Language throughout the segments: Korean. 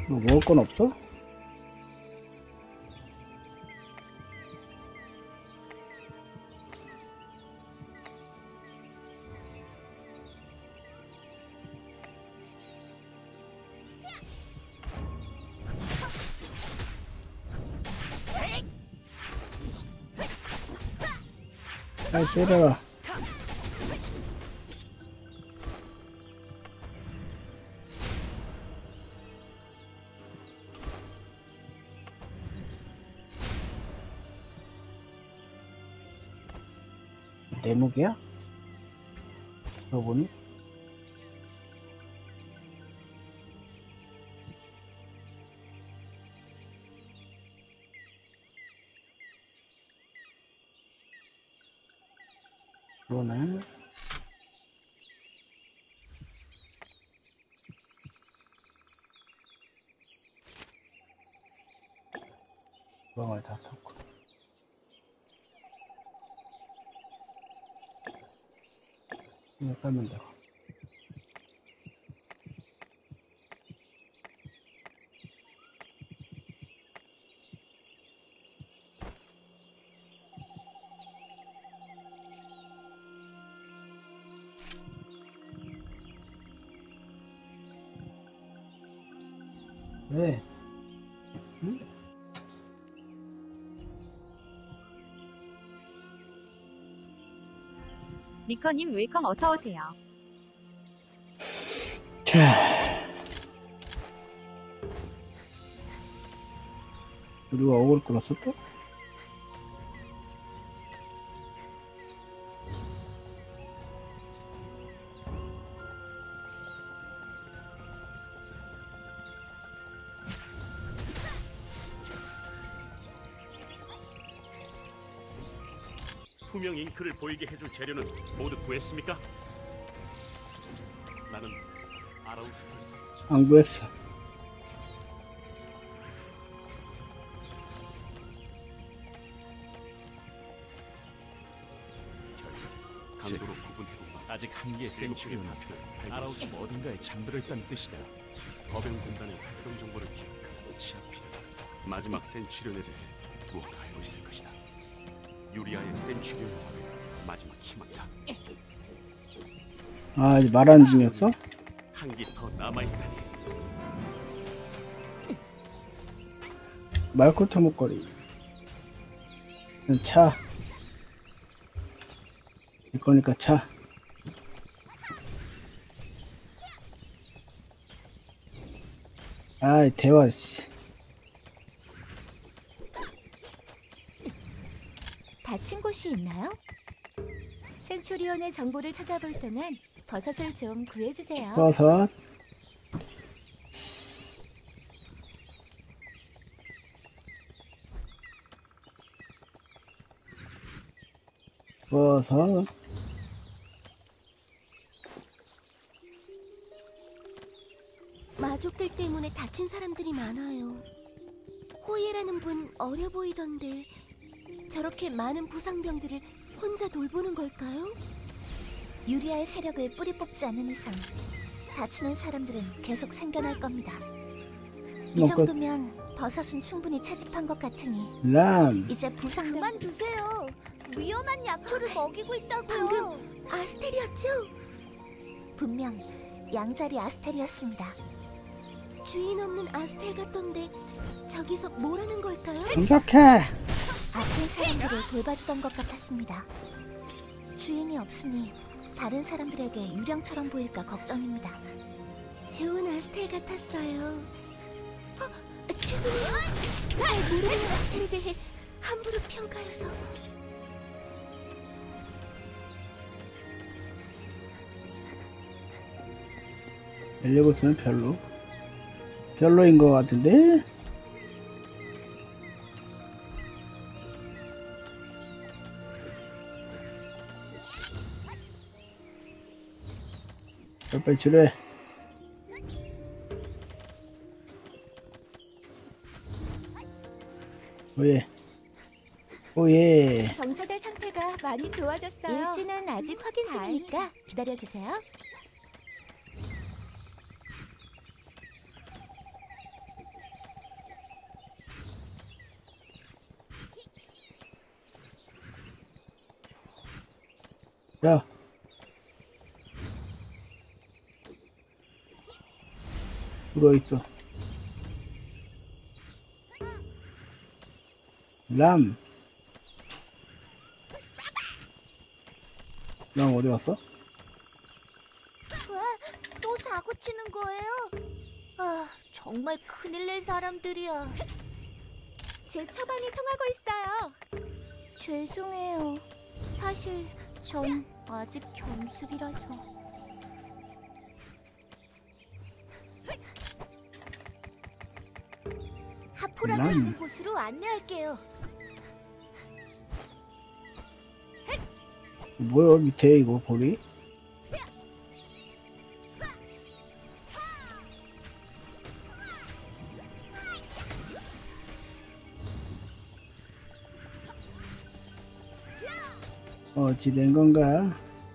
뭐 먹을 건 없어? 잘 때려라. 내 무기야? 너 보니? 그러네. 주방을 다 썼고. 이거 깔면 되고. 왜? 응? 리커님 웰컴 어서오세요. 자. 우리가 어글 끌었어 또? 투명 잉크를 보이게 해줄 재료는 모두 구했습니까? 나는 아라우스프를 샀어. 안 구했어. 강도로 구분해도 아직 한계의 센츄리온은 아라우스 어딘가에 잠들어있다는 뜻이다. 거병 군단의 활동 정보를 기록한 치아필. 마지막 센츄리온에 대해 무엇을 알고 있을 것이다. 유리아의 센츄리온의 마지막 희망이다. 아, 이제 말하는 중이었어? 한기 더 남아있다니. 말코 터먹거리. 차. 이거니까 차. 아이, 대화, 씨. 다친 곳이 있나요? 센츄리온의 정보를 찾아볼 때는 버섯을 좀 구해주세요. 버섯. 버섯. 마족들 때문에 다친 사람들이 많아요. 호이라는 분 어려 보이던데 저렇게 많은 부상병들을 혼자 돌보는 걸까요? 유리아의 세력을 뿌리 뽑지 않는 이상 다치는 사람들은 계속 생겨날 겁니다. 이 정도면 버섯은 충분히 채집한 것 같으니 람. 이제 부상 그만두세요. 위험한 약초를 먹이고 있다고요. 방금 아스텔이었죠? 분명 양자리 아스텔이었습니다. 주인 없는 아스텔 같던데 저기서 뭐라는 걸까요? 생각해. 아픈 사람들을 돌봐주던 것 같았습니다. 주인이 없으니 다른 사람들에게 유령처럼 보일까 걱정입니다. 좋은 아스텔 같았어요. 죄송해요. 잘 모르는 아스텔에 대해 함부로 평가해서. 엘리고트는 별로인 것 같은데? 빨리 치료해. 오예. 오예. 병사들 상태가 많이 좋아졌어요. 일지는 아직 확인 중이니까 기다려주세요. 야. 들어있어. 람. 람 어디 갔어? 왜? 또 사고 치는 거예요? 아, 정말 큰일 낼 사람들이야. 제 처방이 통하고 있어요. 죄송해요. 사실 전 아직 겸습이라서. 하포라가 난- 있는 곳으로 안내할게요. 뭐야 밑에 이거 볼이? 어찌 된 건가?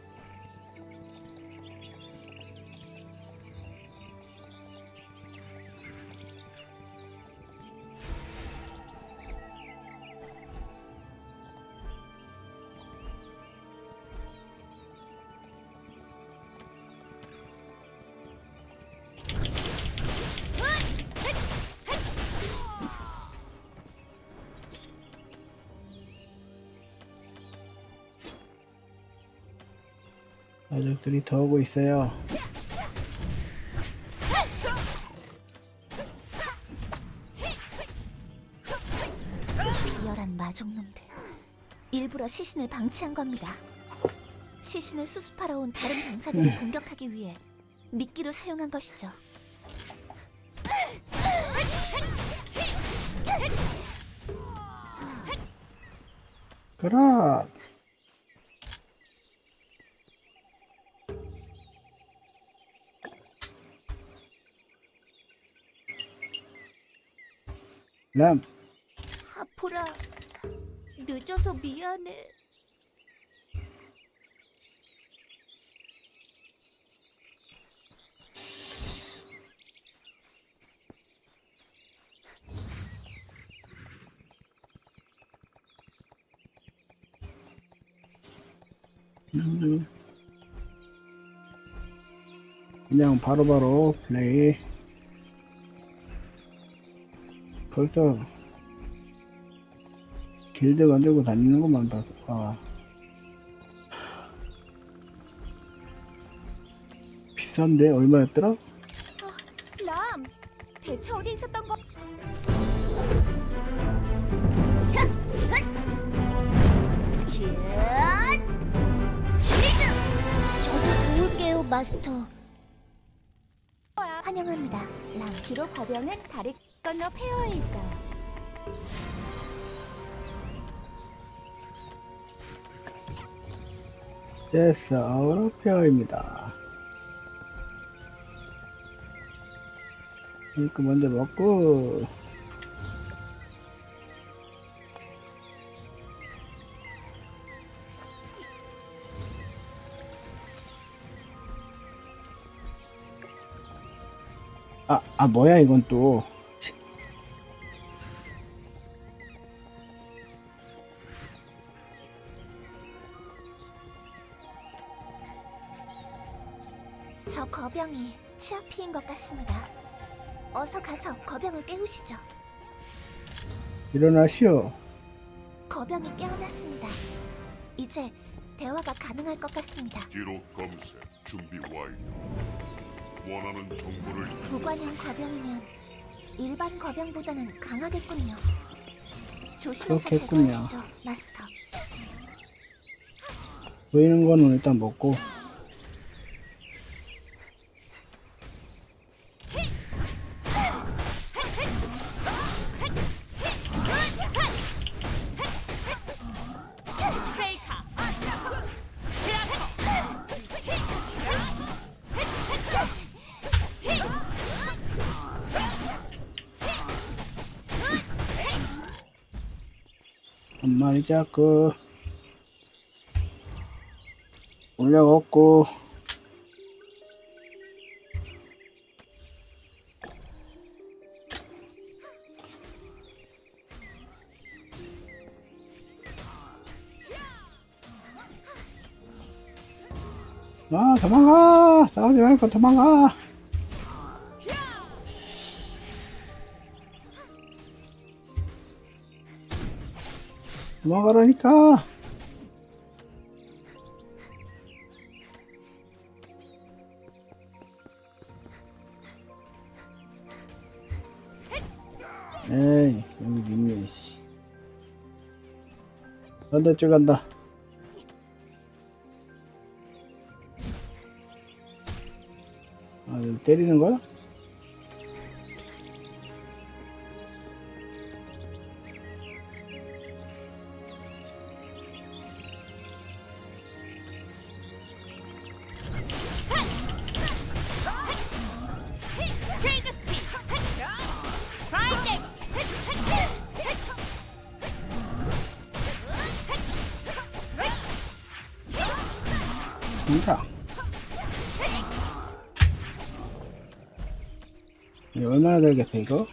가족들이 더 오고 있어요. 비열한 마족놈들. 일부러 시신을 방치한 겁니다. 시신을 수습하러 온 다른 병사들을 공격하기 위해 미끼로 사용한 것이죠. 그라. 람. 하포라, 늦어서 미안해. 그냥 바로바로 플레이. 벌써 길드 만들고 다니는 것만 봐서 비싼데 얼마였더라? 람, 대체 어디 있었던 거? 저도 도울게요, 마스터. 환영합니다. 람, 비록 거병은 다리 건너 폐허에 있어요. 됐어, 어로페어입니다. 이거 먼저 먹고 뭐야 이건 또. 저 거병이 치아 피인 것 같습니다. 어서 가서 거병을 깨우시죠. 일어나시오. 거병이 깨어났습니다. 이제 대화가 가능할 것 같습니다. 기록 검색 준비 완료. 원하는 정보를 구관형 거병이면 일반 거병보다는 강하겠군요. 조심해서 그렇겠군요. 제거하시죠, 마스터. 보이는 거는 일단 먹고. 한 마리 잡고 올려먹고. 아, 도망가! 싸우지 말고 도망가! 도망가라니까! 에이, 여기 있네, 씨. 반대쪽 간다. 아, 여기 때리는 거야? 진짜. 이게 얼마나 들겠어, 이거?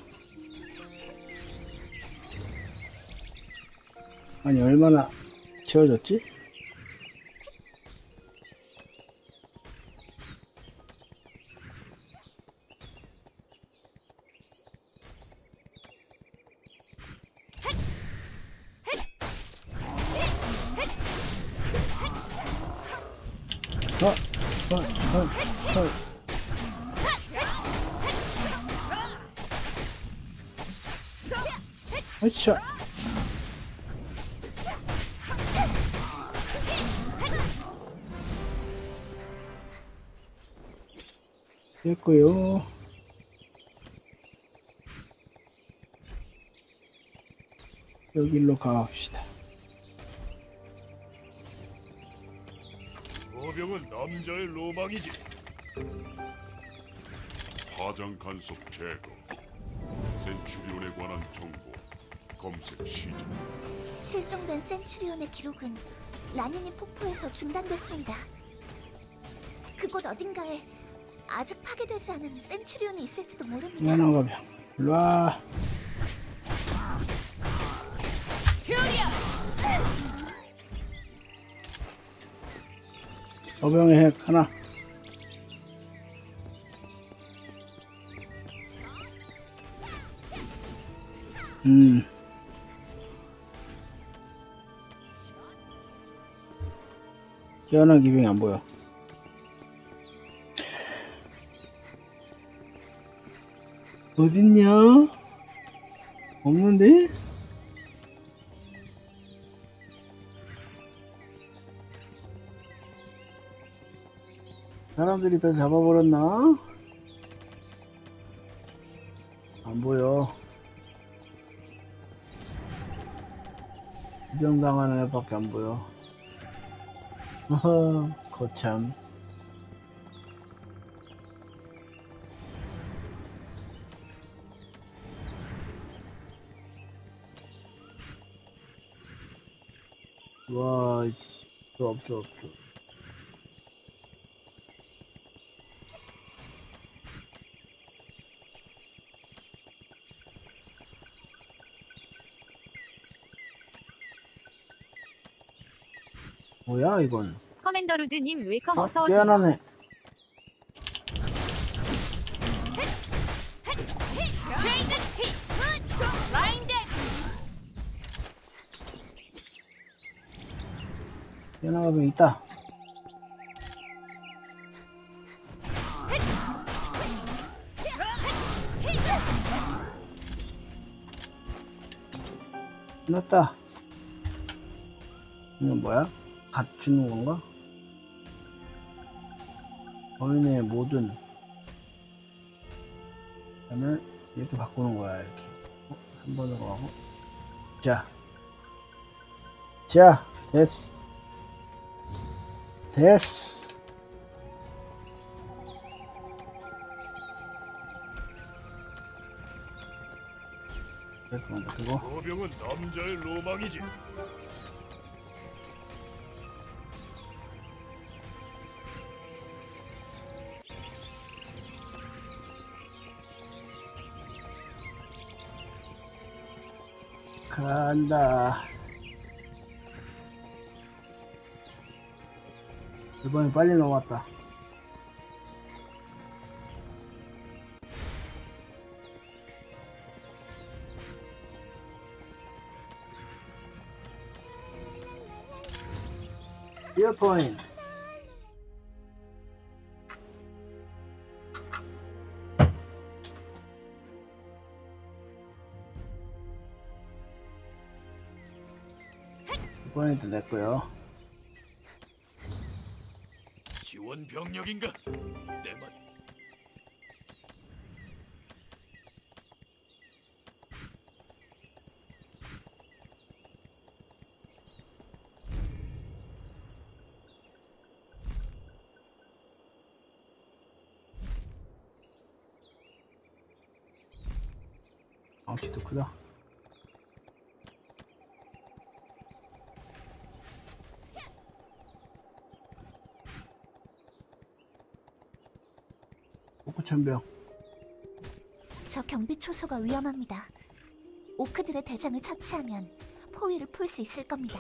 아니, 얼마나 채워졌지? 으쌰. 됐고요. 여기로 가봅시다. 보병은 남자의 로망이지. 파장 간섭 제거. 센츄리온에 관한 정보 검색 시작. 실종된 센츄리온의 기록은 라니니 폭포에서 중단됐습니다. 그곳 어딘가에 아직 파괴되지 않은 센츄리온이 있을지도 모릅니다. 연어가병 일로와. 어병의 핵 하나. 깨어난 기병이 안 보여. 어딨냐? 없는데? 사람들이 다 잡아버렸나? 안 보여. 구경당하는 애밖에 안 보여. 어허, 거참. 와, 씨, 없어. 뭐야, 이건? 커맨더 루드님 웰컴 어서오세요. 깨어나네. 깨어나가면 있다. 끝났다. 이건 뭐야? 갓 주는 건가? 거인의 모든 그다음에 이렇게 바꾸는 거야. 이렇게 3번으로 하고 자 됐어. 그리고 보병은 남자의 로망이지. 간다. 이번에 빨리 넘어왔다. 이어포인트. 이번에도 냈고요. 지원 병력인가? 내 말. 덩치도 크다. 오크천병. 저 경비 초소가 위험합니다. 오크들의 대장을 처치하면 포위를 풀 수 있을 겁니다.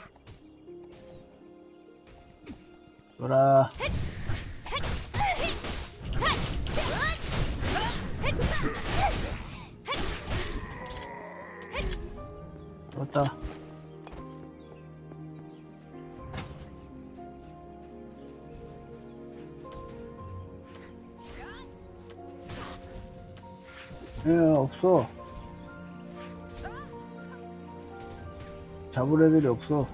돌아. 왔다. 없어. 잡을 애들이 없어.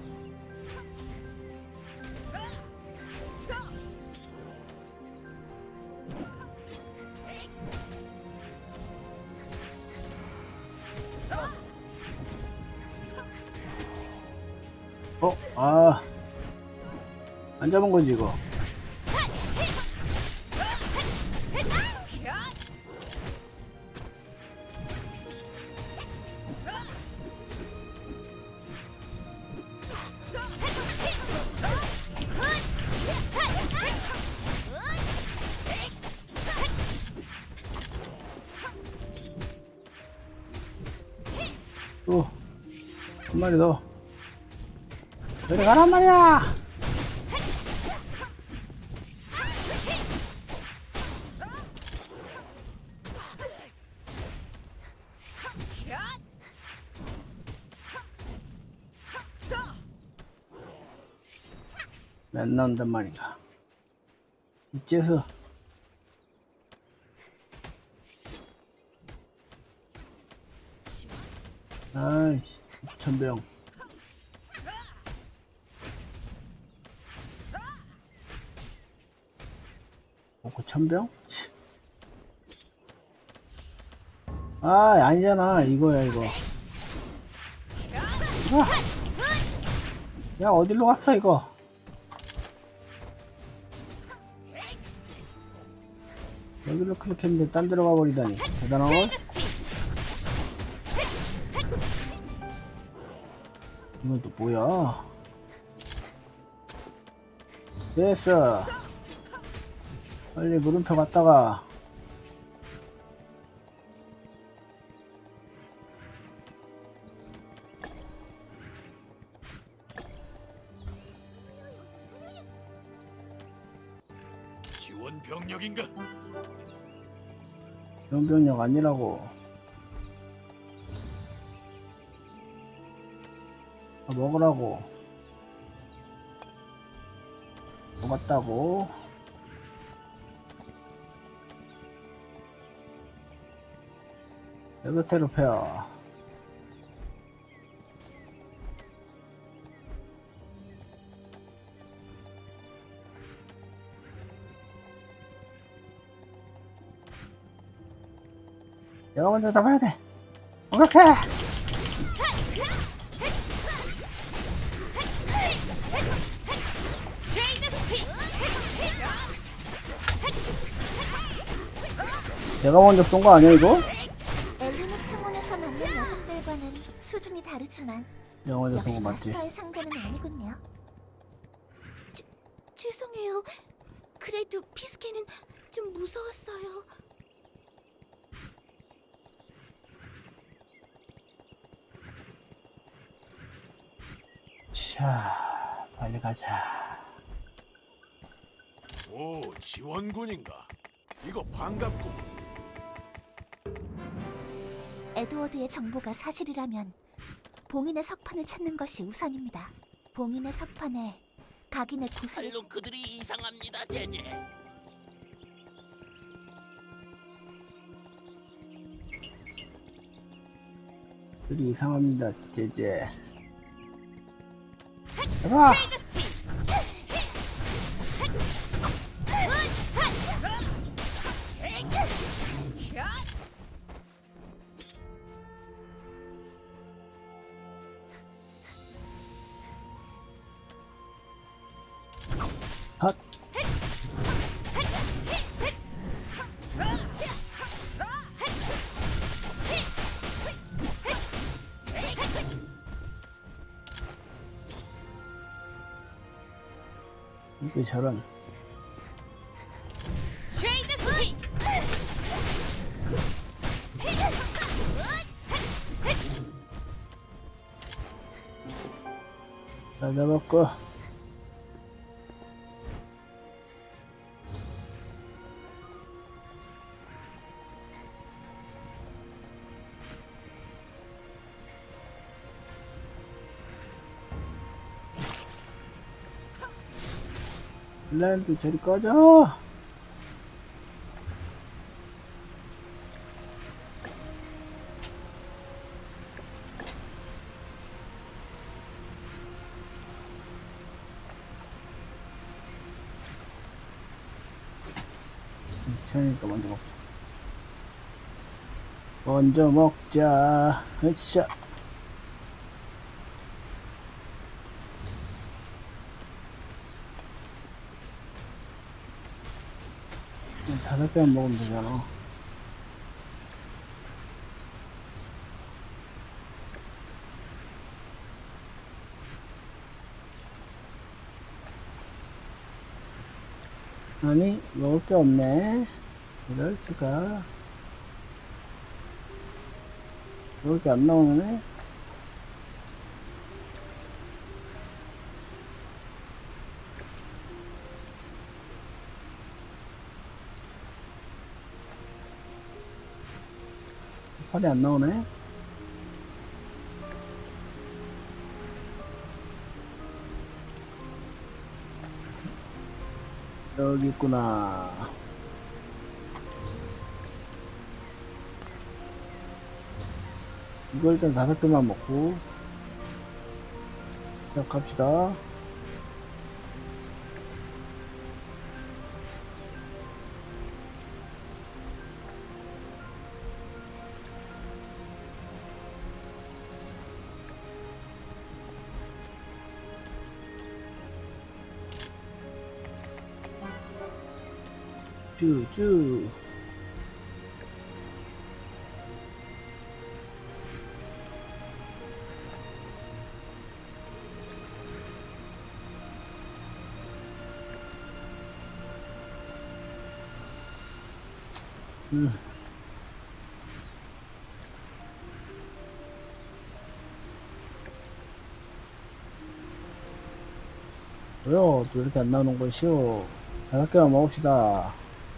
안 잡은 거지, 이거. 또, 한 마리 더. 내려가란 말이야! 안 나온단 말인가. 이제서 아이씨, 천병. 오크 천병? 아니잖아. 이거야, 이거. 야, 어디로 갔어, 이거? 여기로 클릭했는데 딴 데로 가버리다니. 대단한걸? 이건 또 뭐야? 됐어. 빨리 물음표 갔다가. 지원 병력인가? 병병력 아니라고. 먹으라고. 먹었다고. 에그테로 페어. 내가 먼저 잡아야 돼. 오케이. 내가 먼저 쏜 거 아니야, 이거? 엘리노 평원에서 만난 녀석들과는 수준이 다르지만 내가 먼저 쏜 역시 거 맞지? 마스터의 상대는 아니군요. 죄송해요. 그래도 피스케는 좀 무서웠어요. 자, 빨리 가자. 오, 지원군인가? 이거 반갑고. 에드워드의 정보가 사실이라면 봉인의 석판을 찾는 것이 우선입니다. 봉인의 석판에 각인의 구슬을 팔로 그들이 이상합니다, 제제. 둘이 이상합니다, 제제. 잡아! 핫! 이게 저런. 다 잡았고. 랜드 저리 꺼져. 괜찮으니까 먼저 먹자. 먼저 먹자. 으쌰. 다섯 개만 먹으면 되잖아. 아니, 먹을 게 없네. 이럴 수가. 먹을 게 안 나오네. 팔이 안 나오네. 여기 있구나. 이거 일단 5개만 먹고 시작합시다. 쭈쭈. 왜요? 또 이렇게 안 나오는 것이오? 5개만 먹읍시다.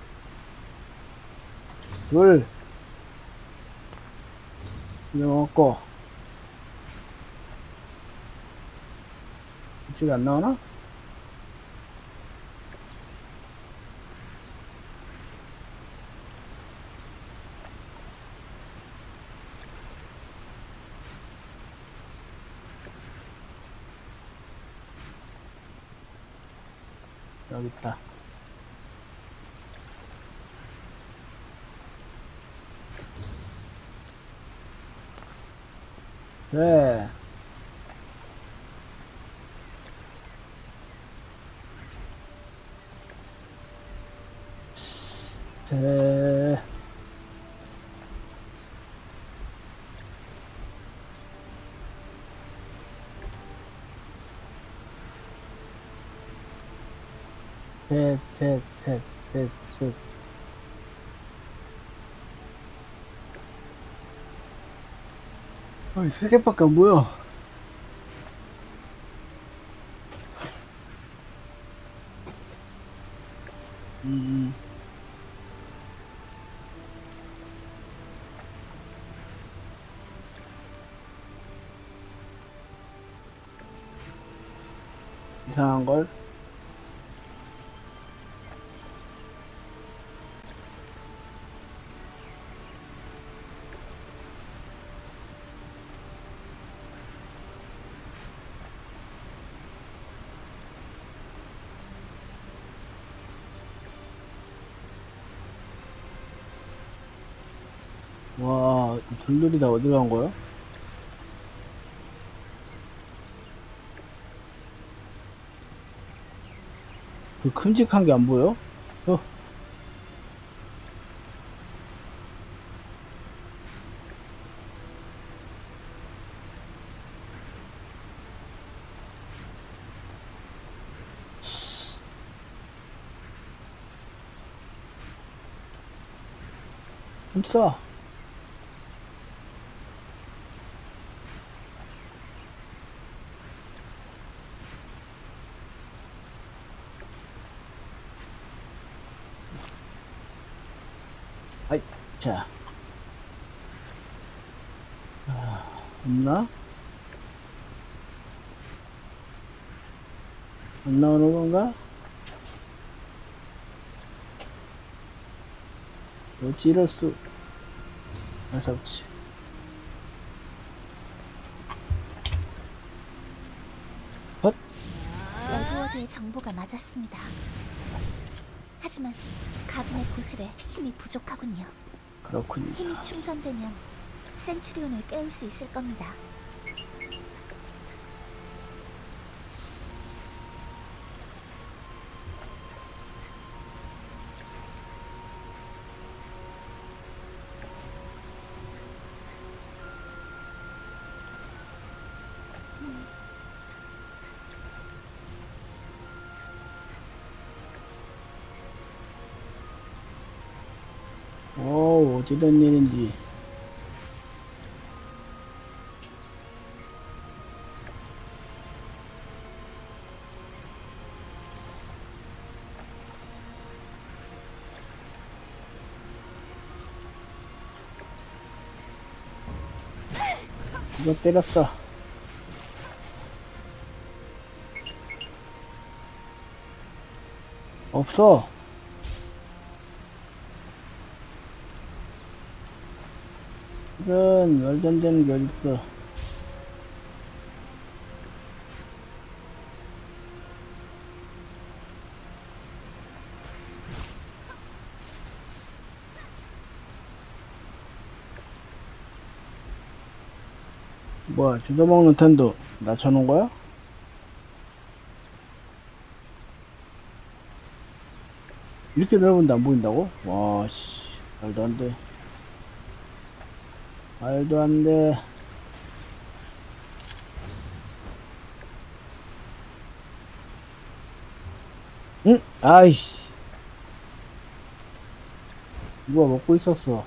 둘. 이거 먹고. 이쪽에 안 나오나? 여기 있다. 네. 네. 셋. 아니, 3개밖에 안 보여. 음. 이상한 걸. 와, 돌들이 다 어디 간 거야? 그 큼직한 게 안 보여? 어. 좀 쏴. 아이, 자. 없나? 안 나오는 건가? 어찌 이럴 수. 알 수 없지. 헛! 에드워드의 정보가 맞았습니다. 하지만 가군의 구슬에 힘이 부족하군요. 그렇군요. 힘이 충전되면 센츄리온을 깨울 수 있을 겁니다. 어찌된 일인지. 이거 때렸어. 없어. 이런 말도 안 되는 게 어딨어. 뭐야, 주워먹는 텐도 낮춰놓은 거야? 이렇게 넓은데 안 보인다고? 와, 씨. 말도 안 돼. 말도 안 돼. 응? 아이씨. 누가 먹고 있었어.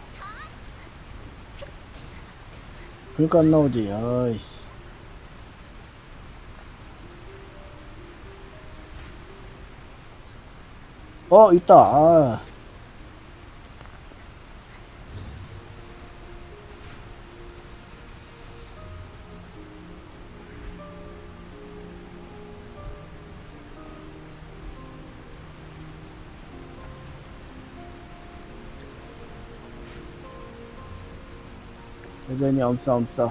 그러니까 안 나오지. 아이씨. 있다. 아. 여전히 없어.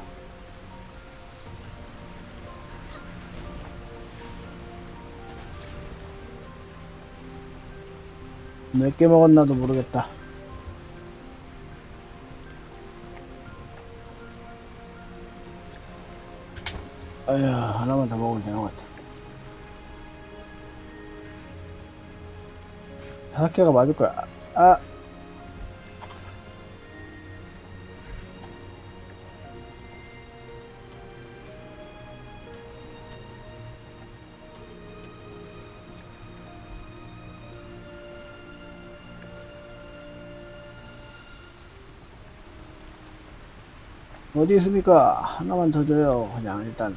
몇 개 먹었나도 모르겠다. 아휴, 하나만 더 먹으면 되는 것 같아. 5개가 맞을 거야. 아. 어디 있습니까? 하나만 더 줘요. 그냥 일단.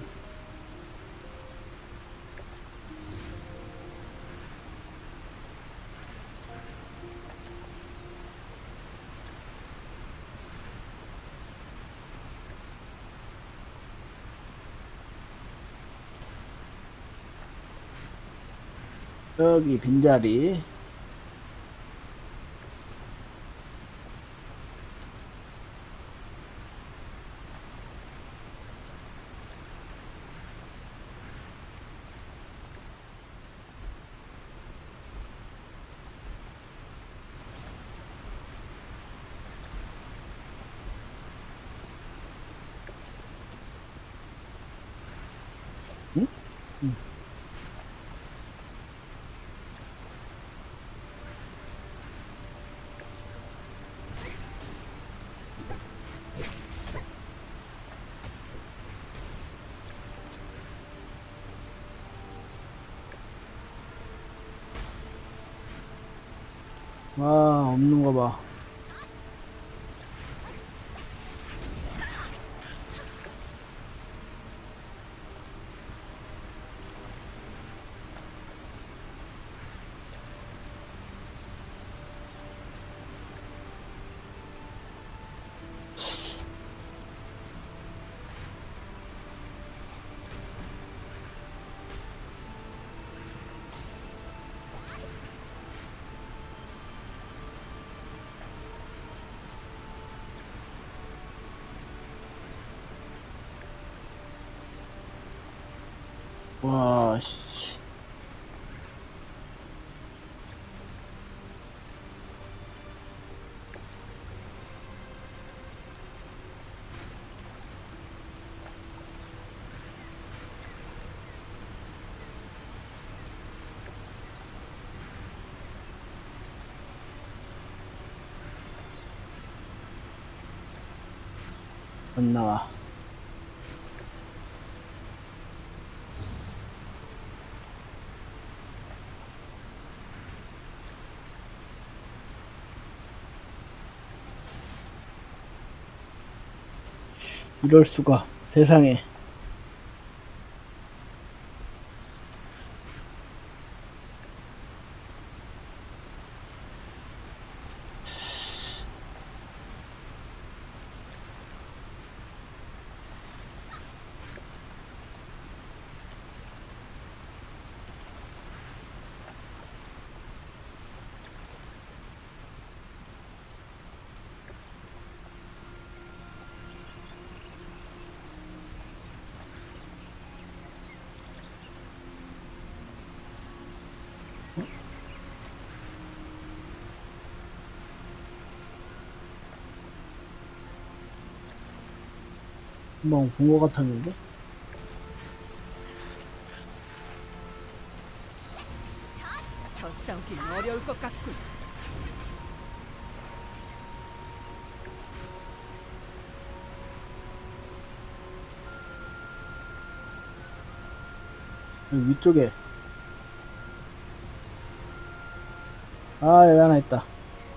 여기 빈자리. 응? 응. 와, 없는 거 봐. 와, 씨. 안 나와. 이럴 수가. 세상에. 한번 본 것 같았는데? 더 싸우긴 어려울 것 같군. 여기 위쪽에. 아, 여기 하나 있다.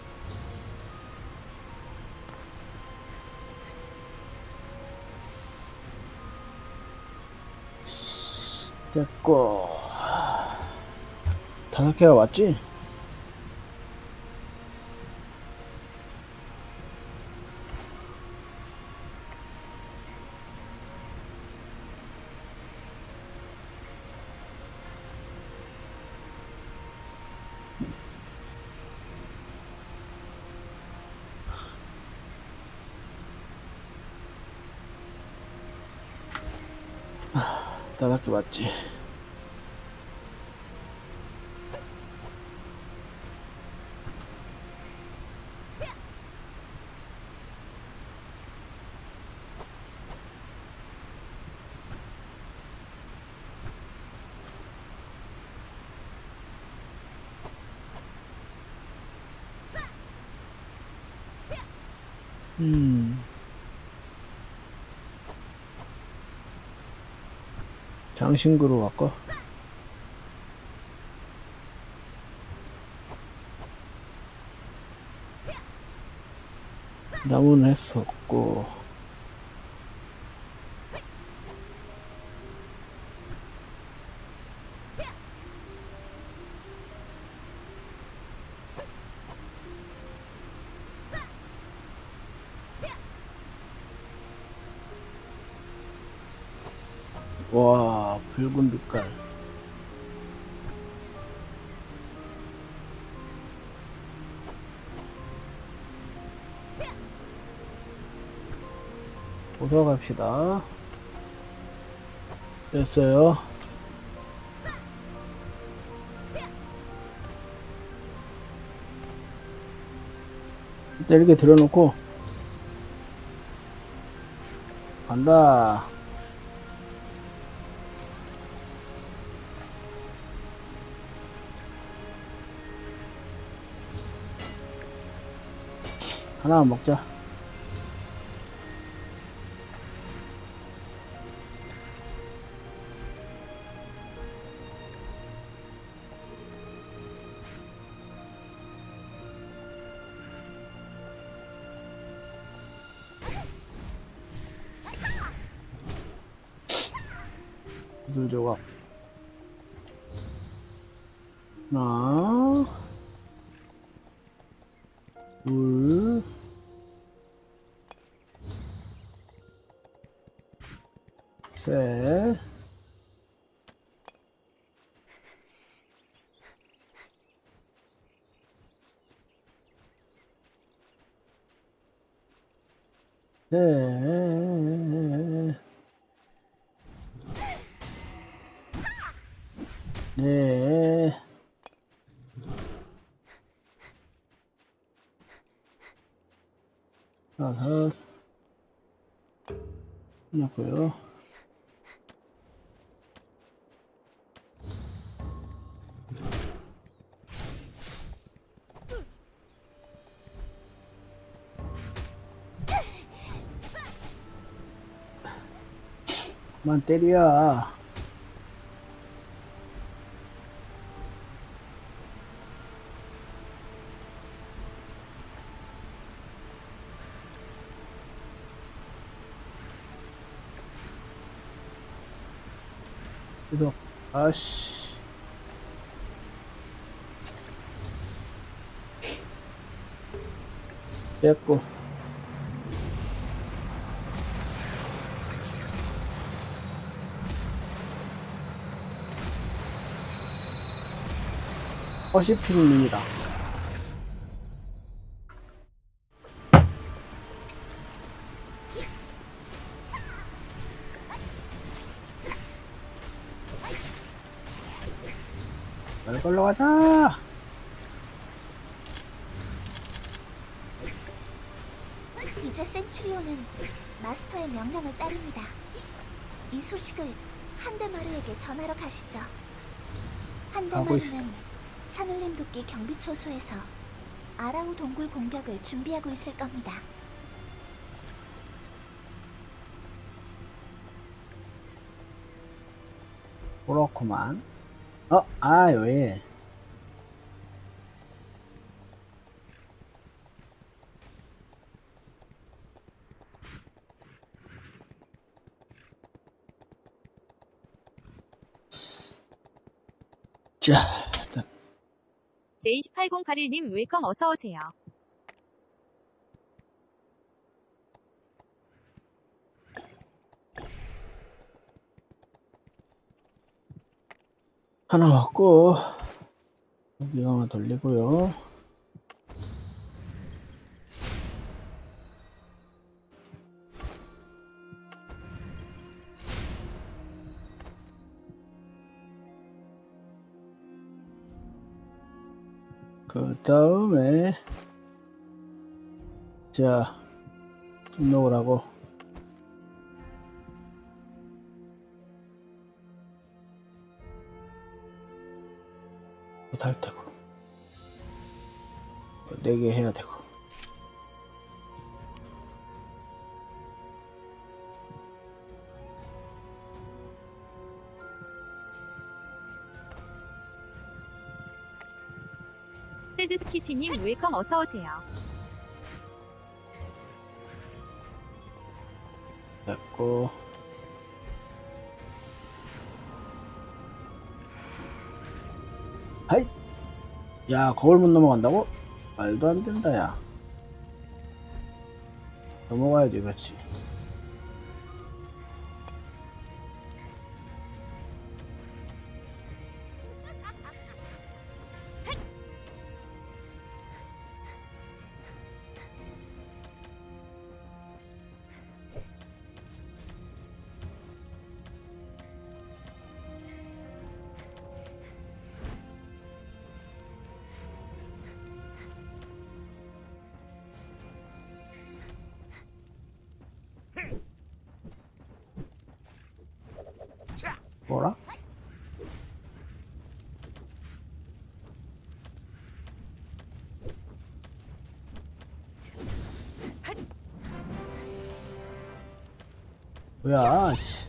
됐고. 5개가 왔지? 다섯 개 맞지? 장신구로 갈까? 나무는 했었고. 와, 붉은 빛깔. 어서 갑시다. 됐어요. 일단 이렇게 들어놓고 간다. 하나만 먹자. 물 조각 하나 둘 셋 넷 네. 다섯. 끝났고요. 그만 때려. 그래서 아씨 뺐고 퍼시픽님이다. 말 걸러 가자. 이제 센츄리온은 마스터의 명령을 따릅니다. 이 소식을 한데마루에게 전하러 가시죠. 가고 있어. 한데마루는 산울림 도끼 경비 초소에서 아라우 동굴 공격을 준비하고 있을 겁니다. 그렇구만. 왜? 자, 일단 J18081님 웰컴 어서오세요. 하나 먹고 여기 하나 돌리고요. 그 다음에 자 등록을 하고 할 테고 4개 해야 되고 새드스키티님 웰컴 어서오세요. 됐고 하이 야 거울 못 넘어간다고? 말도 안 된다 야 넘어가야지 그렇지 뭐야, 씨.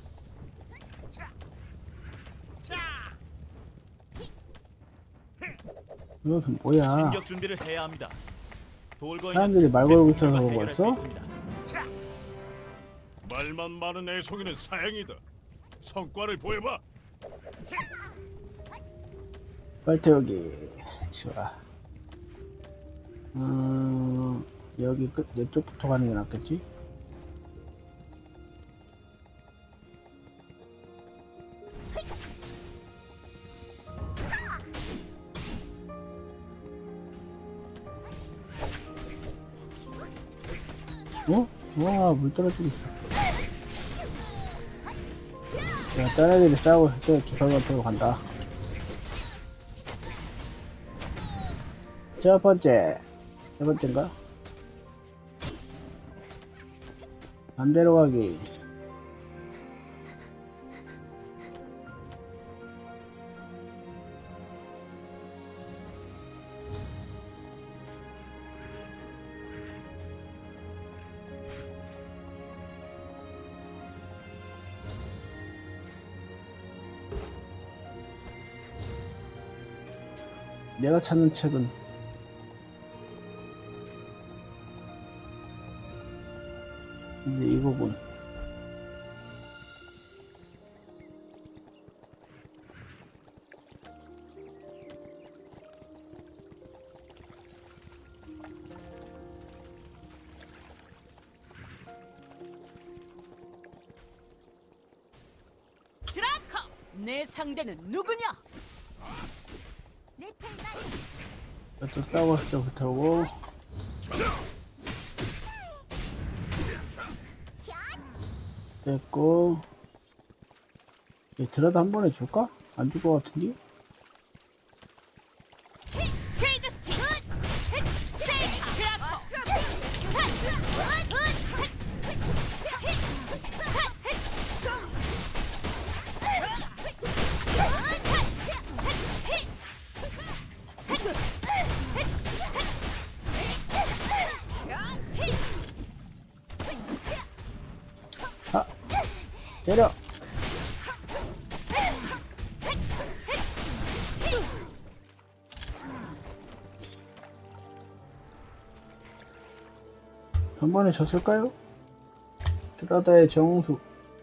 이거 뭐야. 진격 준비를 해야 합니다. 돌거인은 사람들이 말 걸고 있어서 해결할 그런 수 거였어? 있습니다. 말만 많은 애송이는 사양이다. 성과를 보여봐. 빨리 태우기. 좋아. 여기 끝, 이쪽부터 가는 게 낫겠지? 어? 와, 물 떨어지고 있어. 야, 딴 애들이 싸우고 있을 때 기사관 태우고 간다. 첫 번째. 세 번째인가? 반대로 가기. 내가 찾는 책은 이제 이거군. 드라커, 내 상대는 누구냐? 또 싸우고 있을 때부터 오고. 됐고. 얘 드라도 한 번에 줄까? 안 줄 것 같은데? 쉐이드 스틱, 세이브 드라커. 아! 때려! 한 번에 졌을까요? 드라다의 정수.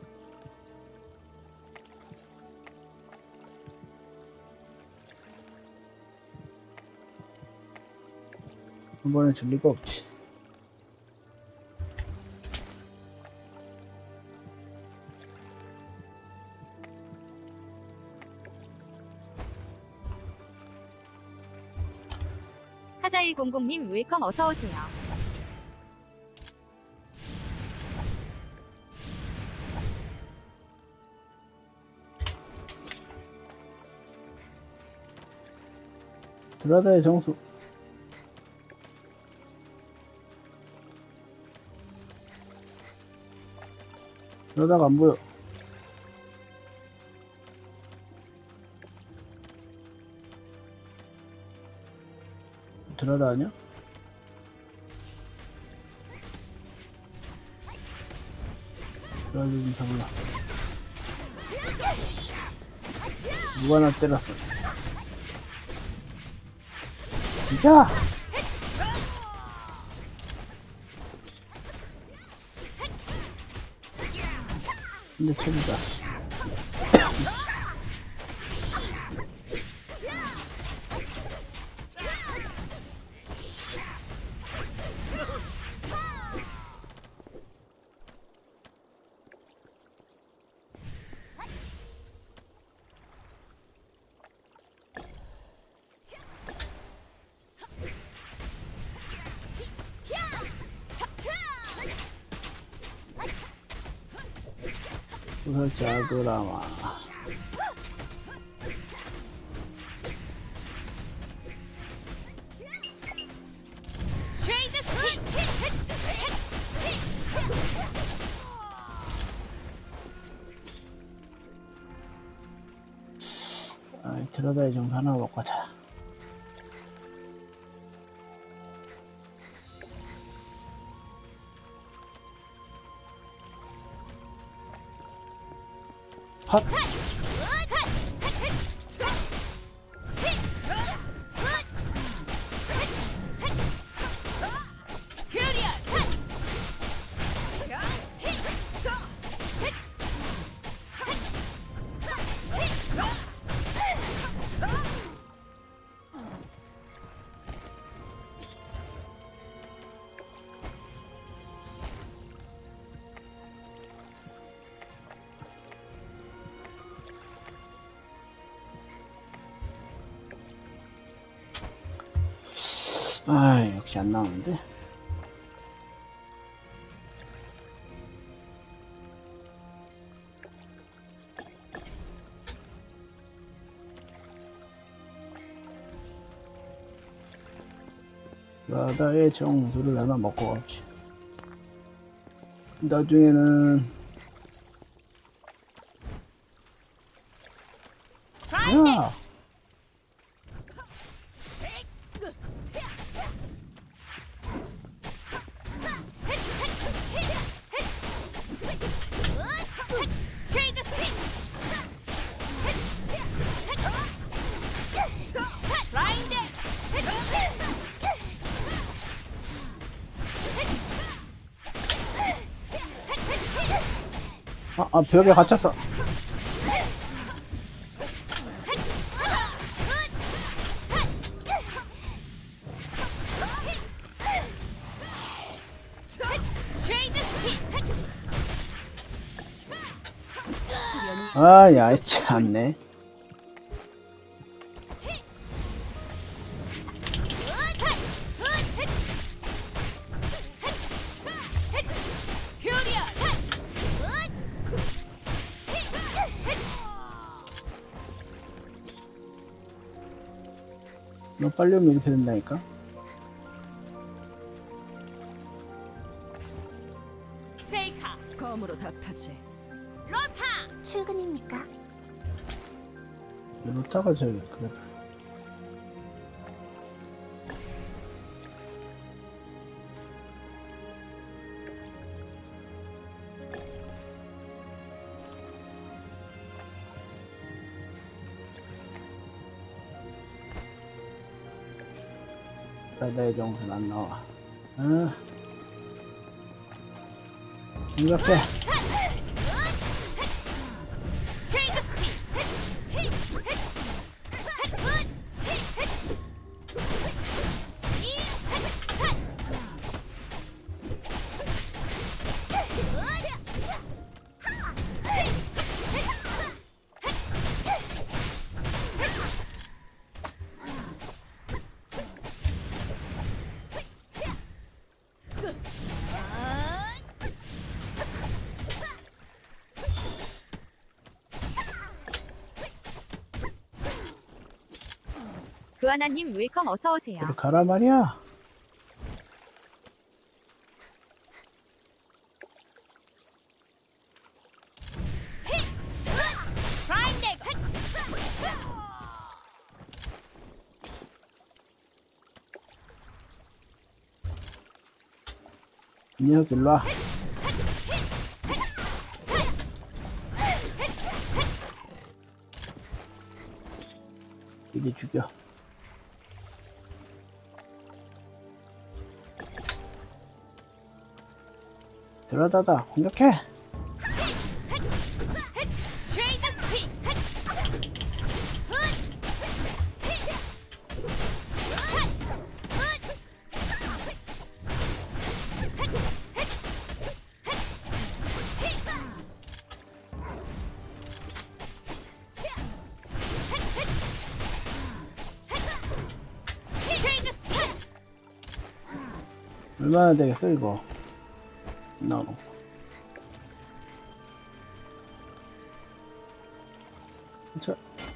한 번에 줄 리가 없지. 사자100님 웰컴 어서오세요. 드라다의 정수. 드라다가 안 보여. 드라다 아니야? 드라다 좀 잡을라. 누가 나 때렸어. 야! 근데 책이다. 소설자 드라마. 쉐이드 스틱. 아, 드라다의 정수 하나 먹고 가자. 헛. 아, 역시 안 나오는데. 바다의 정수를 하나 먹고 가지. 나중에는 야! 벽에 갇혔어. 야, 참네. 너 빨리 오면 이렇게 된다니까? 세이카 검으로 닥타지. 로타 출근입니까? 루타가 저기 그래도 바다의 정수는 안 나와. 이렇게 그하나님 웰컴 어서오세요. 이리 가라 말이야. 이 녀석 일로 와. 이리 죽여. 들어다다 공격해. 얼마나 되겠어 이거. 나로. 자.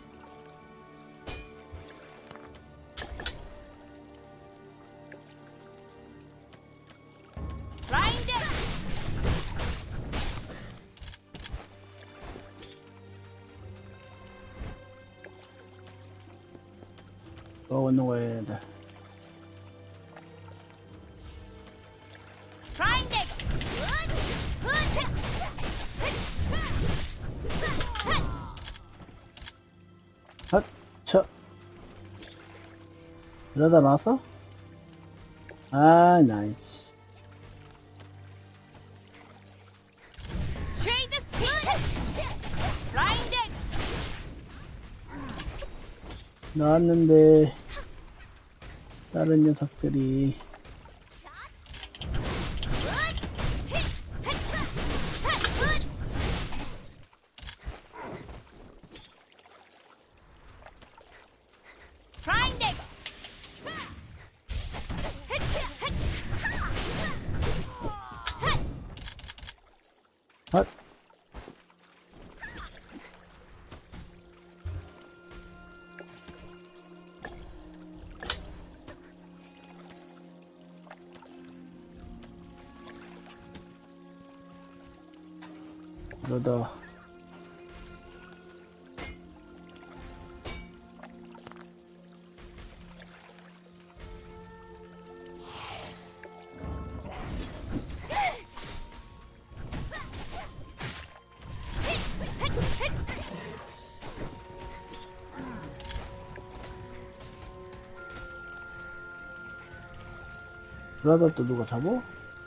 또 오는 거야 얘들. 쳐. 이러다 나왔어? 아, 나이스. 쉐이드 스틱 블라인드 나왔는데 다른 녀석들이 블라인드 헛. 이러다 그러다 또 누가 잡어?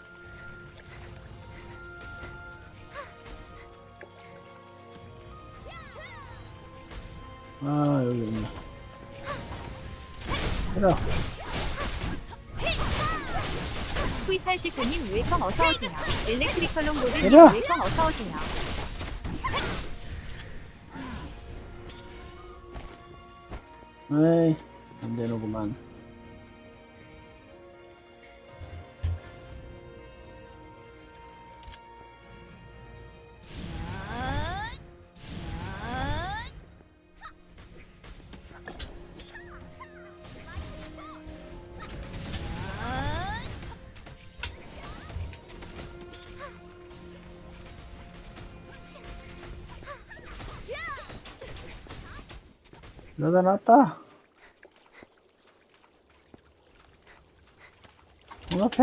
아, 여기 있네. 해라. V89님 웰컴 어서오세요. 엘렉트리컬 롱보드님 얘들아! 웰컴 어서오세요. 에이, 안 되는구만. 이러다 나왔다. 이렇게.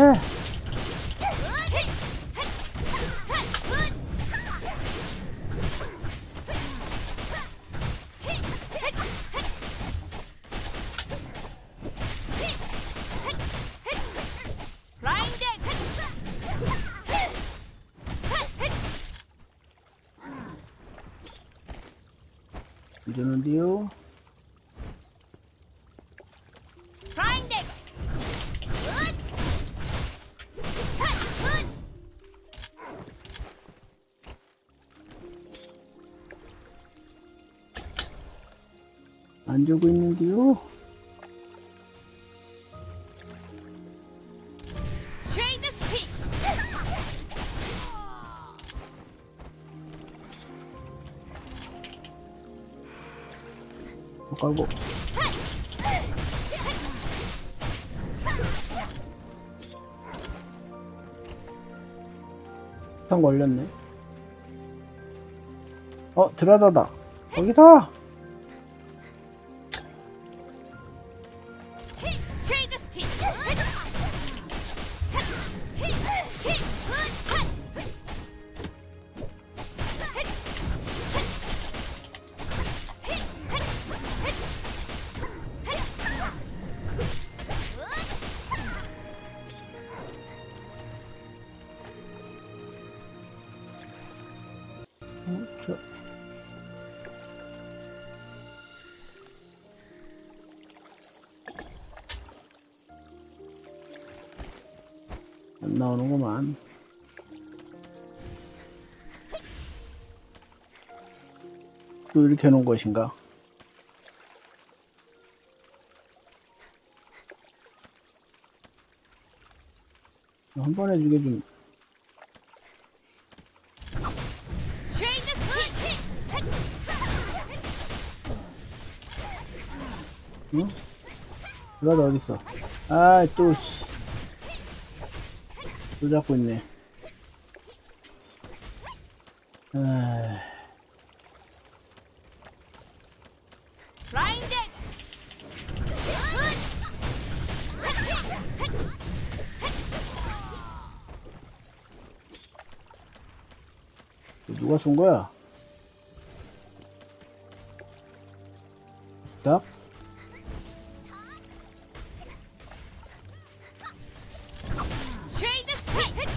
블라인드 이러는데요. 블라인드 안 주고 있는데요. 쉐이드 스틱 깔고. 상 걸렸네. 드라다다. 거기다. 쉐이드 스틱 저. 안 나오는구만. 또 이렇게 해놓은 것인가? 한 번에 주게 좀. 쉐이드 스틱 응? 드라다 어딨어? 아, 또, 씨. 또 잡고 있네. 아, 블라인드 누가 쏜 거야? 뚝딱. 쉐이드 스틱.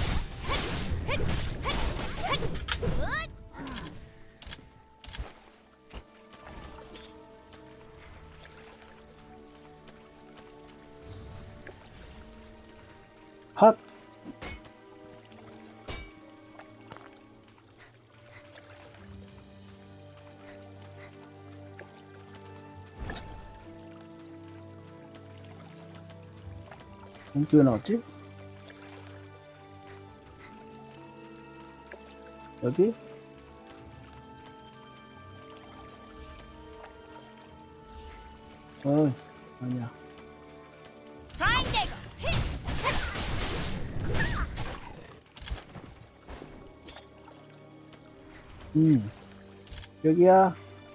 핫. 공기 왜 나왔지? 여기? 어이, 아니야. 여기야.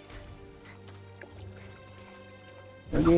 여기.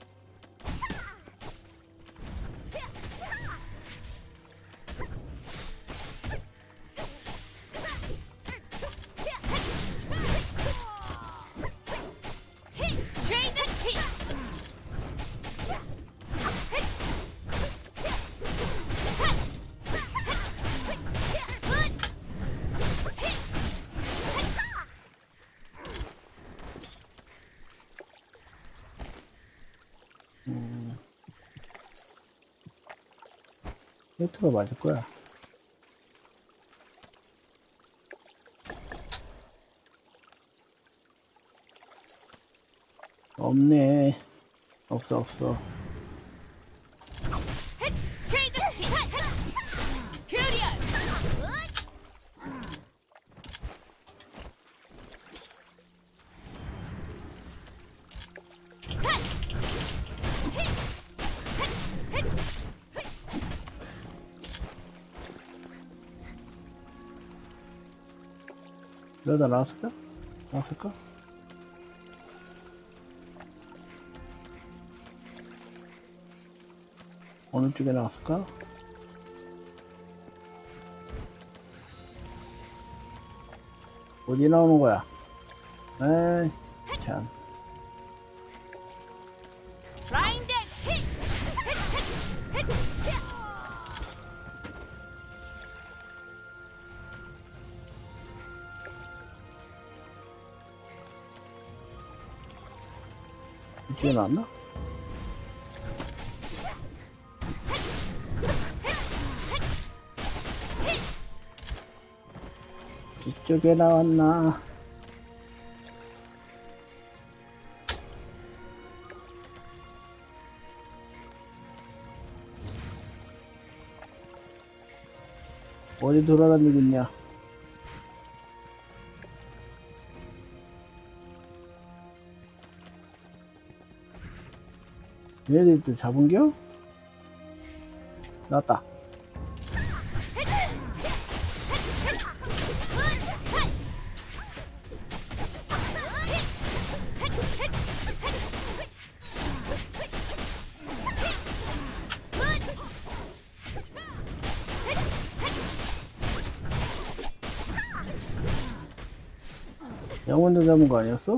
세트가 맞을 거야. 없네. 없어. 쉐이드 스틱. 퓨리언. 이러다 나왔을까? 어느 쪽에 나왔을까? 어디 나오는 거야? 에이, 참. 블라인드 킥. 이쪽에 나왔나? 이쪽에 나왔나? 어디 돌아다니고 있냐? 얘네들이 또 잡은겨? 나왔다. 영혼도 잡은 거 아니었어?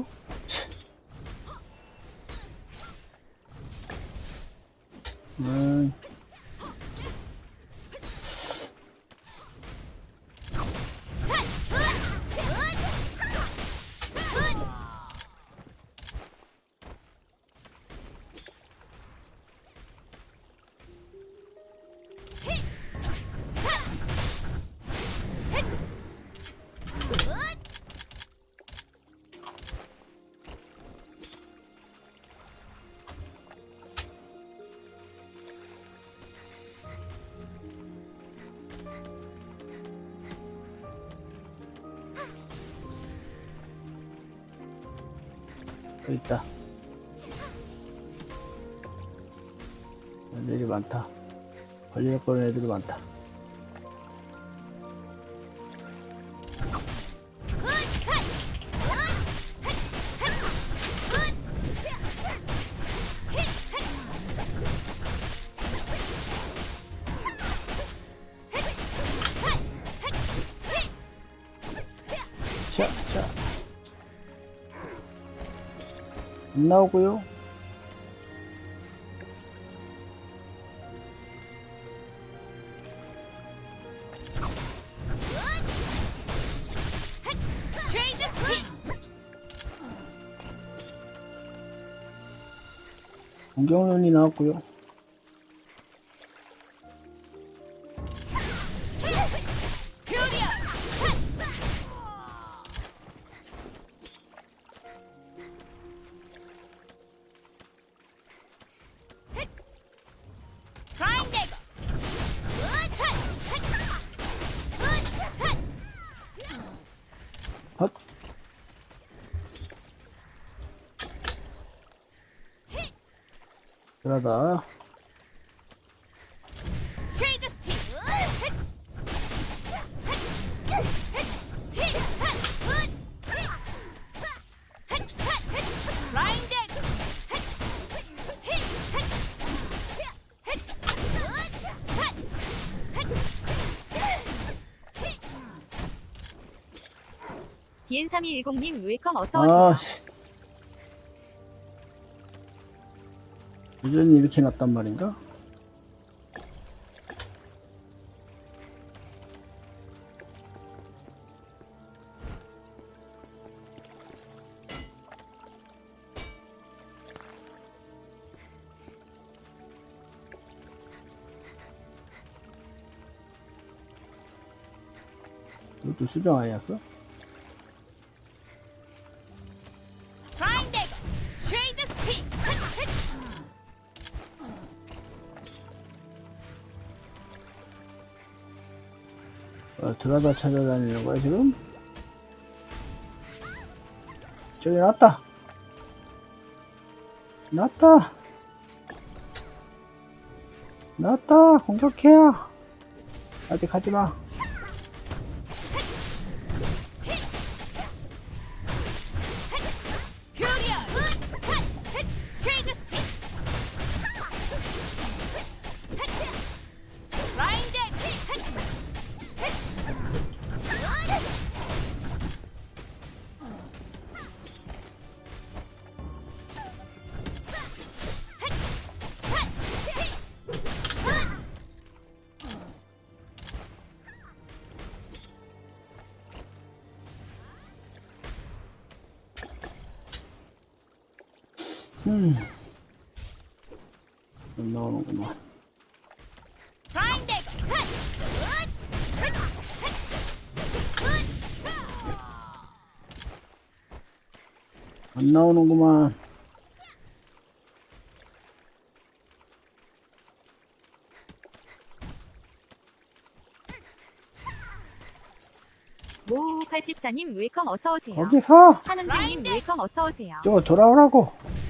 여기 있다. 애들이 많다. 걸려거리는 애들이 많다. 안 나오고요. 공격론이 나왔고요. 헛. 그러다 DN3210님 웰컴 어서오세요. 아씨 여전히 이렇게 났단 말인가? 이것도 수정 아니었어? 들어다 찾아다니는 거야 지금? 저기 났다! 났다! 났다! 공격해야! 아직 하지마! 안 나오는구만. 안 나오는구만. 모우84님 웰컴 어서오세요. 거기서 한은재님 웰컴 어서오세요. 저거 돌아오라고.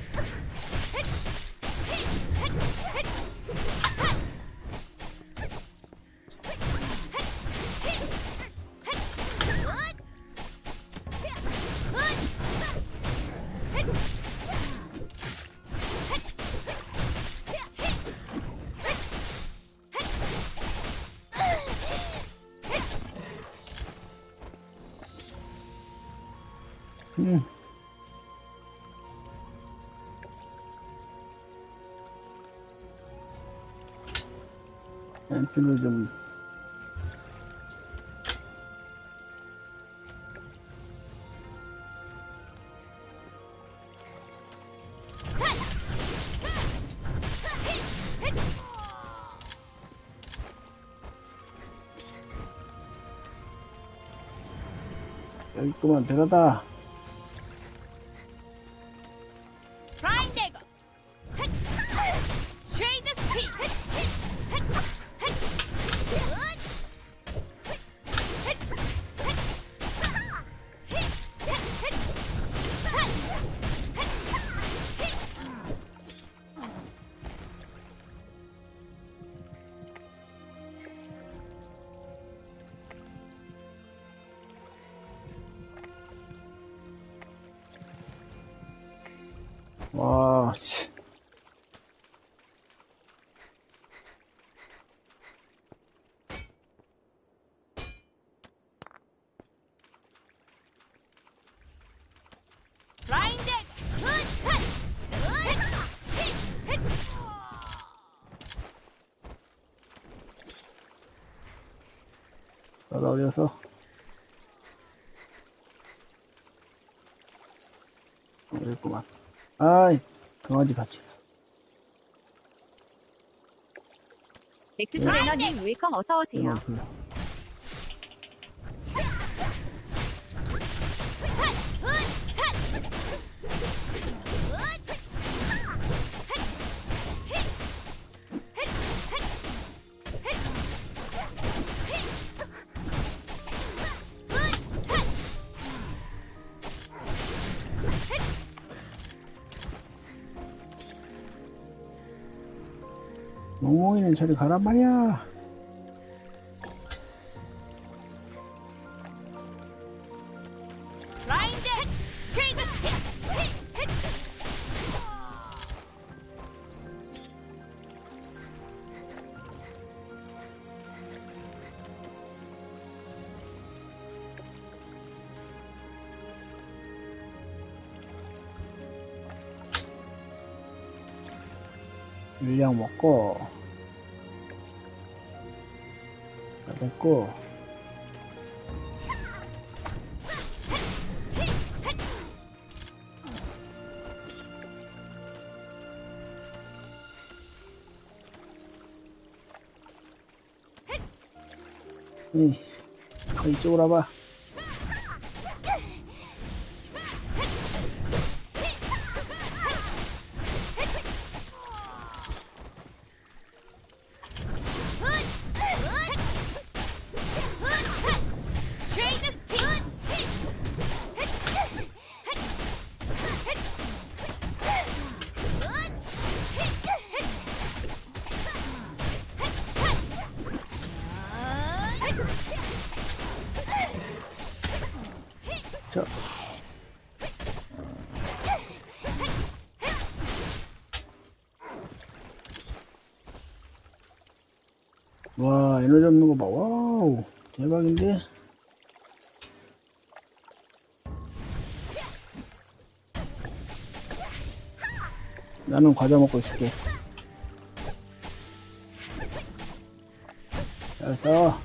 앰플을 좀 여기 있구만. 데려다. 받아 올려서. 그랬구만. 아이, 강아지 같이 있어. 엑스트레너님 웰컴 어서오세요. 이만 불러. 몽몽이는 저리 가란 말이야. 물량 먹고 다 됐고. 이쪽으로 와봐. 자. 와, 에너지 없는 거 봐. 와우, 대박인데? 나는 과자 먹고 있을게. 잘했어.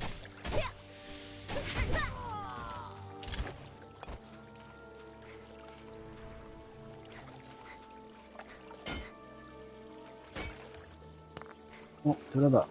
들어다.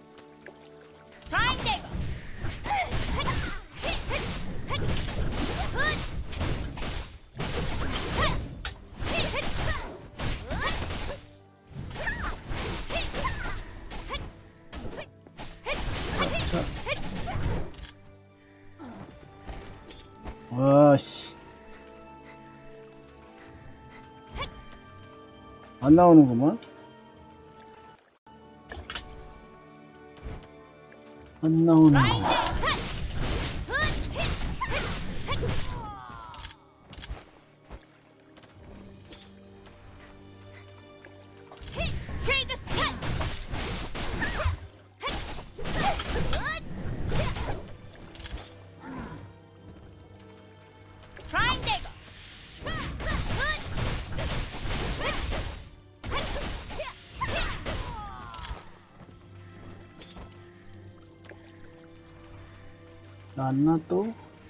와씨, 안 나오는구만. 안 나오는구만. 나왔나 또?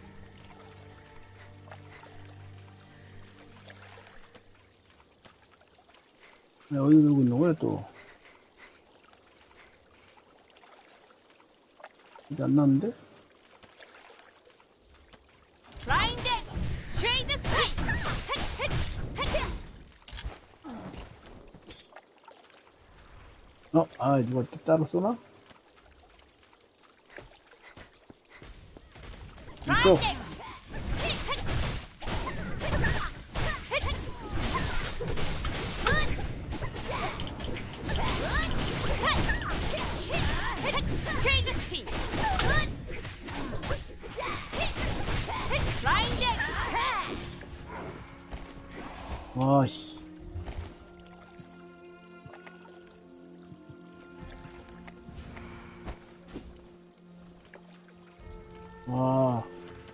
야, 어디 들고 있는 거야 또? 이제 안 나왔는데? 누가 또 따로 쏘나? 이쪽. 와씨. 와.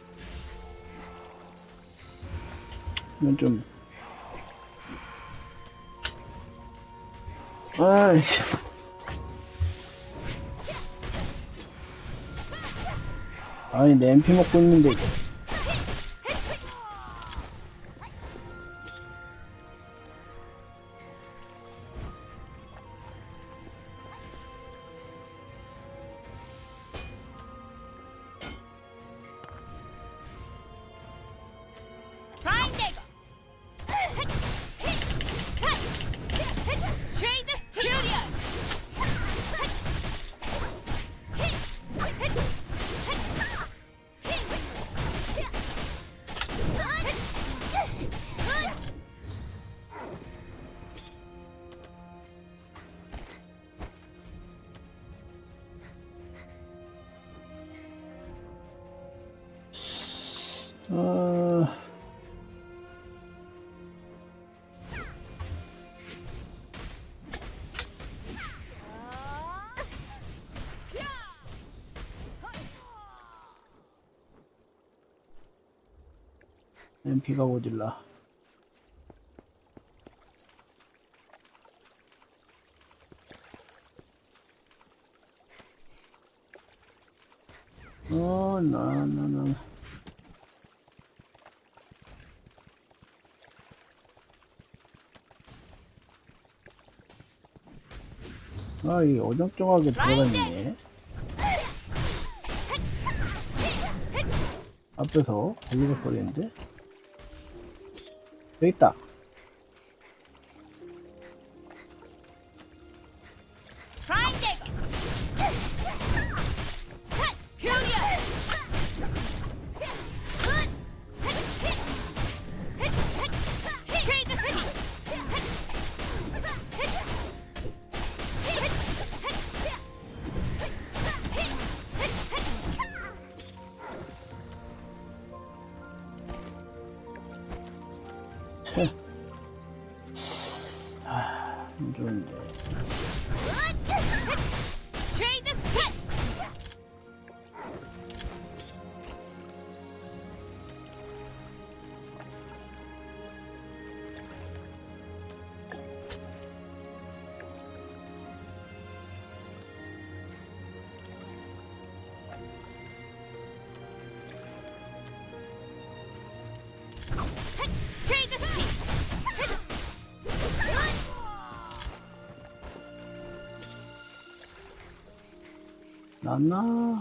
이건 좀. 아이씨. 아니 내 MP 먹고 있는데. MP가 어딜라. 나. 아, 이 어정쩡하게 들어갔네. 앞에서 걸리가 버리는데? 여기 있다. 안 좋은데. 났나?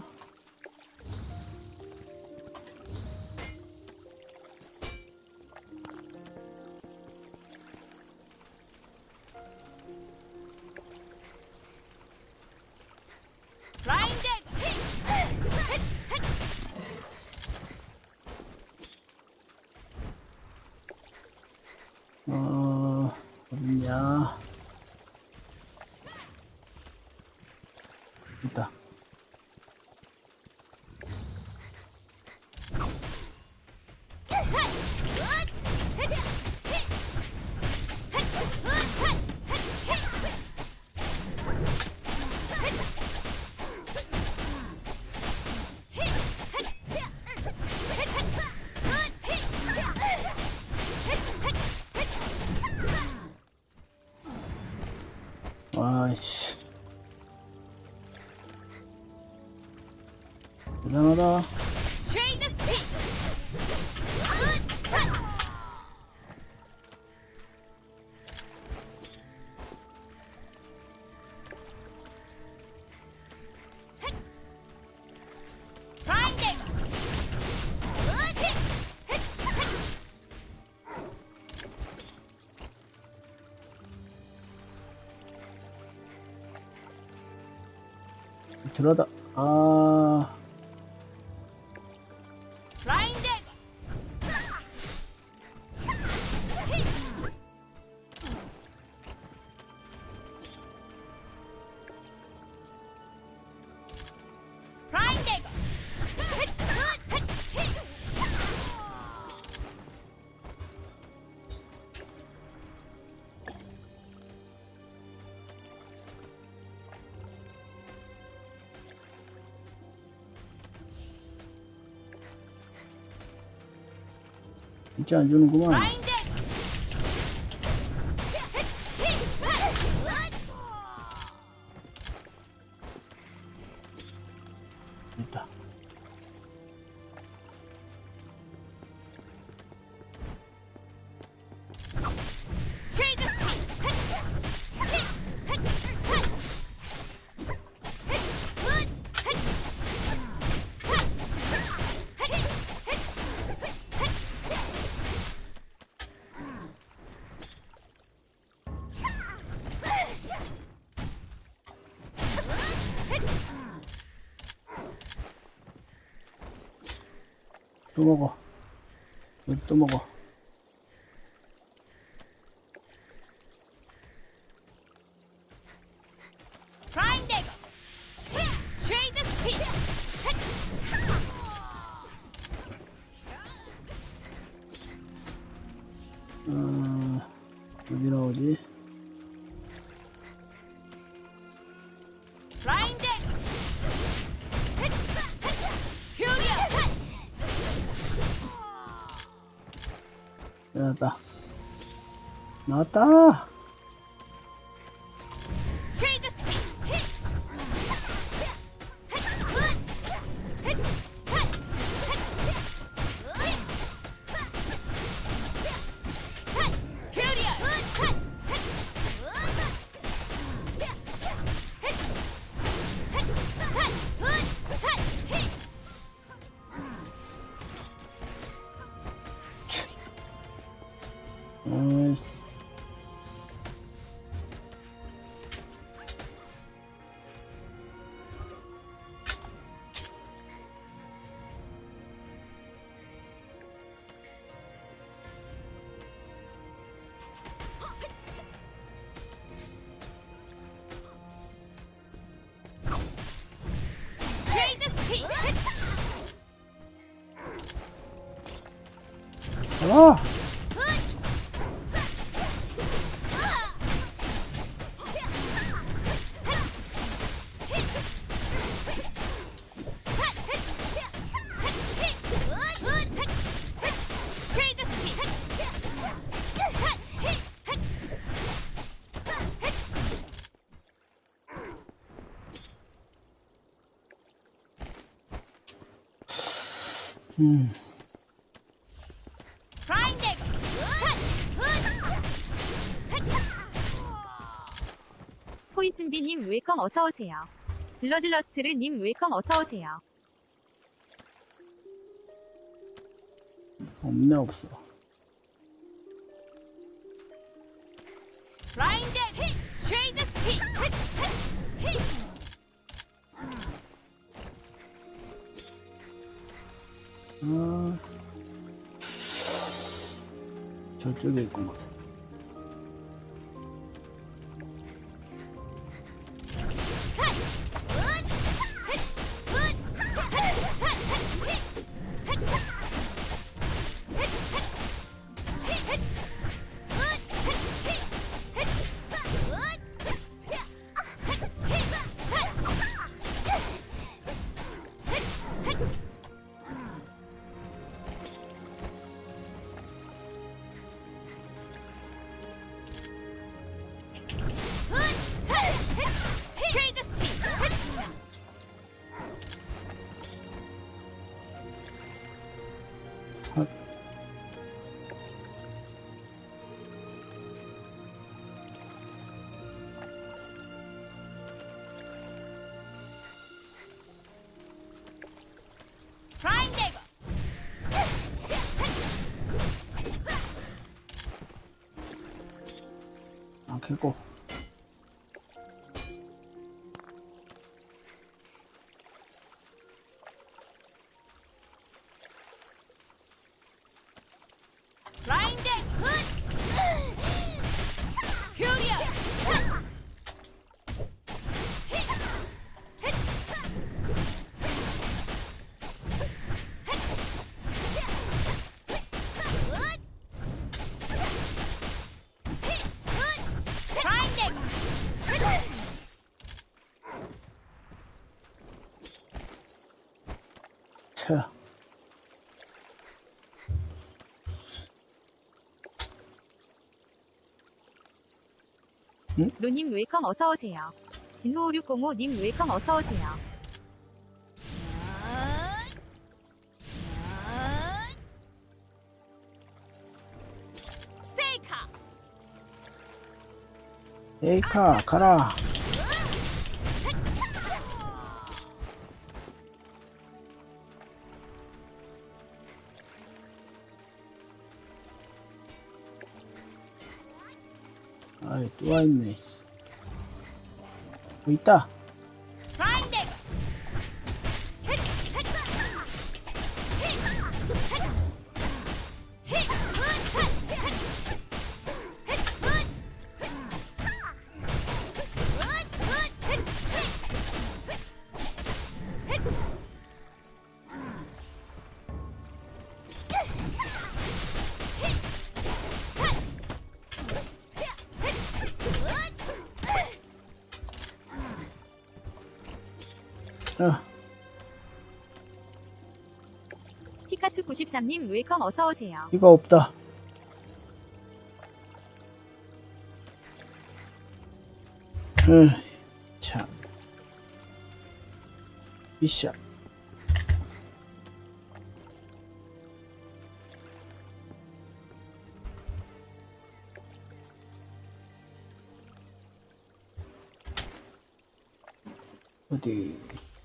어딨냐? 있다. 아이씨. 대단하다. 들어다. 진짜 안 주는구만. 있다. 또 먹어. 여기 또 먹어. 프라임 데거. 쉐이드 스피드. 어디 나오지? 프라임 데거. 퓨리어. 나왔다. 나왔다. 쉐이드 스피드. 아이씨. 쉐이드 스피드. 잡아! 프라임 데거. 포이슨비님 웰컴 어서오세요. 블러드러스트르님 웰컴 어서오세요. 없네, 없어. 프라임 데거. 쉐이드 스피드. 저쪽에 있구만. 쉐이드 스피드. 헛. 프라임 데거. 깼고. 라인 덱 퓨리어. 라인 덱 차. 로님 웰컴 어서오세요. 진호5605님 웰컴 어서오세요. 세이카. 에이카 가라. 아이 또 와있네. 뭐 있다. 라인 덱 자, 피카츄 93님 웰컴 어서오세요. 이거 없다. 참. 미션. 어디?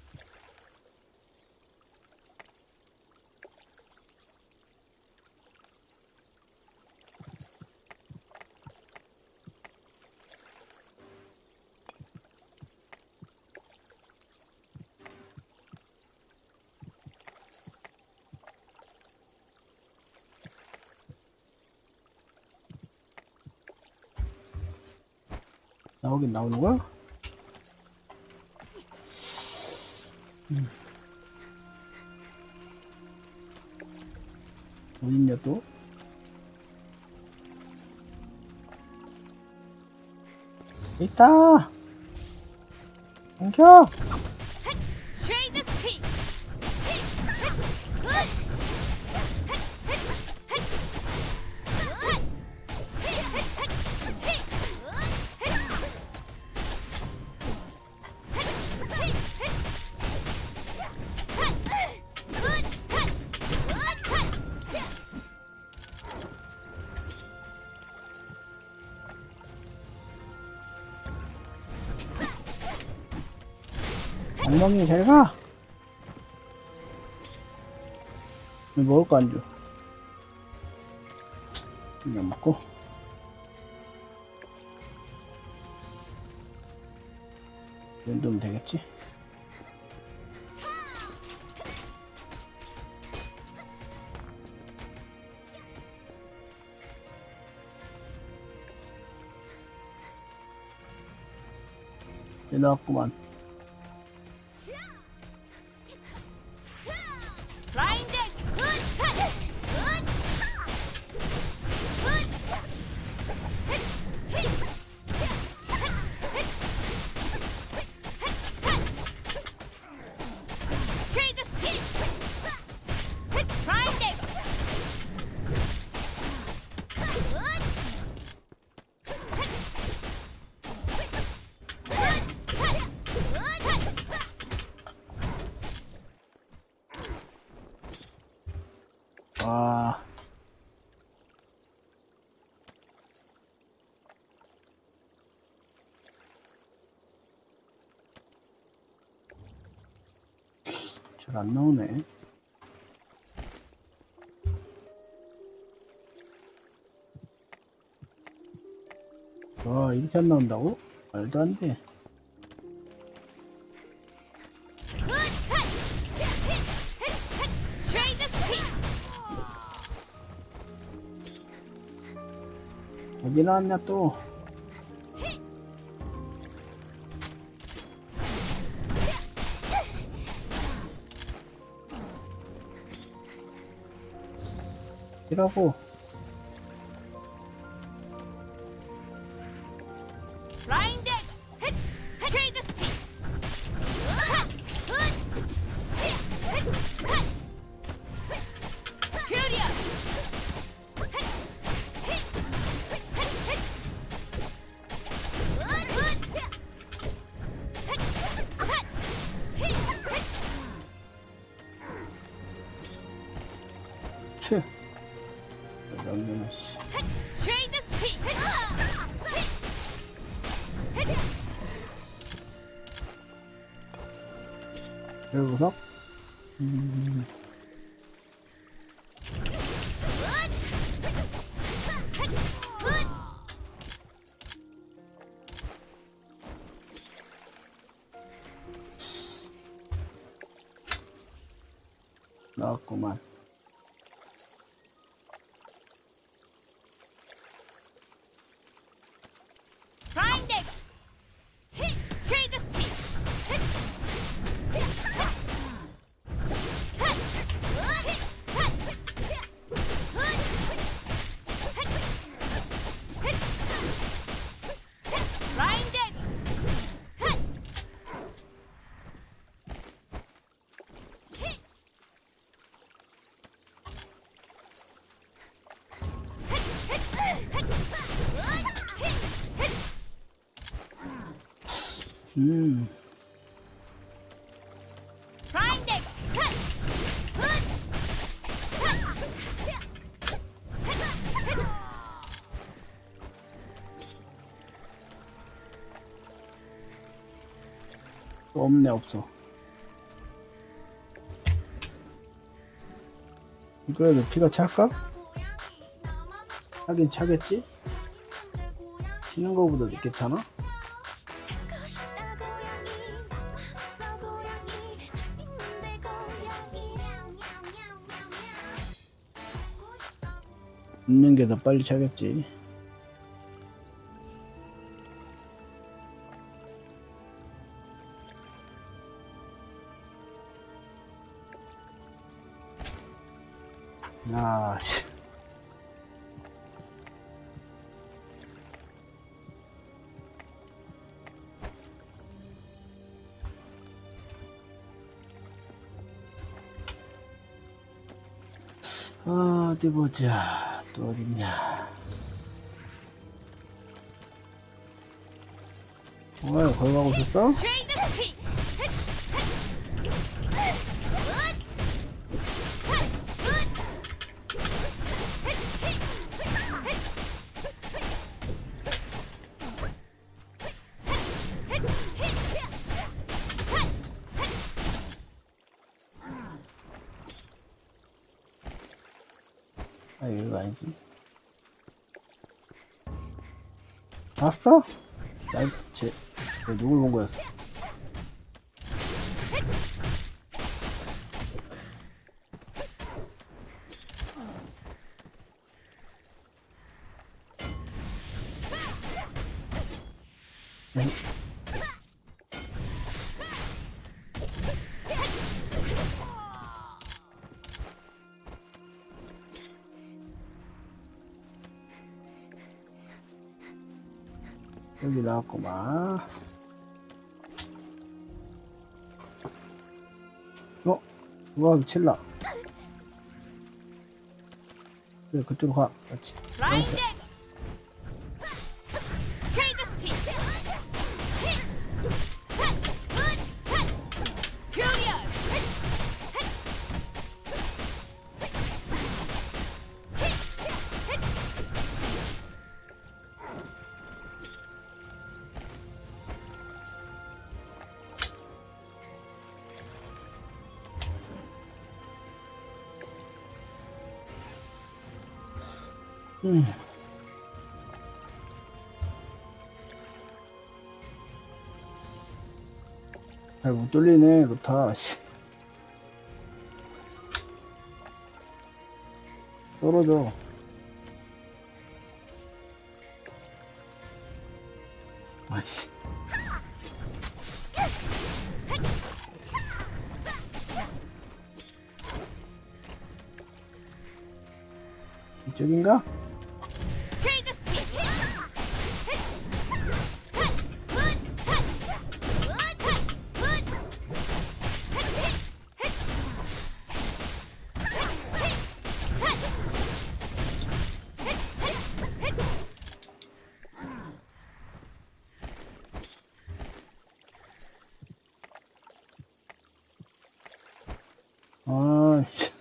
나오긴 나오는 거야? 어딨냐 또? 있다! 공격! 쉐이드 스틱. 엉망이 잘 가! 먹을 거 안 줘. 그냥 먹고. 이 정도면 되겠지? 내 나왔구만. 블라인드 쉐이드 스틱. 블라인드 와. 잘 안 나오네. 와, 이렇게 안 나온다고? 말도 안 돼. 쉐이드 스틱. 어디 나왔냐 또? 이라고. 블라인드 쉐이드 스틱. 치. 명령아 씨. 쉐이드 스틱. 그리고서 나왔구만. 블라인드 쉐이드 스틱. 블라인드 음. 없네, 없어. 그래도 피가 찰까? 하긴 차겠지? 치는 거보다 늦게 차나? 눕는 게 더 빨리 차겠지. 아, 씨. 어디 보자. 또 어딨냐. 거기 가고 있었어? 아, 이거 아니지. 봤어? 누굴 본 거였어? 여기 나왔구만. 우와, 미칠라. 그래, 그쪽으로 가. 같이. 잘 못 돌리네, 로타. 씨. 떨어져. 아이씨. 이쪽인가? 아이씨.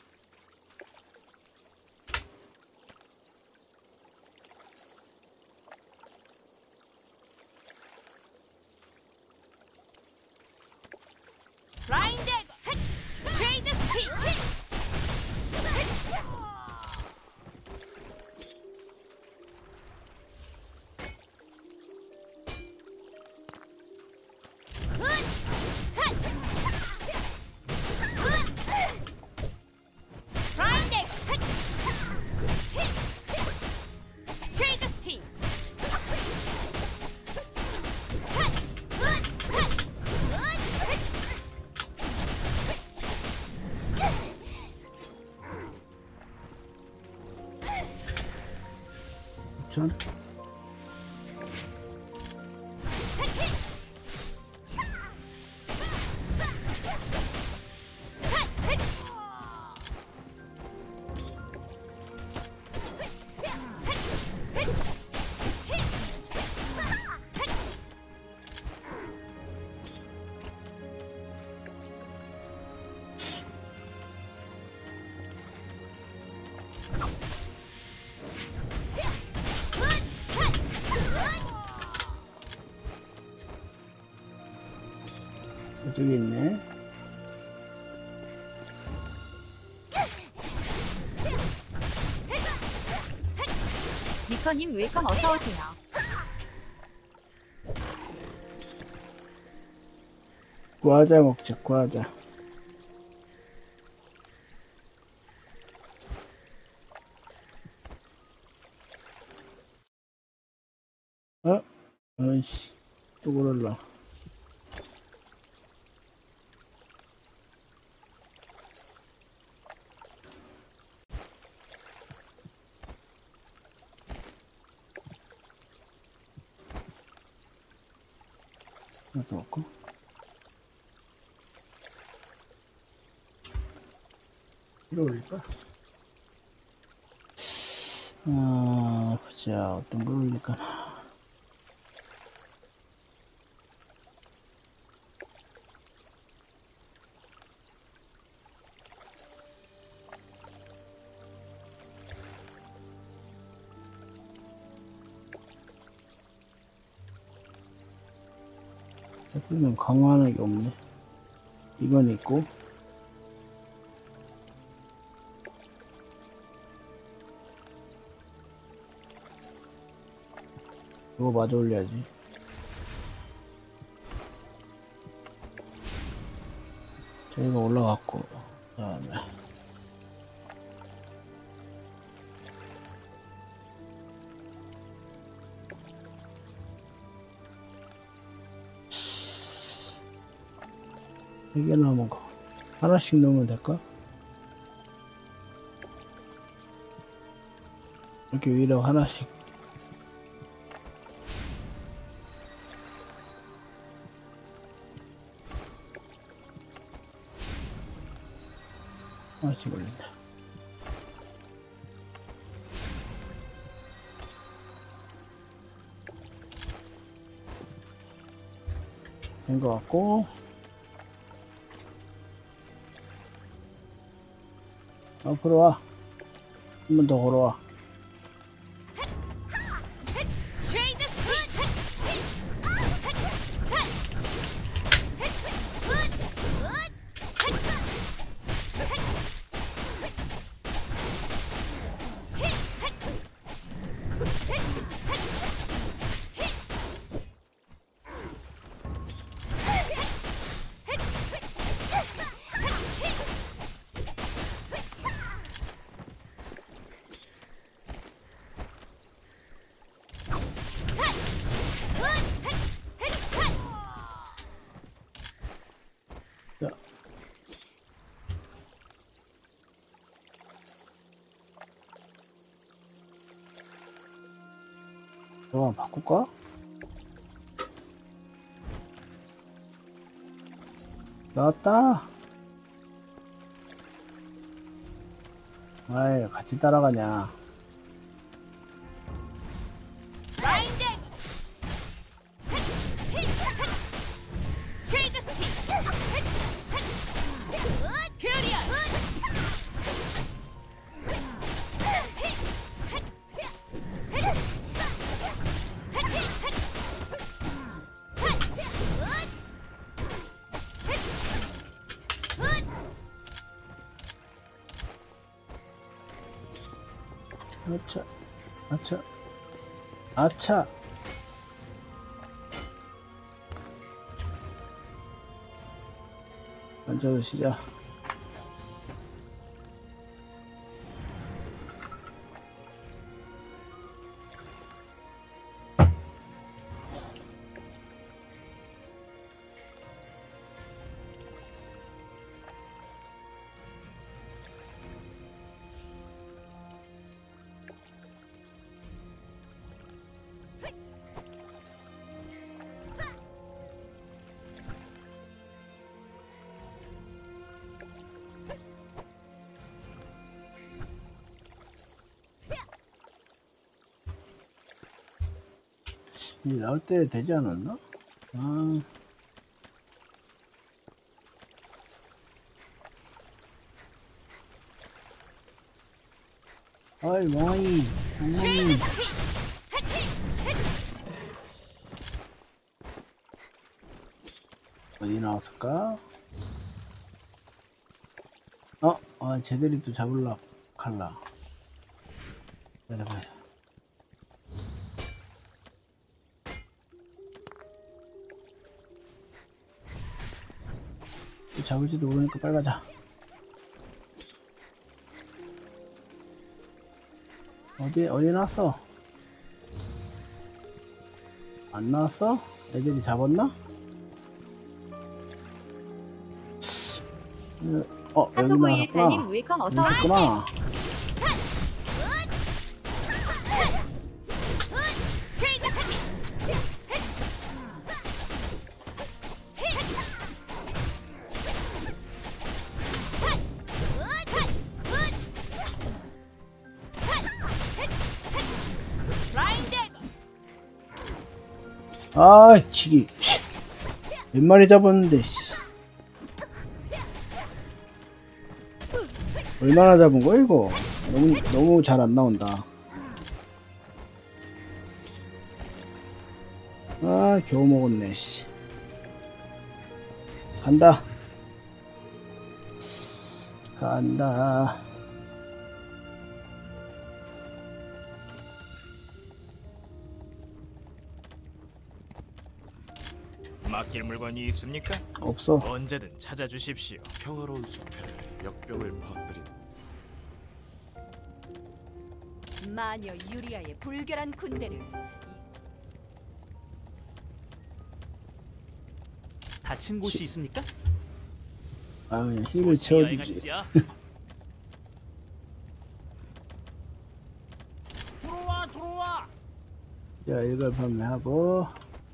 전 이쪽에 있네. 니커님 웰컴 어서오세요. 과자 먹자, 과자. 어이씨, 또 그럴라. 이것도 먹고. 이거 올릴까? 보자, 어떤 걸 올릴까나. 해보면 강화하는 게 없네. 이건 있고, 이거 마저 올려야지. 저희가 올라갔고, 그다음에 세 개 남은 거 하나씩 넣으면 될까? 이렇게 위로 하나씩. 하나씩 올린다. 된 것 같고, 앞으로 와. 한 번 더 걸어와. 자. 이거 바꿀까? 나왔다. 아이, 같이 따라가냐. 아차, 아차, 아차. 앉아서 시작. 이제 나올 때 되지 않았나? 아. 어이, 멍이. 멍이. 어디 나왔을까? 쟤들이 또 잡을라 갈라. 기다려봐. 잡을지도 모르니까 빨리 가자. 어디 나왔어? 안 나왔어? 애들이 잡았나? 여기 하수구 나왔구나. 18님 웰컴 어서 있구나. 아, 치기. 몇 마리 잡았는데. 얼마나 잡은 거야 이거? 너무 잘 안 나온다. 아, 겨우 먹었네. 씨. 간다. 간다. 맡길 물건이 있습니까? 없어. 언제든 찾아주십시오. 평화로운 숲에 역병을 퍼뜨린 마녀 유리아의 불결한 군대를 다친 곳이 있습니까? 아, 그냥 힐을 채워주지. 들어와. 자, 이걸 판매하고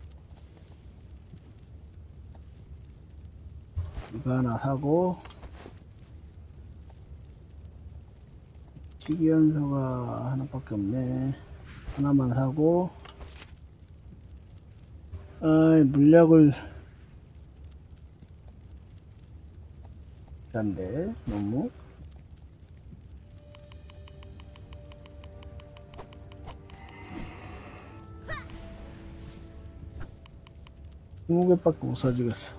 이거 하나 사고 식이연소가 하나밖에 없네. 하나만 사고 물약을 안돼 너무 20개밖에 못 사주겠어.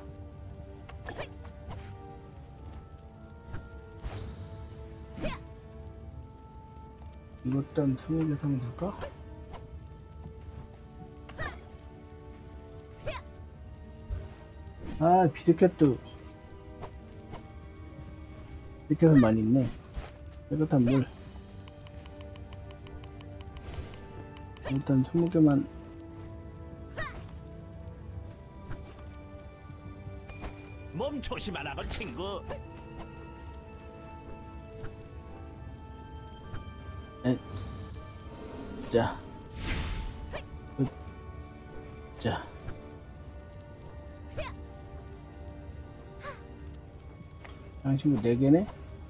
이것도 한 20개 사면 될까? 아, 비드캣도 비드캣은 많이 있네. 깨끗한 물 일단 20개만. 몸 조심하라고 친구. 자, 자, 양친구 4개네.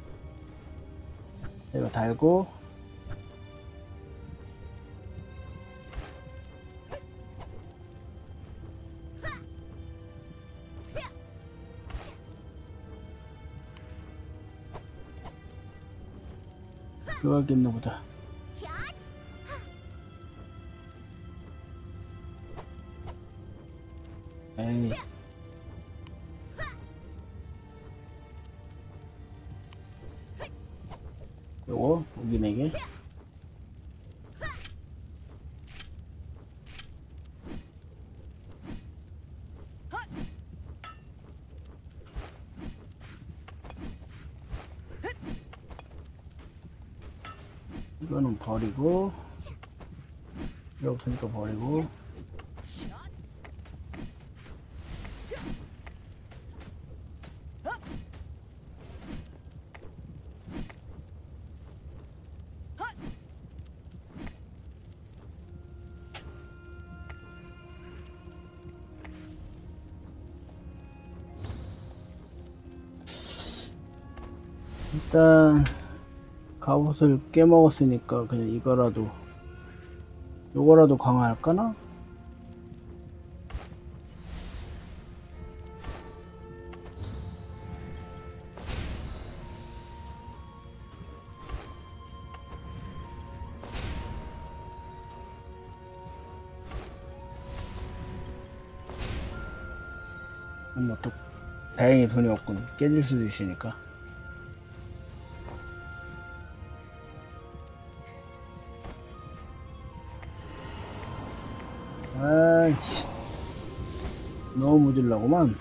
이거 달고 들어가겠나 보다. 에이, 요거 고기 4개. 이거는 버리고, 필요 없으니까 버리고. 일단 갑옷을 깨먹었으니까 그냥 요거라도 강화할까나? 뭐 또 다행히 돈이 없군. 깨질 수도 있으니까. 아이씨, 너무 무질라구만.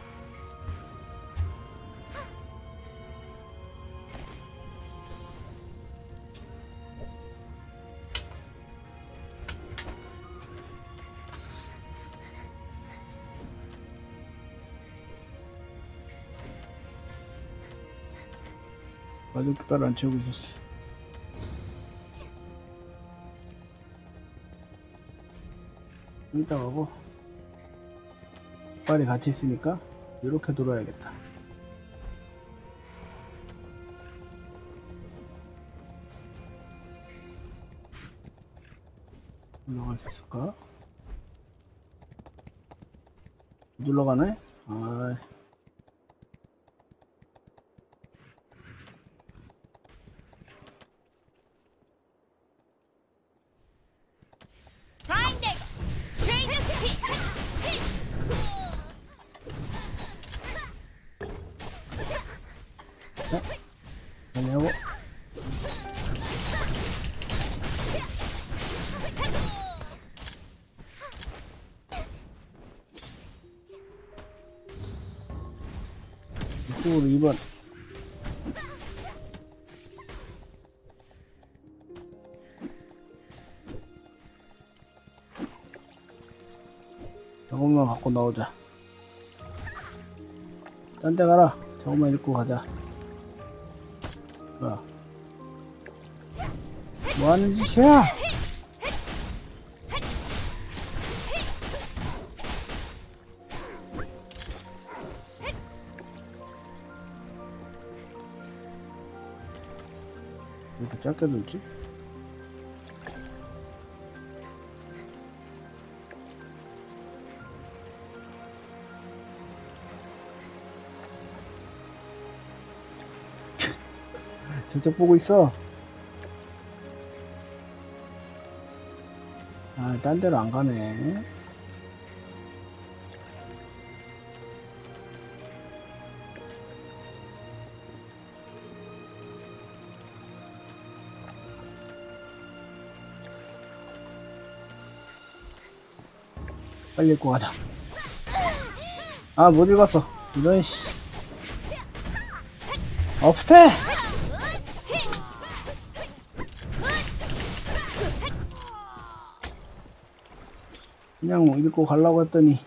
아주 깃발 안 채우고 있었어. 이따 가고 깃발이 같이 있으니까 이렇게 돌아야겠다. 올라갈 수 있을까? 못 올라가네? 아. 뭐냐고? 이쪽으로 2번. 저것만 갖고 나오자. 딴 데 가라. 저것만 읽고 가자. 뭐야? 뭐 하는 짓이야? 왜 이렇게 작게 돌지? 저쪽 보고 있어. 아, 딴 데로 안 가네. 빨리 읽고 가자. 아, 못 읽었어. 이런 씨. 없애! 그냥 읽고 가려고 했더니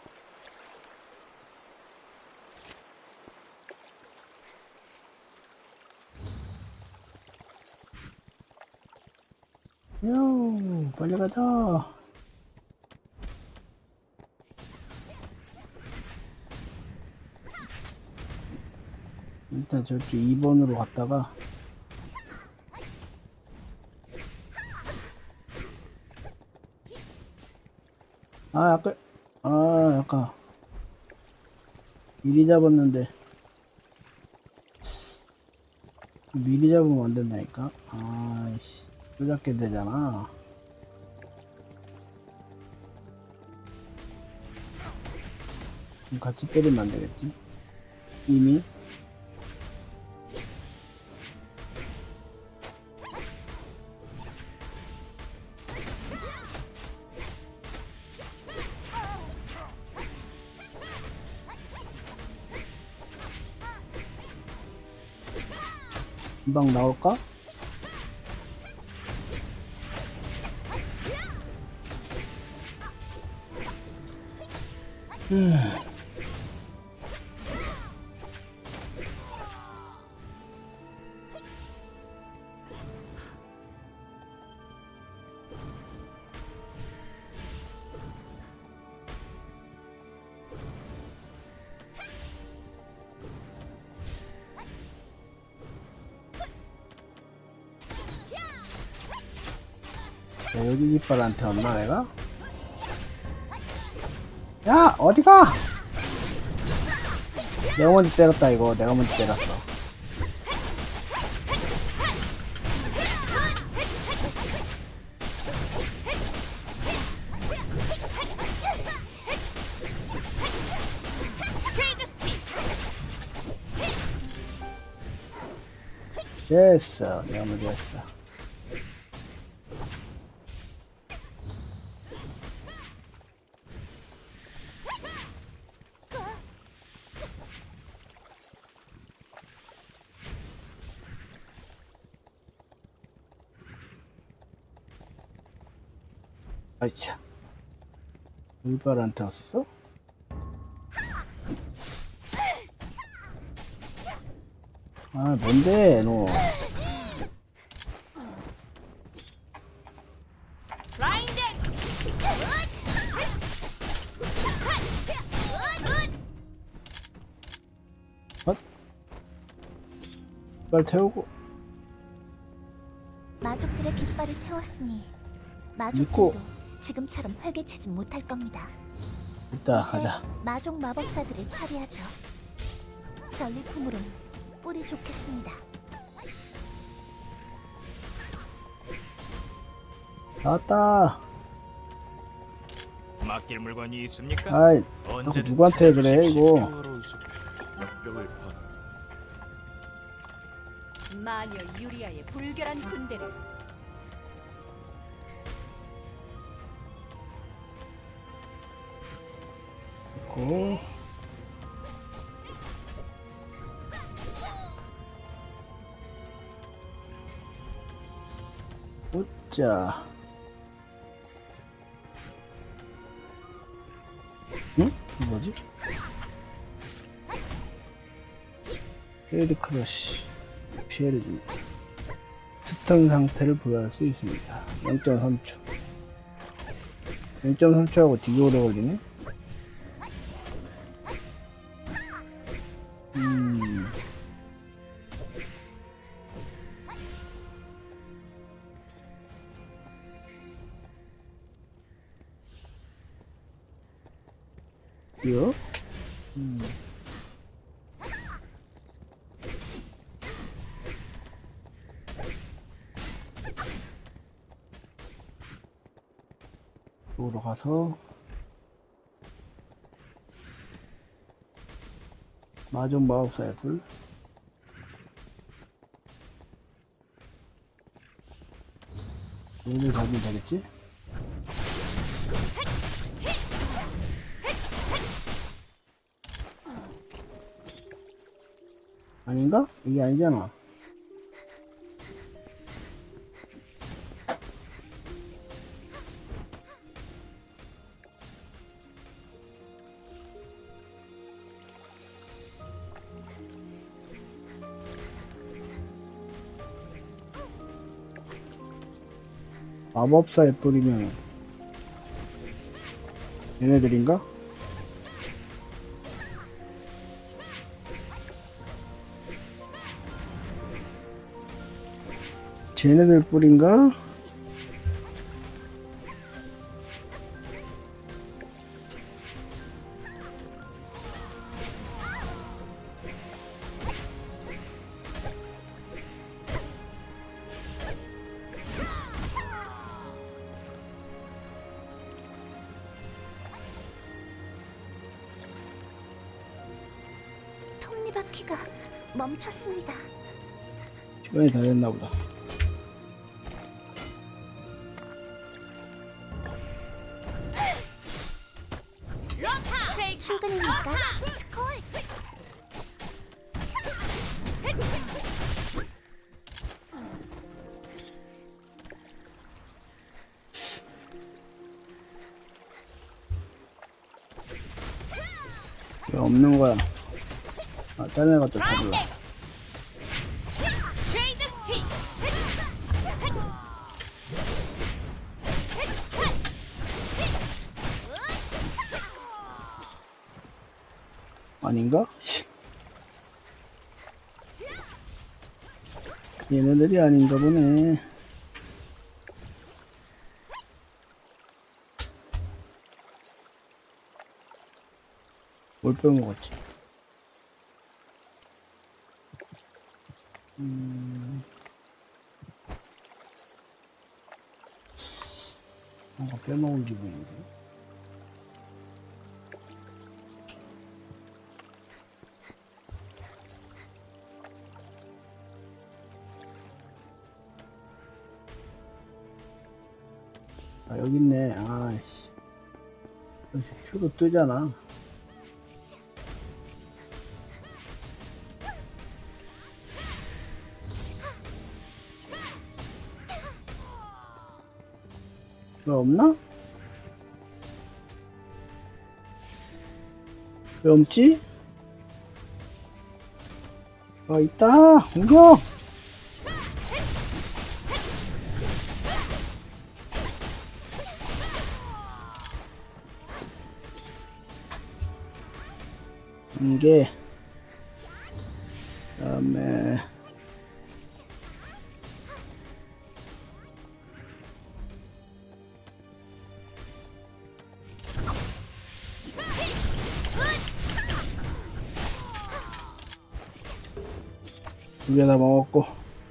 요 빨리 가자. 일단 저쪽 2번으로 갔다가 약간 미리 잡았는데 미리 잡으면 안 된다니까. 아이씨, 또 잡게 되잖아. 같이 때리면 안 되겠지. 이미 금방 나올까? 야, 여기 이빨한테 왔나 내가? 야, 어디가? 내가 먼저 때렸다. 이거 내가 먼저 때렸어. 됐어. 내가 먼저 했어. 아이차. 물발한테 왔었어? 아, 뭔데, 너. 빨리 태우고. 마족들의 깃발을 태웠으니 믿고. 마족들도 지금처럼 활개치진 못할 겁니다. 이따 이제 가자. 마족 마법사들을 처리하죠. 전리품으로 뿌리 좋겠습니다. 나왔다. 맡길 물건이 있습니까? 아이, 자꾸 언제든 누구한테 그래, 찾아주십시오. 이거. 평화로운 숲에 역병을 번 마녀 유리아의 불결한 군대를 고. 웃자. 응? 이거 뭐지? 헤드 크러쉬. 피해를 줍니다. 스턴 상태를 부여할 수 있습니다. 0.3초. 0.3초하고 되게 오래 걸리네? 이거? 이쪽으로 가서 마족 마법사의 불. 얘를 잡으면 되겠지? 아닌가? 이게 아니잖아. 마법사에 뿌리면 얘네들인가? 쟤네들 뿌린가? 톱니바퀴가 멈췄습니다. 시간이 다 됐나 보다. 출근이니까 스콜! 왜 없는 거야? 아, 다른 애가 또 잡을라. 아닌가? 얘네들이 아닌가 보네. 뭘 빼먹었지? 뭔가 빼먹은 기분인데. 아, 여기 있네. 아이씨. 여기 큐도 뜨잖아. 왜 없나? 왜 없지? 아, 있다! 공격! 이게 그다음에 두 개 다 먹었고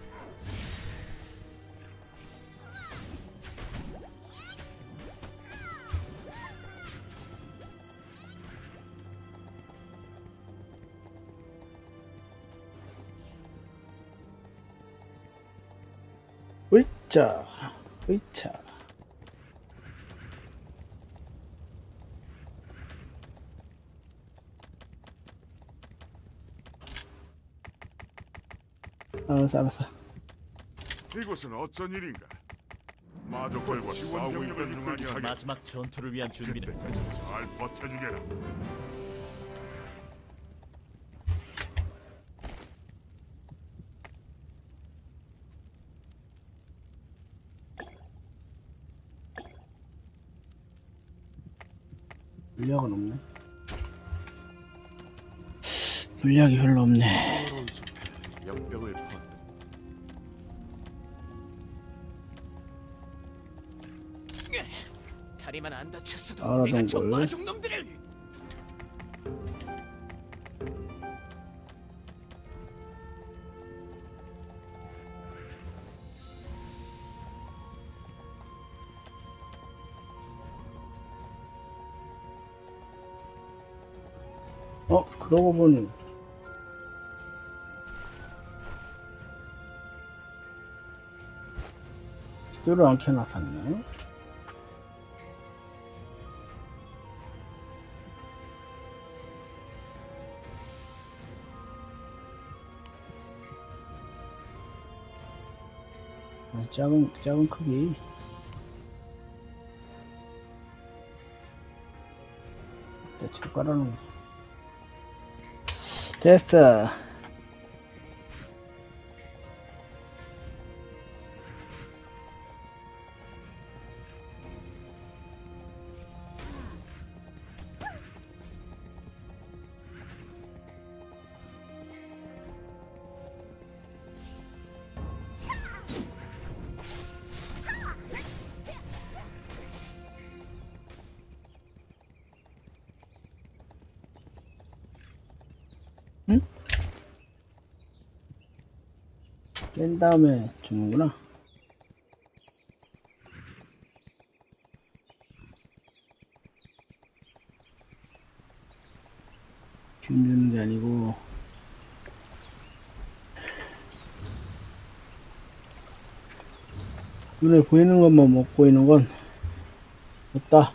으이짜 으이차 알았어 이곳은 어쩐 일인가? 마족들과 싸우고 있던 중 아니야. 마지막 전투를 위한 준비는 그때까지 잘 버텨주게라. 물약은 없네. 물약이 별로 없네. 더러운 숲에 역병을 퍼 다리만 안 다쳤어도 알아둔 내가 저 걸. 마족 놈들을 그러고 보니 제대로 안 켜놨었네. 작은 크기. 대치도 깔아놓은 거. 됐어. 응? 뺀 다음에 주는구나. 균 주는 게 아니고 눈에 보이는 것만 먹고 있는 건 없다.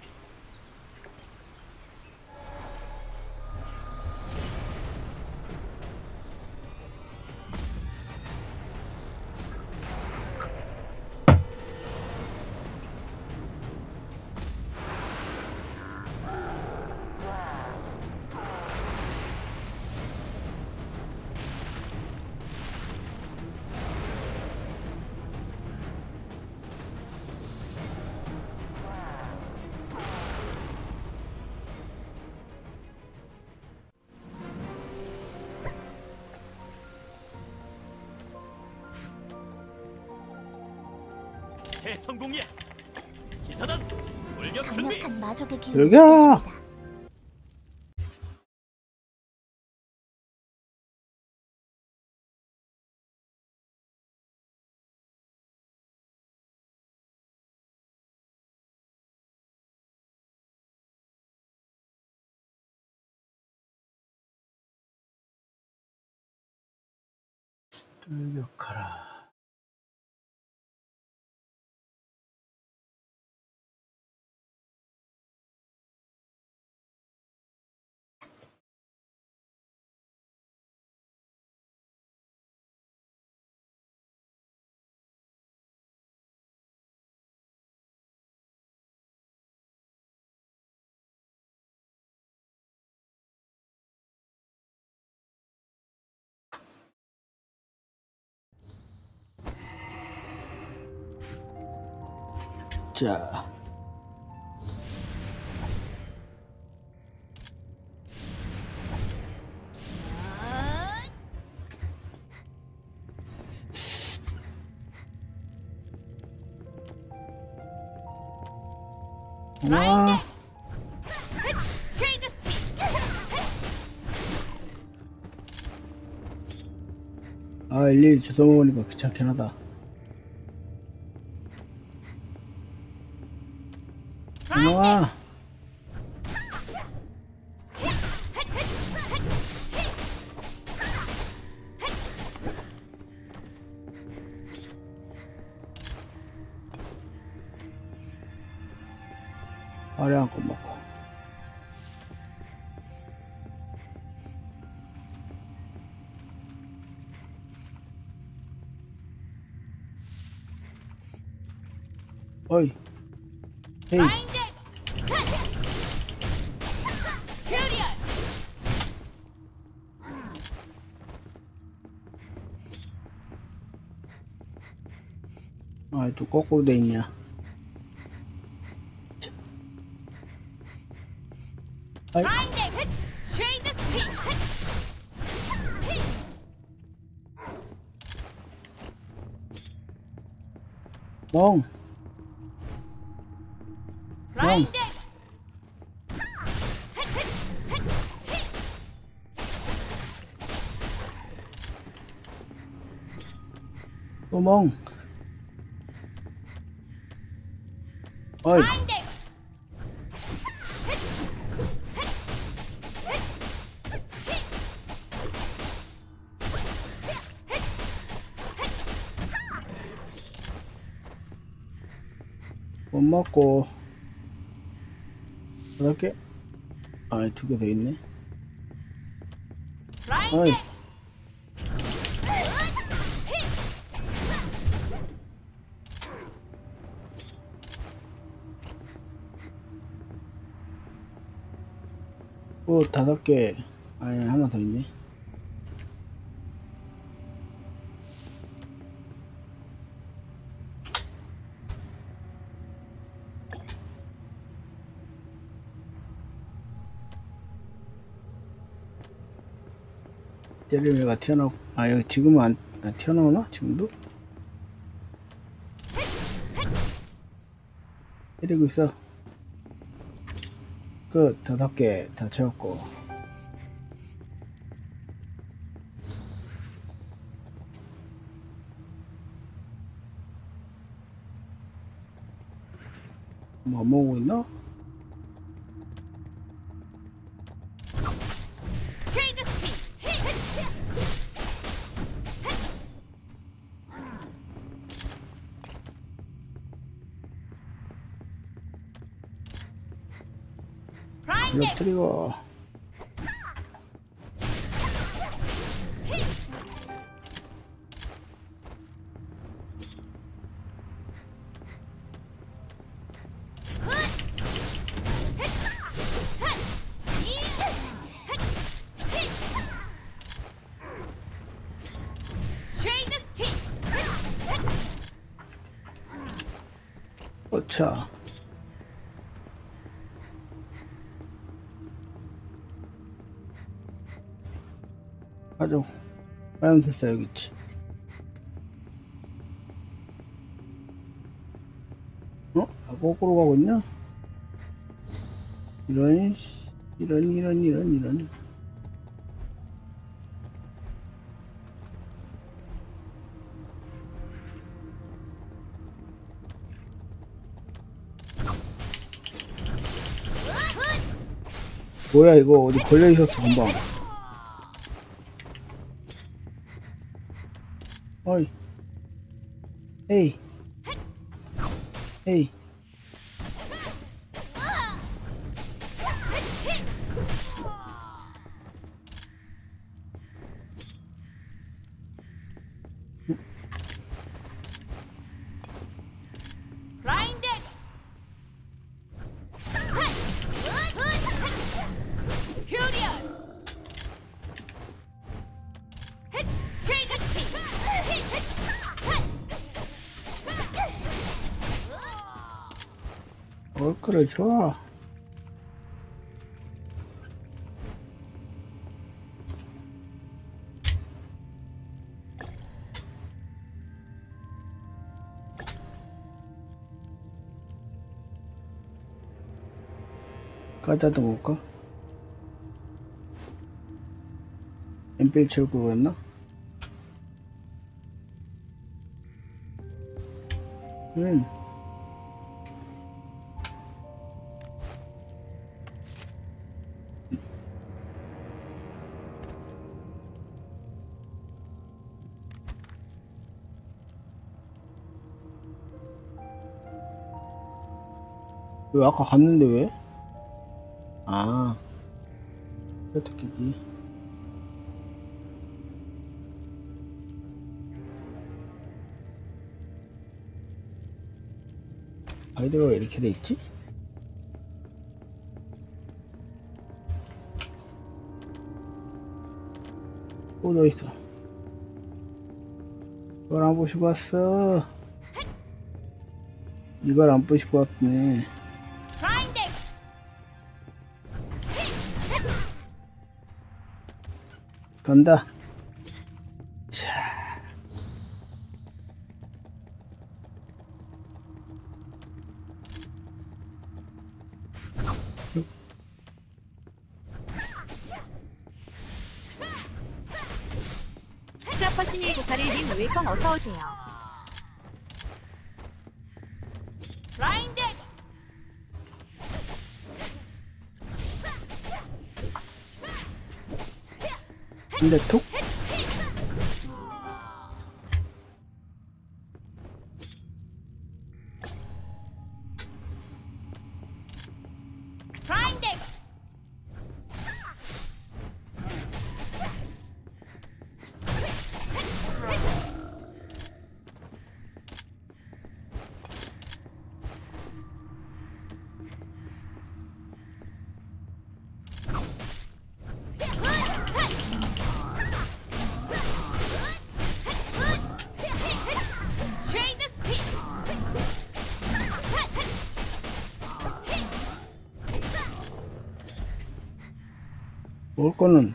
대성공이야. 기사단 돌격 준비. 강력한 마족의 기운이 돌격! 느껴집니다. 돌격하라. 자. 와. 아, 일일이 주워먹으니까 귀찮긴 하다. 나와. 화려한 거 먹고. 어이. 헤이. 아, 또 거꾸로 돼 있냐. 아이. 멍. 멍. 또 멍. 어이. 못 먹고. 8개? 아, 2개 더 있네. 어이. 오, 5개. 아니, 하나 더 있네. 때리면가 튀어나오고, 아, 여기 지금은 안 튀어나오나? 지금도? 때리고 있어. 끝. 5개 다 채웠고. 뭐 먹고 있나? 블럭트리거. 어차. 가져. 빨간 tul사 여기 있지. 어? 아, 거꾸로 가고 있냐? 이런. 뭐야, 이거 어디 걸려 있었어, 금방. 어이. 에이. 에이. 월크를 줘. 가자도 볼까? 엠필 채울 거였나? 왜 아까 갔는데 왜? 아, 어떻게지? 아이디어가 왜 이렇게 돼 있지? 꽂아 있어. 이걸 안 보시고 왔어. 이걸 안 보시고 왔네. 간다. 자. 스타퍼신일 9811님 웰컴 어서오세요. 근데 톡? 먹을 거는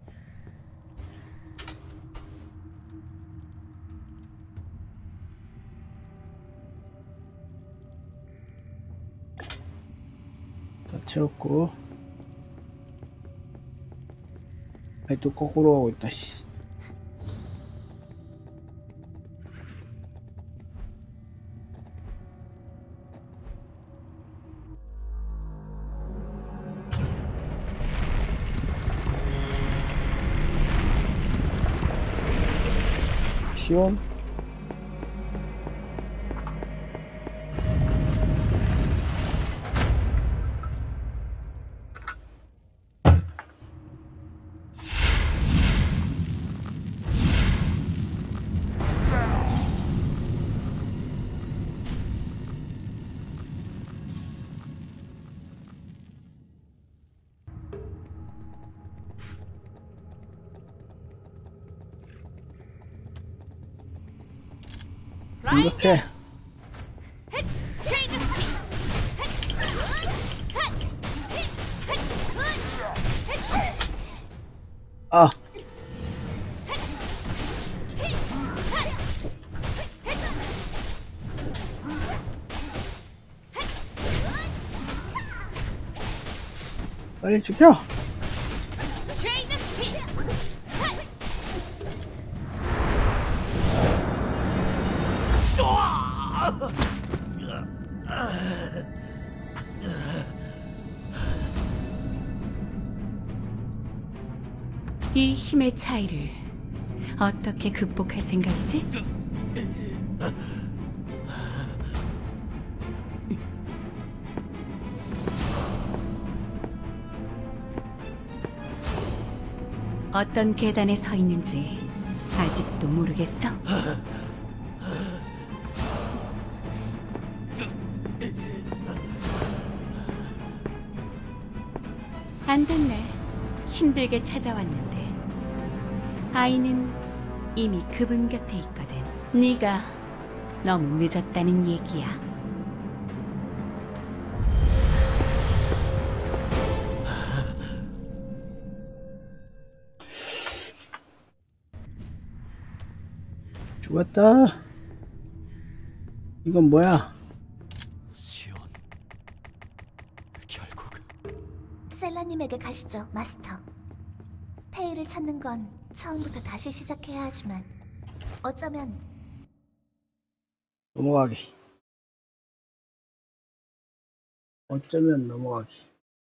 다 채웠고. 아이 또 거꾸로 가고 있다 씨. 시온 이렇게 아 빨리 죽여. 이 힘의 차이를 어떻게 극복할 생각이지? 어떤 계단에 서 있는지 아직도 모르겠어? 안 됐네. 힘들게 찾아왔는데 아이는 이미 그분 곁에 있거든. 네가 너무 늦었다는 얘기야. 죽었다. 이건 뭐야? 시온. 결국 셀라님에게 가시죠, 마스터. 페이를 찾는 건 처음부터 다시 시작해야 하지만 어쩌면 넘어가기. 어쩌면 넘어가기.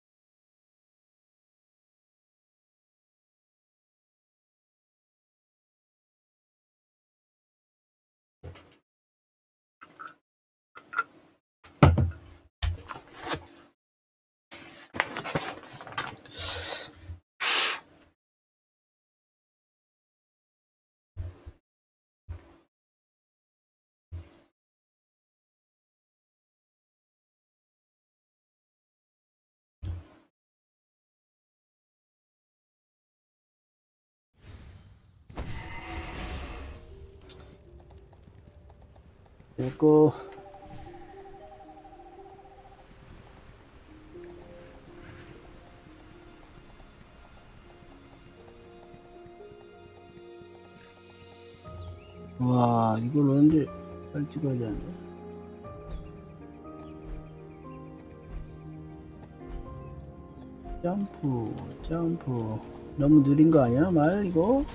됐고, 와, 이걸 언제 빨리 찍어야 되는데. 점프. 너무 느린 거 아니야, 말, 이거?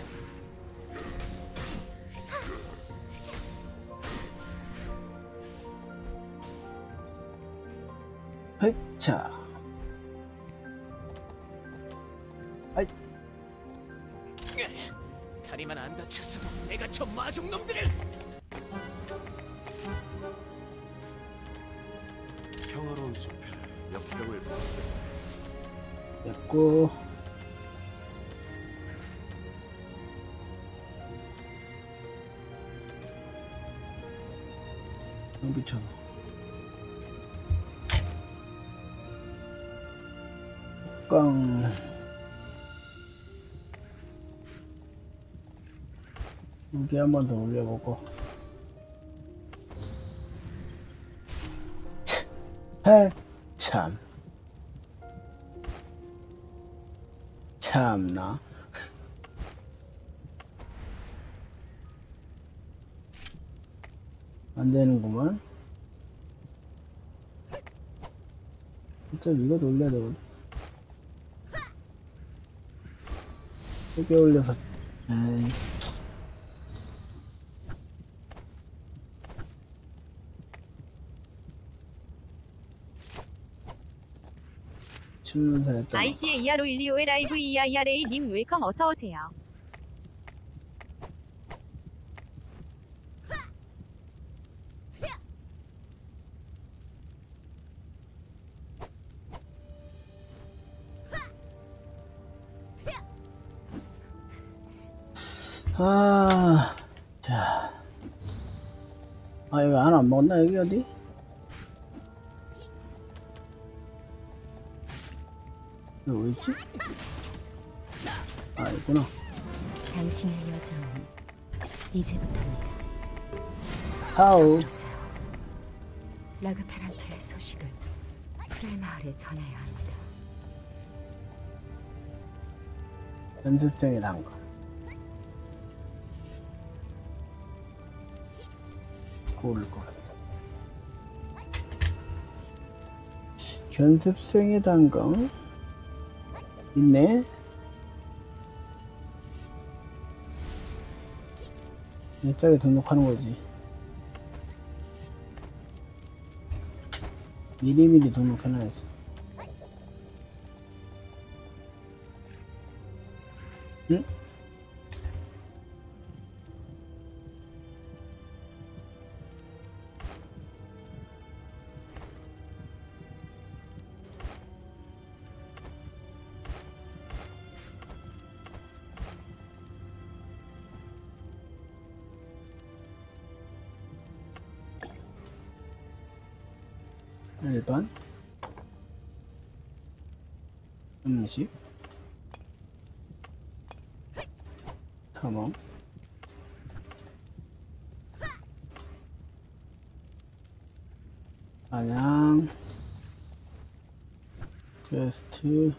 자, 아이, 다리만 안 다쳤어도 내가 저 마중 놈들을. 평화로운 숲에 역병을 됐고, 여기처럼 깡. 여기 한 번 더 올려보고. 참. 참나. 안 되는구만. 진짜 이것도 올려야 되거든. 크게 올려서. 에이. 춤문사 했다. IC의 ER125의 라이브 EIRA님 웰컴 어서오세요. 자. 여기 하나 안 먹었나? 여기 어디? 여기 어딨지? 있구나. 당신의 여정은 이제부터입니다. 하우. 서두르세요. 라그페란토의 소식을 프레 마을에 전해야 합니다. 연습생의 단거. 고를 것 같아. 견습생의 단검 있네. 일자리 등록하는 거지. 미리미리 등록해놔야지. 응? 일반 음식 탐험 사냥 퀘스트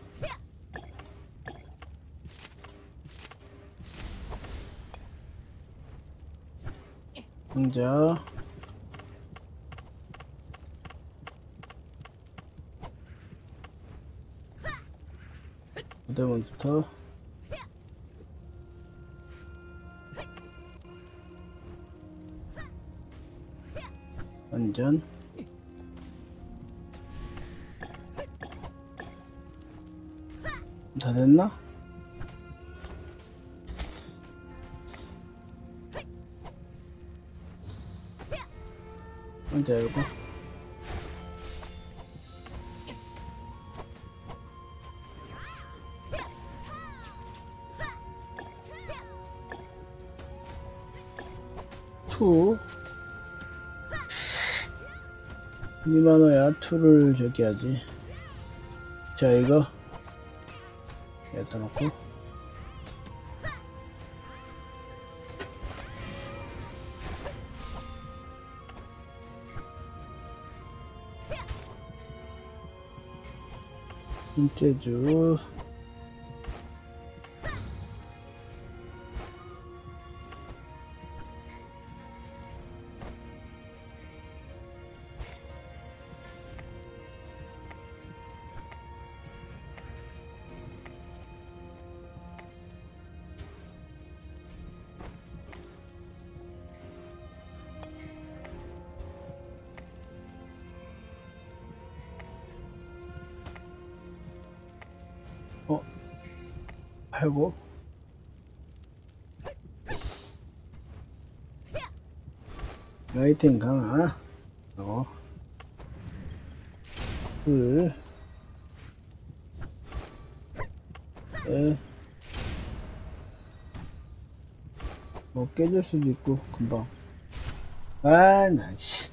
상자. 고대 몬스터. 완전. 다 됐나? 상자 열고. 투 2만원야. 투를 저기 하지. 자, 이거 여기다 놓고 힘재주. 팔고 라이팅 강화 하고 불 뭐 깨질 수도 있고 금방. 아, 나 씨.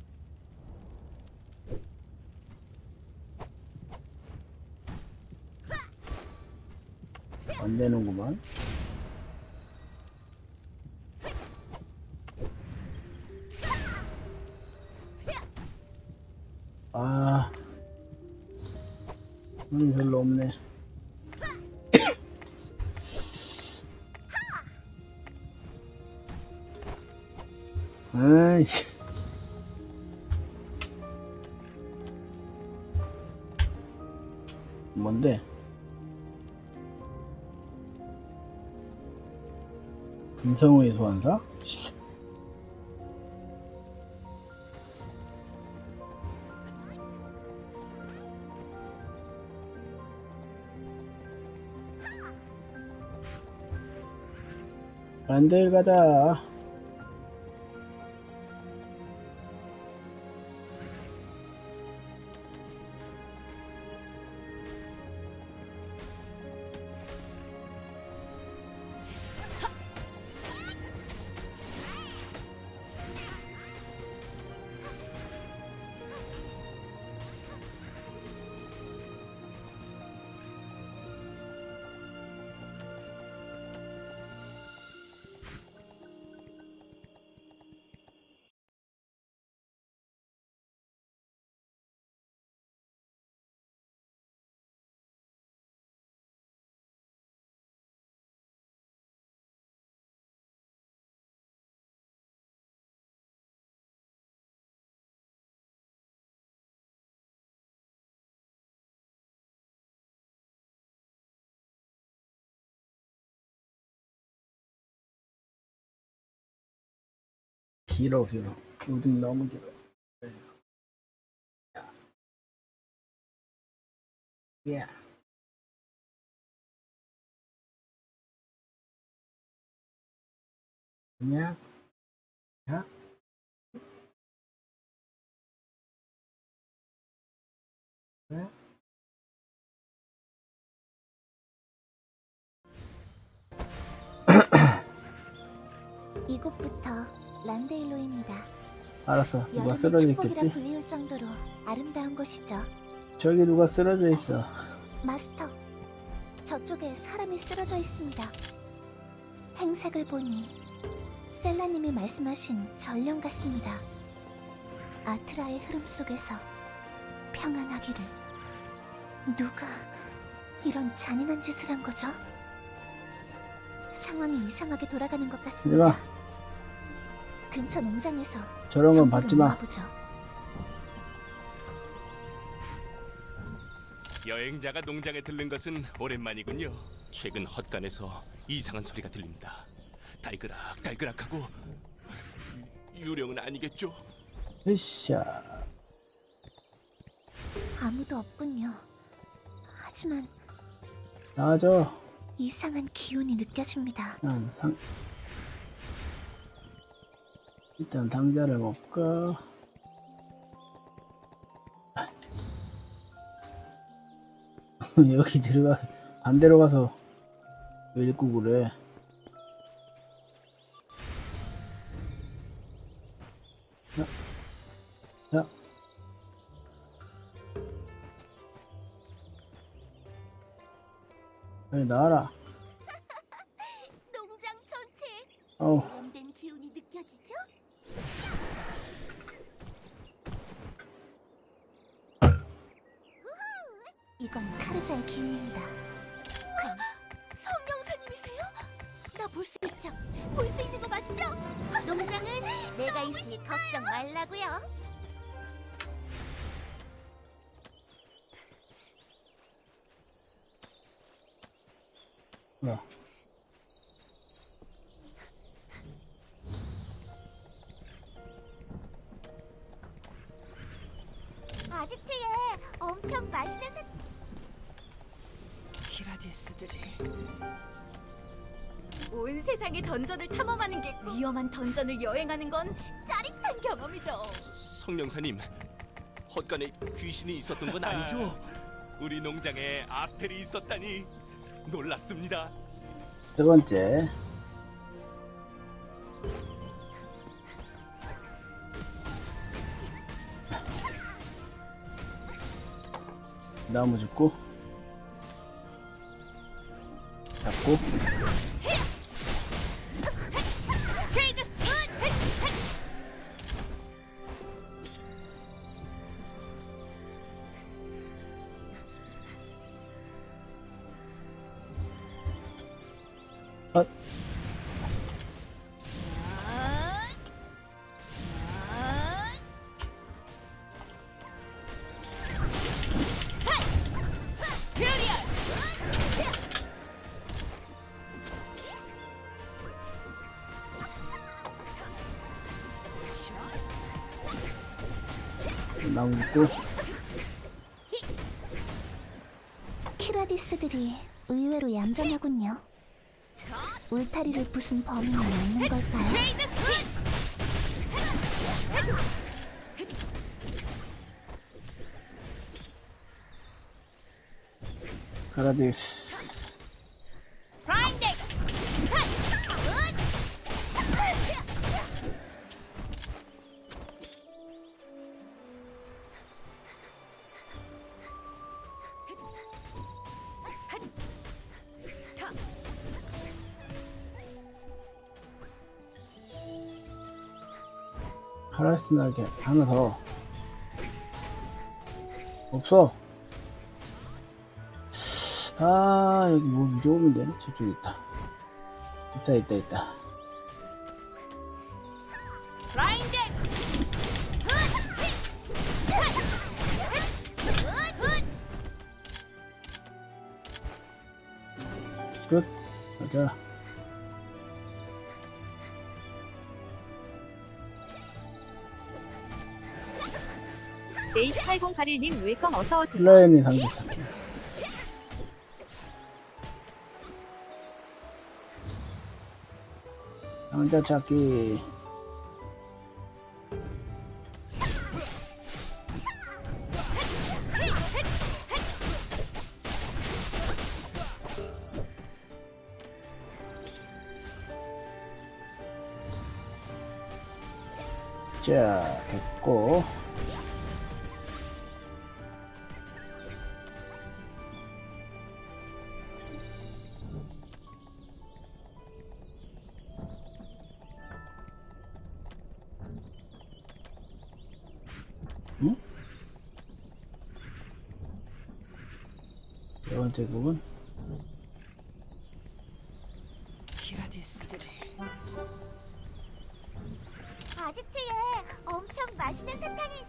안 되는구만. 아, 별로 없네. 아이, 뭔데? 금성의 소환사? 란데일 가자. 길어. 로딩 너무 길어. 야. 그냥 야. 그래? 이곳부터 란데일로입니다. 알았어. 누가 여름의 쓰러져 축복이라 있겠지? 불리울 정도로 아름다운 곳이죠. 저기 누가 쓰러져 있어. 마스터, 저쪽에 사람이 쓰러져 있습니다. 행색을 보니 셀라님이 말씀하신 전령 같습니다. 아트라의 흐름 속에서 평안하기를. 누가 이런 잔인한 짓을 한 거죠? 상황이 이상하게 돌아가는 것 같습니다. 얘들아, 근처 농장에서 저런 건 정보를 받지 마. 모아보죠. 여행자가 농장에 들른 것은 오랜만이군요. 최근 헛간에서 이상한 소리가 들립니다. 달그락달그락하고 유령은 아니겠죠? 으쌰. 아무도 없군요. 하지만 나와줘. 이상한 기운이 느껴집니다. 일단 당자를 먹고. 여기 들어가, 반대로 가서 왜 읽고 그래. 자. 빨리 나와라. 농장 전체에 어우, 오염된 기운이 느껴지죠? 이건 카르자의 기운입니다. 성령사님이세요? 나 볼 수 있죠? 볼 수 있는 거 맞죠? 농장은 내가 있으니 걱정 말라고요. 뭐야. 아지트에 엄청 맛있는 키라디스들이 온 세상의 던전을 탐험하는 게 위험한 던전을 여행하는 건 짜릿한 경험이죠. 성령사님, 헛간에 귀신이 있었던 건 아니죠? 우리 농장에 아스텔이 있었다니 놀랐습니다. 세 번째. 나무 줍고. 잡고. 헛. 나무 줍고. 키라디스들이 의외로 얌전하군요. 울타리를 부순 범인은 없는 걸까요? 카라디스. 카라스 날개 하나 더. 없어. 아, 여기 뭐 위험이 되네. 저쪽에 있다. 있다. 끝. 가자. J8081님 웰컴 어서오세요. 플라이언이 상대 찾기. 상자 찾기. 자, 됐고. 응? 세 번째 부분. 키라디스들이 아지트에 엄청 맛있는 사탕이.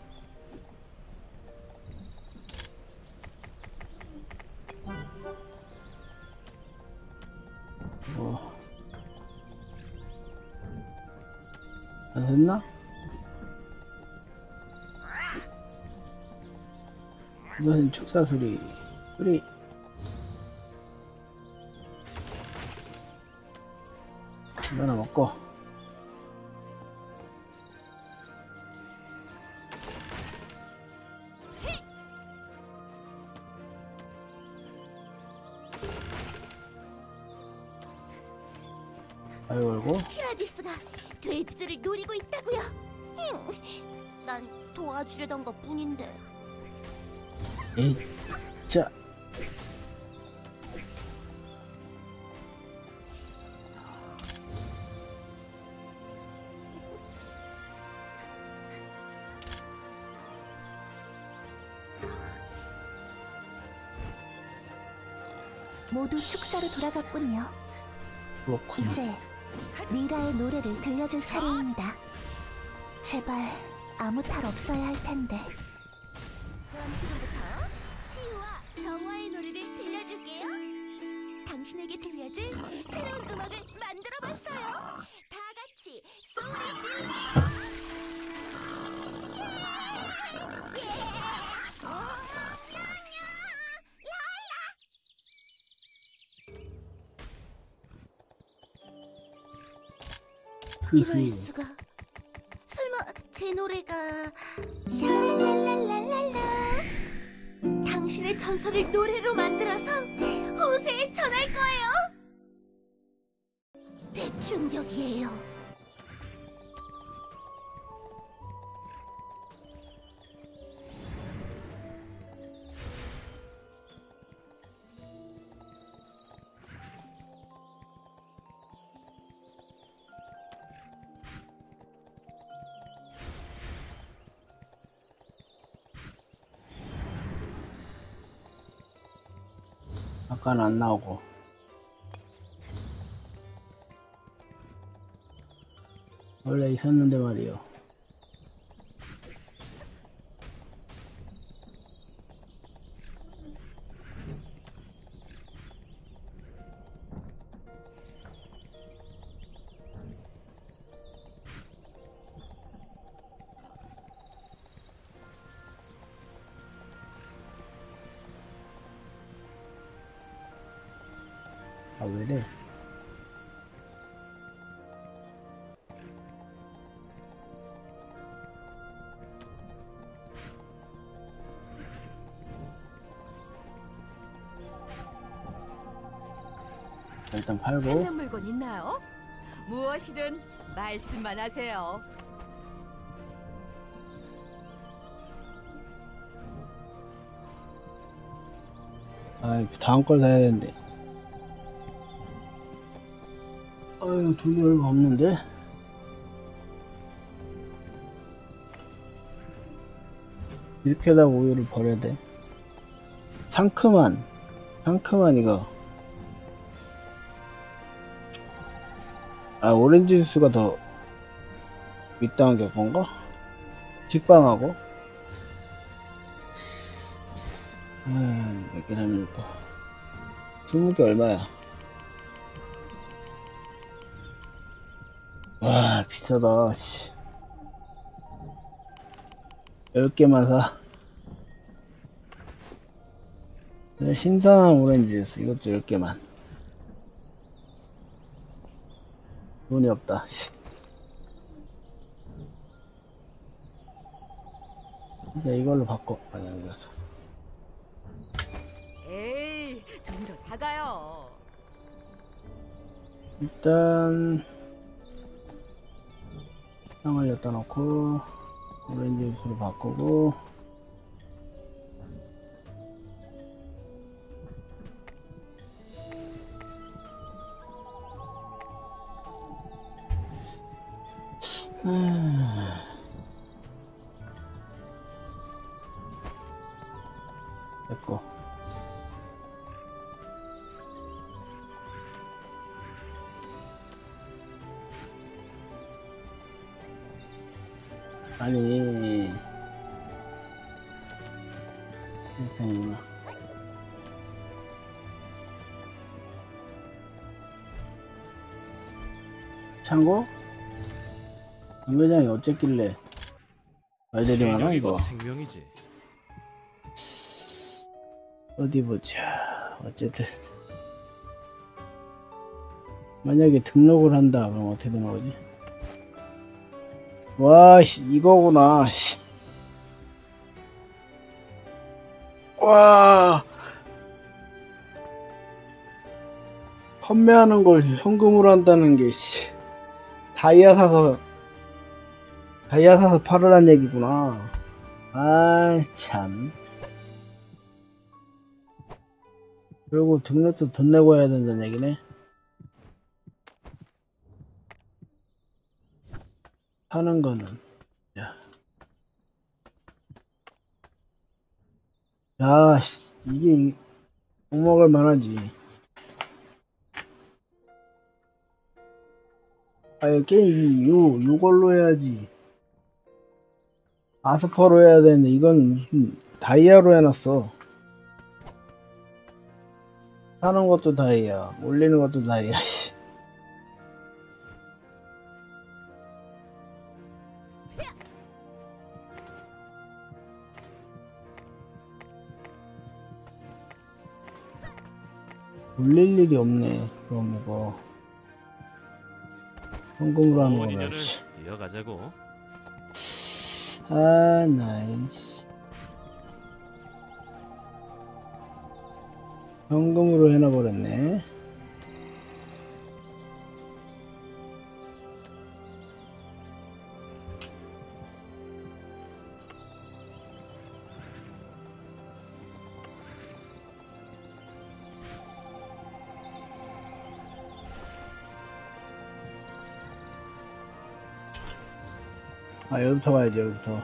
안 됐나? 이것은 축사 소리. 이거 하나 먹고. 아이고. 키라디스가 돼지들을 노리고 있다고요. 난 도와주려던 것 뿐인데. 에이, 자. 모두 축사로 돌아갔군요. 그렇군요. 이제 리라의 노래를 들려줄 차례입니다. 제발 아무 탈 없어야 할 텐데. 그럼 지금부터 치유와 정화의 노래를 들려줄게요. 당신에게 들려줄 새로운 음악을 만들어봤어요. 다 같이 소리 질러! 이럴 수가. 설마 제 노래가 샤랄랄랄랄랄라 당신의 전설을 노래로 만들어서 호세에 전할 거예요. 대충격이에요. 아까는 안 나오고. 원래 있었는데 말이요. 아, 왜래? 일단 팔고. 찾는 물건 있나요? 무엇이든 말씀만 하세요. 아, 다음 걸 사야 되는데. 아유, 돈이 얼마 없는데? 이렇게다가 우유를 버려야 돼. 상큼한 이거. 아, 오렌지 주스가 더 윗당한 게 뭔가? 식빵하고? 몇 개 사면일까? 20개 얼마야? 와, 비싸다, 씨. 10개만 사. 신선한 오렌지 주스, 이것도 10개만. 돈이 없다, 씨. 이제 이걸로 바꿔. 아니, 아니었어. 에이, 좀 더 사가요. 일단 빵을 여기다 놓고 오렌지 주스로 바꾸고 됐고 아니 일단이구나. 참고 연회장이 어쨌길래 말들이 많아 개념이 이거. 곧 생명이지. 어디 보자. 어쨌든 만약에 등록을 한다 그럼 어떻게 되는 거지? 와, 씨, 이거구나. 씨. 와, 판매하는 걸 현금으로 한다는 게 씨. 다이아 사서 팔으란 얘기구나. 아, 참. 그리고 등록도 돈 내고 해야 된다는 얘기네. 하는 거는 야, 씨, 이게 욕먹을 만하지. 아니 게임 이걸로 해야지. 아스퍼로 해야 되는데 이건 무슨 다이아로 해놨어. 사는 것도 다이아, 올리는 것도 다이아. 씨. 올릴 일이 없네. 그럼 이거 현금으로 하는 좋은 거라. 인연을 이어가자고. 아, 나이스. 현금으로 해놔버렸네. 아, 여기부터 가야지, 여기부터.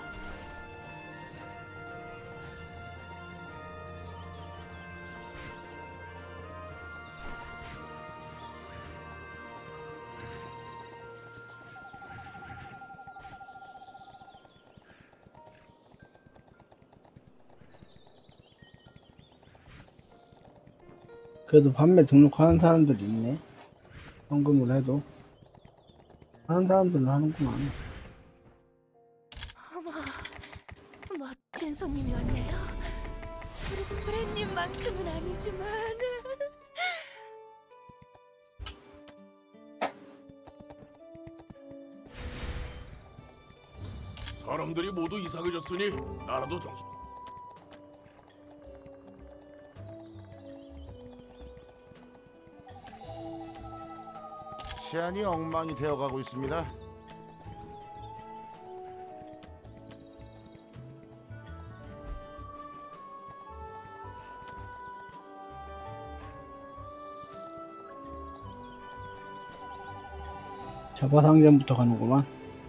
그래도 판매 등록하는 사람들이 있네. 현금으로 해도. 하는 사람들은 하는구만. 어머, 멋진 손님이 왔네요. 브랜님만큼은 아니지만. 사람들이 모두 이상해졌으니 나라도 정신. 시안이 엉망이 되어가고 있습니다. 자바상점부터 가는구만.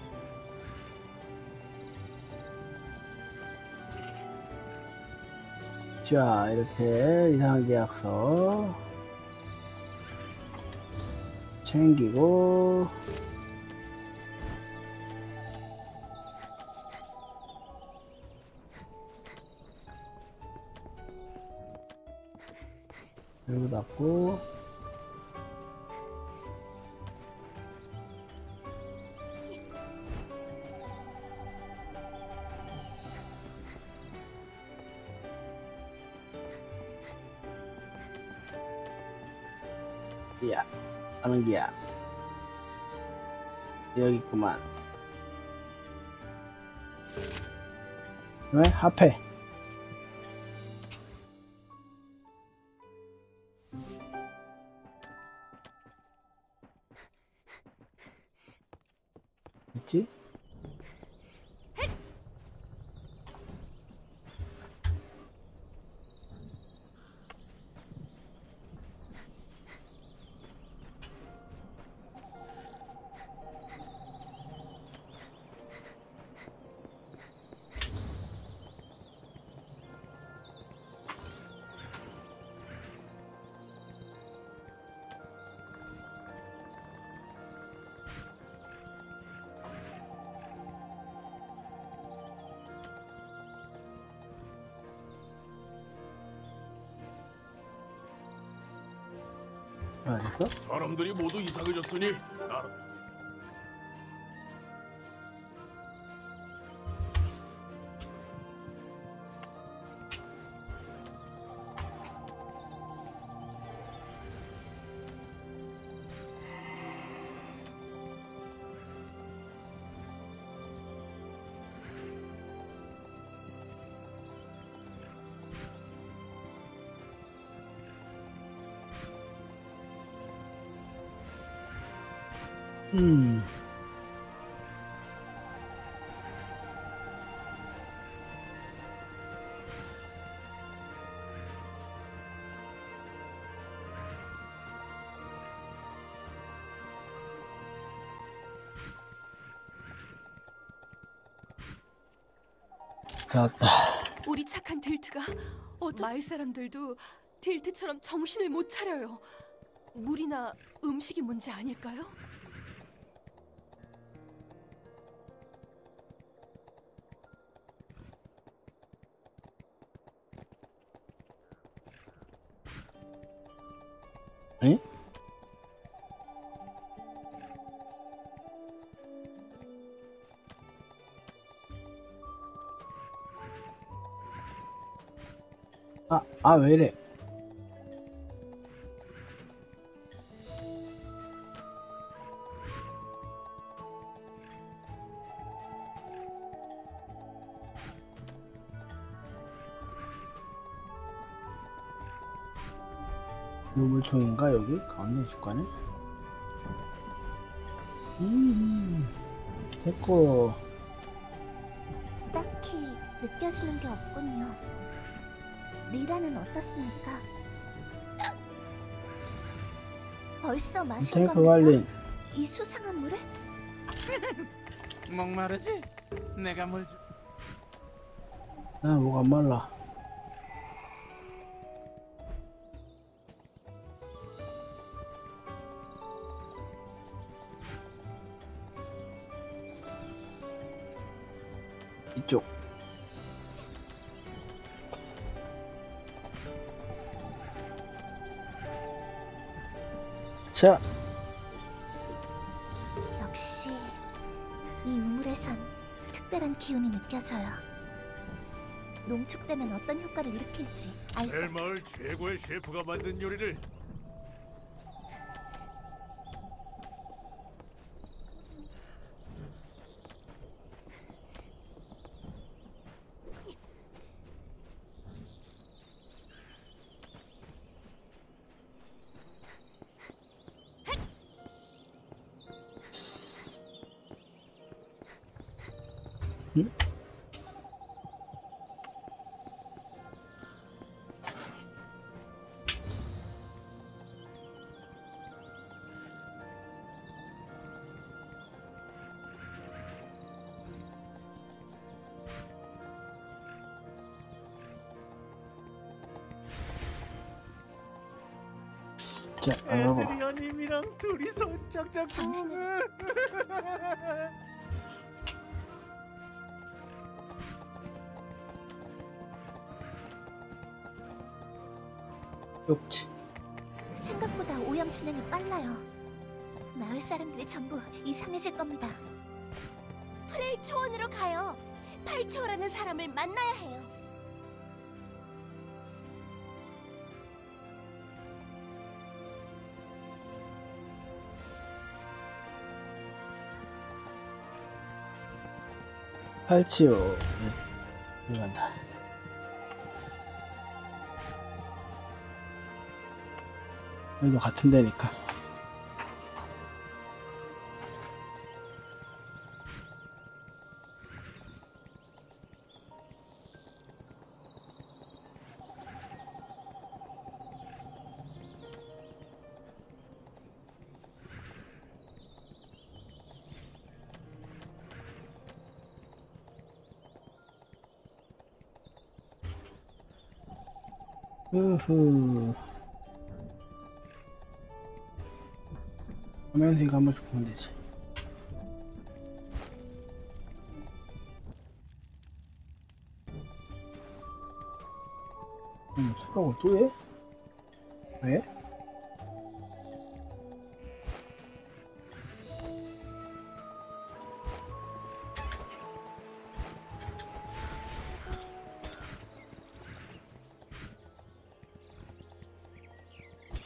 자, 이렇게 이상한 계약서 챙기고, 그리고 닫고, 야, 하는 게야. 여기 있구만. 왜? 합해. 있지? 알았어? 사람들이 모두 이상해졌으니 음. 나왔다. 우리 착한 딜트가 마을 사람들도 딜트처럼 정신을 못 차려요. 물이나 음식이 문제 아닐까요? 에? 왜 이래? 물통인가 여기 가운데 중간에? 됐고. 딱히 느껴지는 게 없군요. 리라는 어떻습니까? 벌써 마신 탱크 겁니까? 관리. 이 수상한 물을? 목마르지? 내가 물 좀. 나 뭐가 안 말라. 이쪽. 자, 역시 이 우물에선 특별한 기운이 느껴져요. 농축되면 어떤 효과를 일으킬지 알 수. 벨마을 최고의 셰프가 만든 요리를 자, 아이고. 연님이랑 둘이서 짝짝 당신은 욕지. 생각보다 오염 진행이 빨라요. 마을 사람들이 전부 이상해질 겁니다. 프레이 초원으로 가요. 팔초라는 사람을 만나야 해요. 팔치오. 여기 간다. 여기도 같은 데니까. 으흐. 화면 이거 한 번씩 보면 되지. 수락을 또 해? 왜?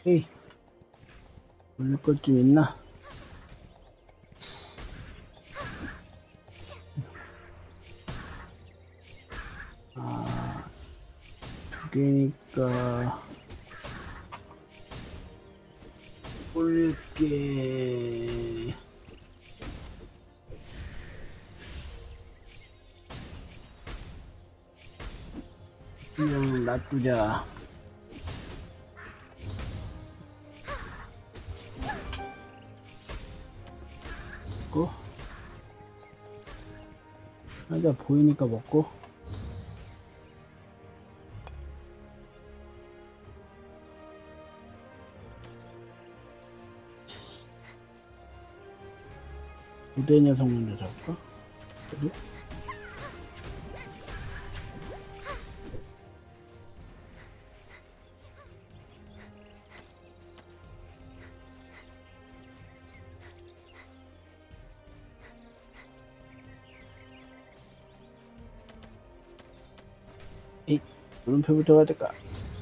에이, 올릴 것 좀 있나? 아, 두 개니까 올릴게. 그냥 놔두자. 먹고 하자. 보이니까 먹고. 고대 녀석 먼저 잡을까? 그래? 이 물음표부터 가야 될까?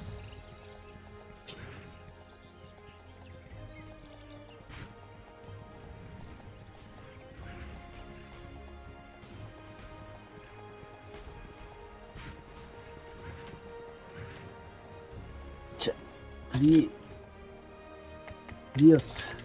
자, 리어스.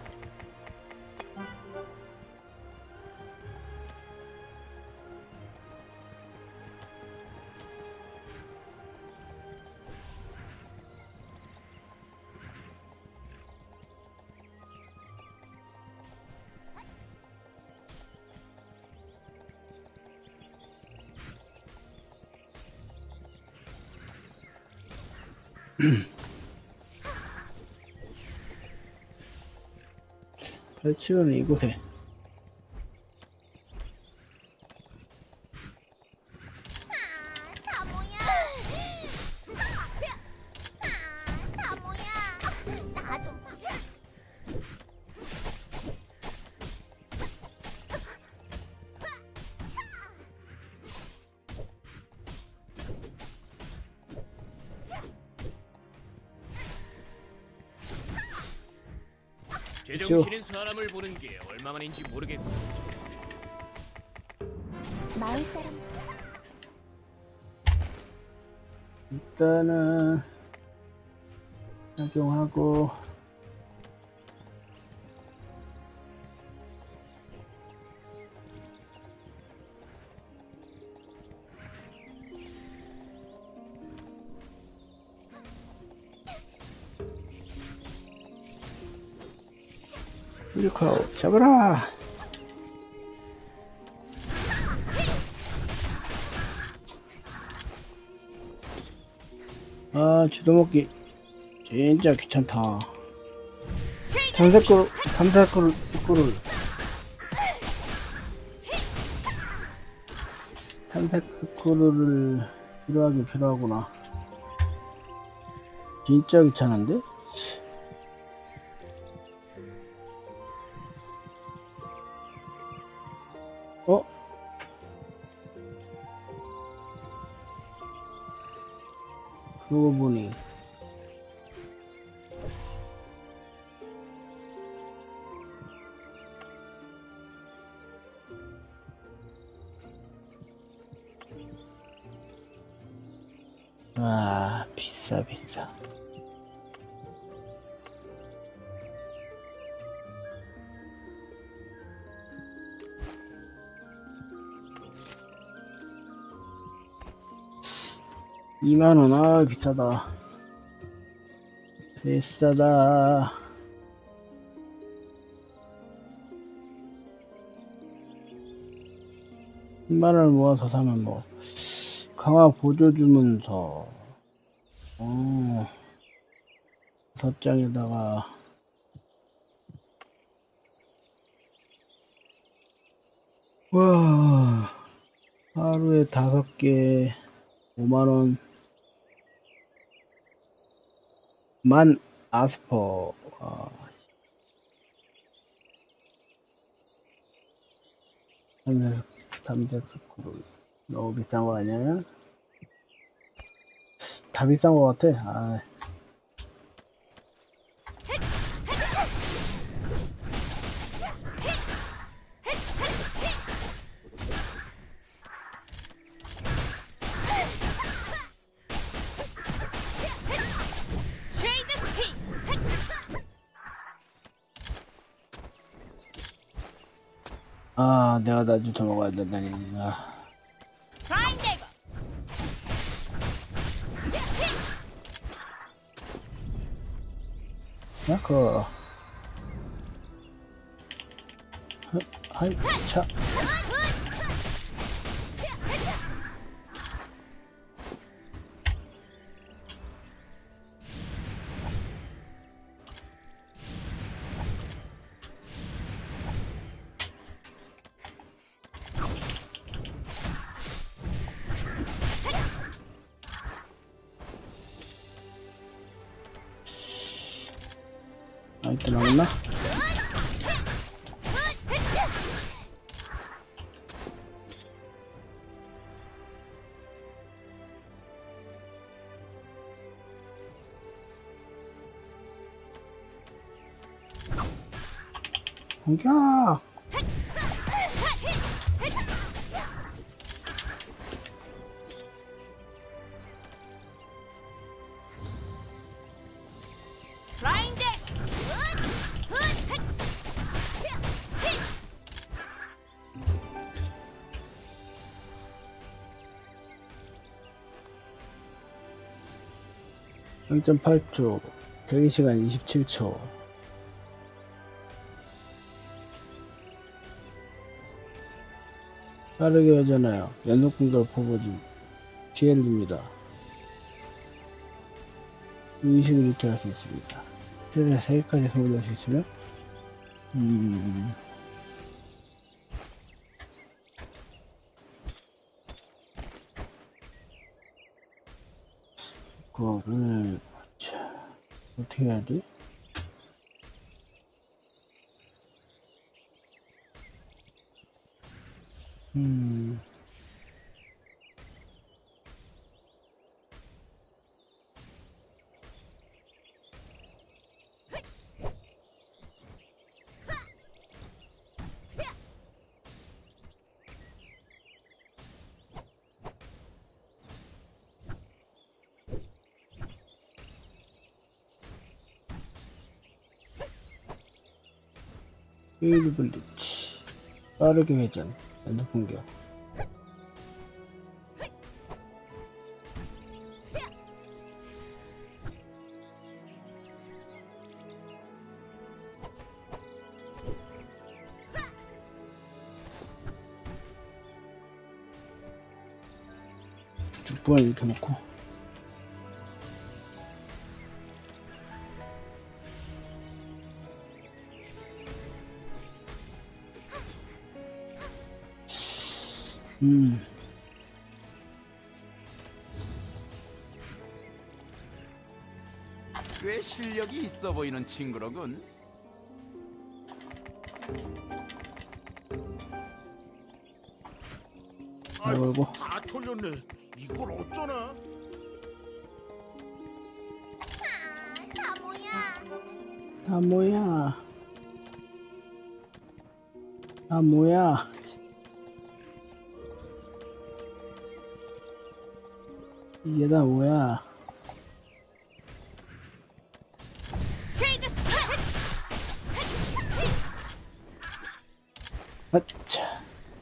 발치원은 이곳에. 제정신인 사람을 보는 게 얼마만인지 모르겠고. 마을 사람 일단은 착용하고 훌리카우 잡아라. 아, 주워먹기 진짜 귀찮다. 탐색구를 탐색 스크롤을 필요하구나. 진짜 귀찮은데? 어? 그러고 보니 아, 비싸. 20,000원. 아, 비싸다. 10,000원을 모아서 사면 뭐 강화 보조 주문서 5장에다가 와, 하루에 5개 5만원 만 아스퍼. 담배 스크롤 너무 비싼 거 아니야? 다 비싼 거 같아. 아, 내가 나중에 더 먹어야 된다니. 아. 야커. 하이, 차. 아이템 나왔나? 공격! (0.8초) 대기시간 27초. 빠르게 하잖아요. 연속공격 포보지 GL입니다. 의식을 이렇게 할 수 있습니다. 3개까지 소모될 수 있으면 그거를 어떻게 해야 돼? 페이드 블리치 빠르게 회전 연속 공격. 두 번 이렇게 놓고 꽤 실력이 있어 보이는 친구로군. 아이고 다 털렸네. 이걸 어쩌나? 아 뭐야 아 뭐야 이게 다 뭐야. 아차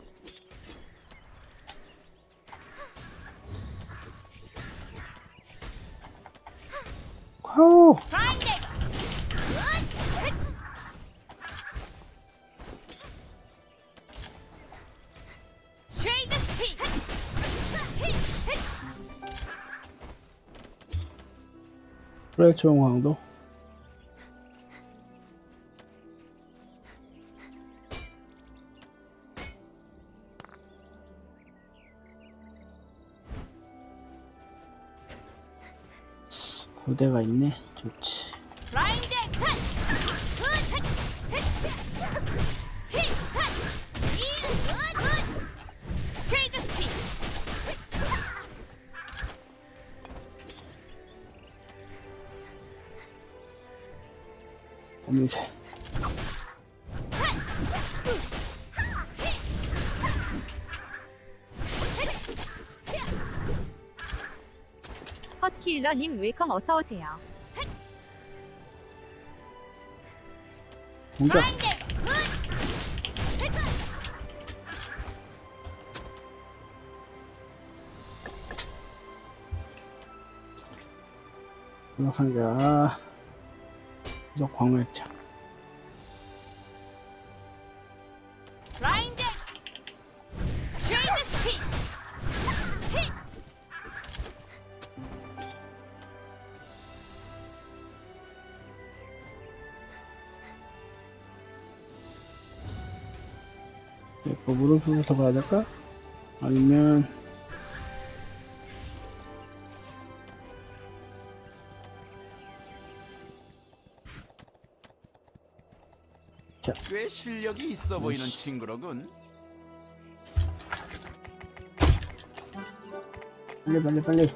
과오 프레총 황도 고대가 있네. 좋지. 어미새 허스키일러님 웰컴 어서오세요. 공격 상자. 이거 광물장. 라인드 쉐이드 스틱 이거 물음표부터 가야 될까? 아니면 꽤 실력이 있어 보이는 친구로군. 빨리.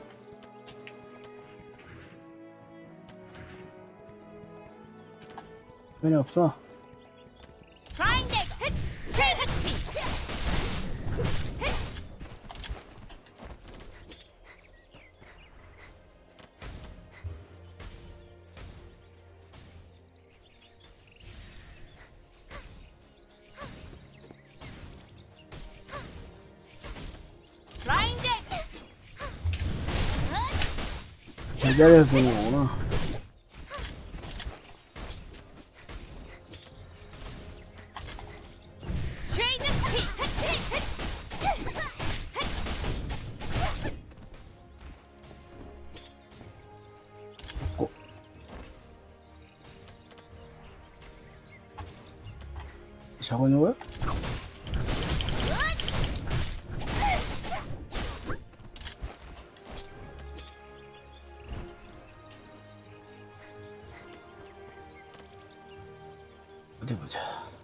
시간이 없어. 라인드 쉐이드 스틱 라인드 제자리에서 보는 거구나. 쉐이드 스틱 고. 자고 있는 거야? 어디 보자.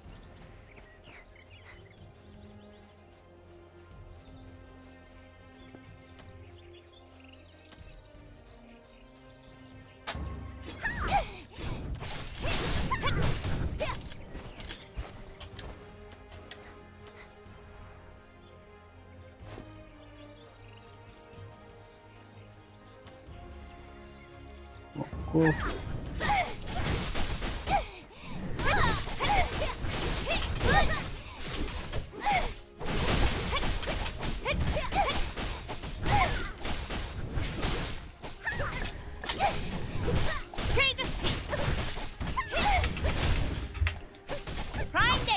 먹고 쉐이드 스틱 라인드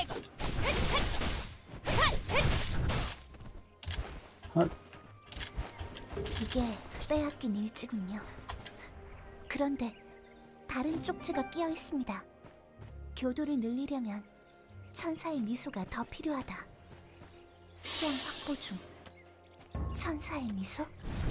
이게 빼앗긴 일지군요. 그런데 다른 쪽지가 끼어 있습니다. 교도를 늘리려면 천사의 미소가 더 필요하다. 수량 확보 중. 천사의 미소?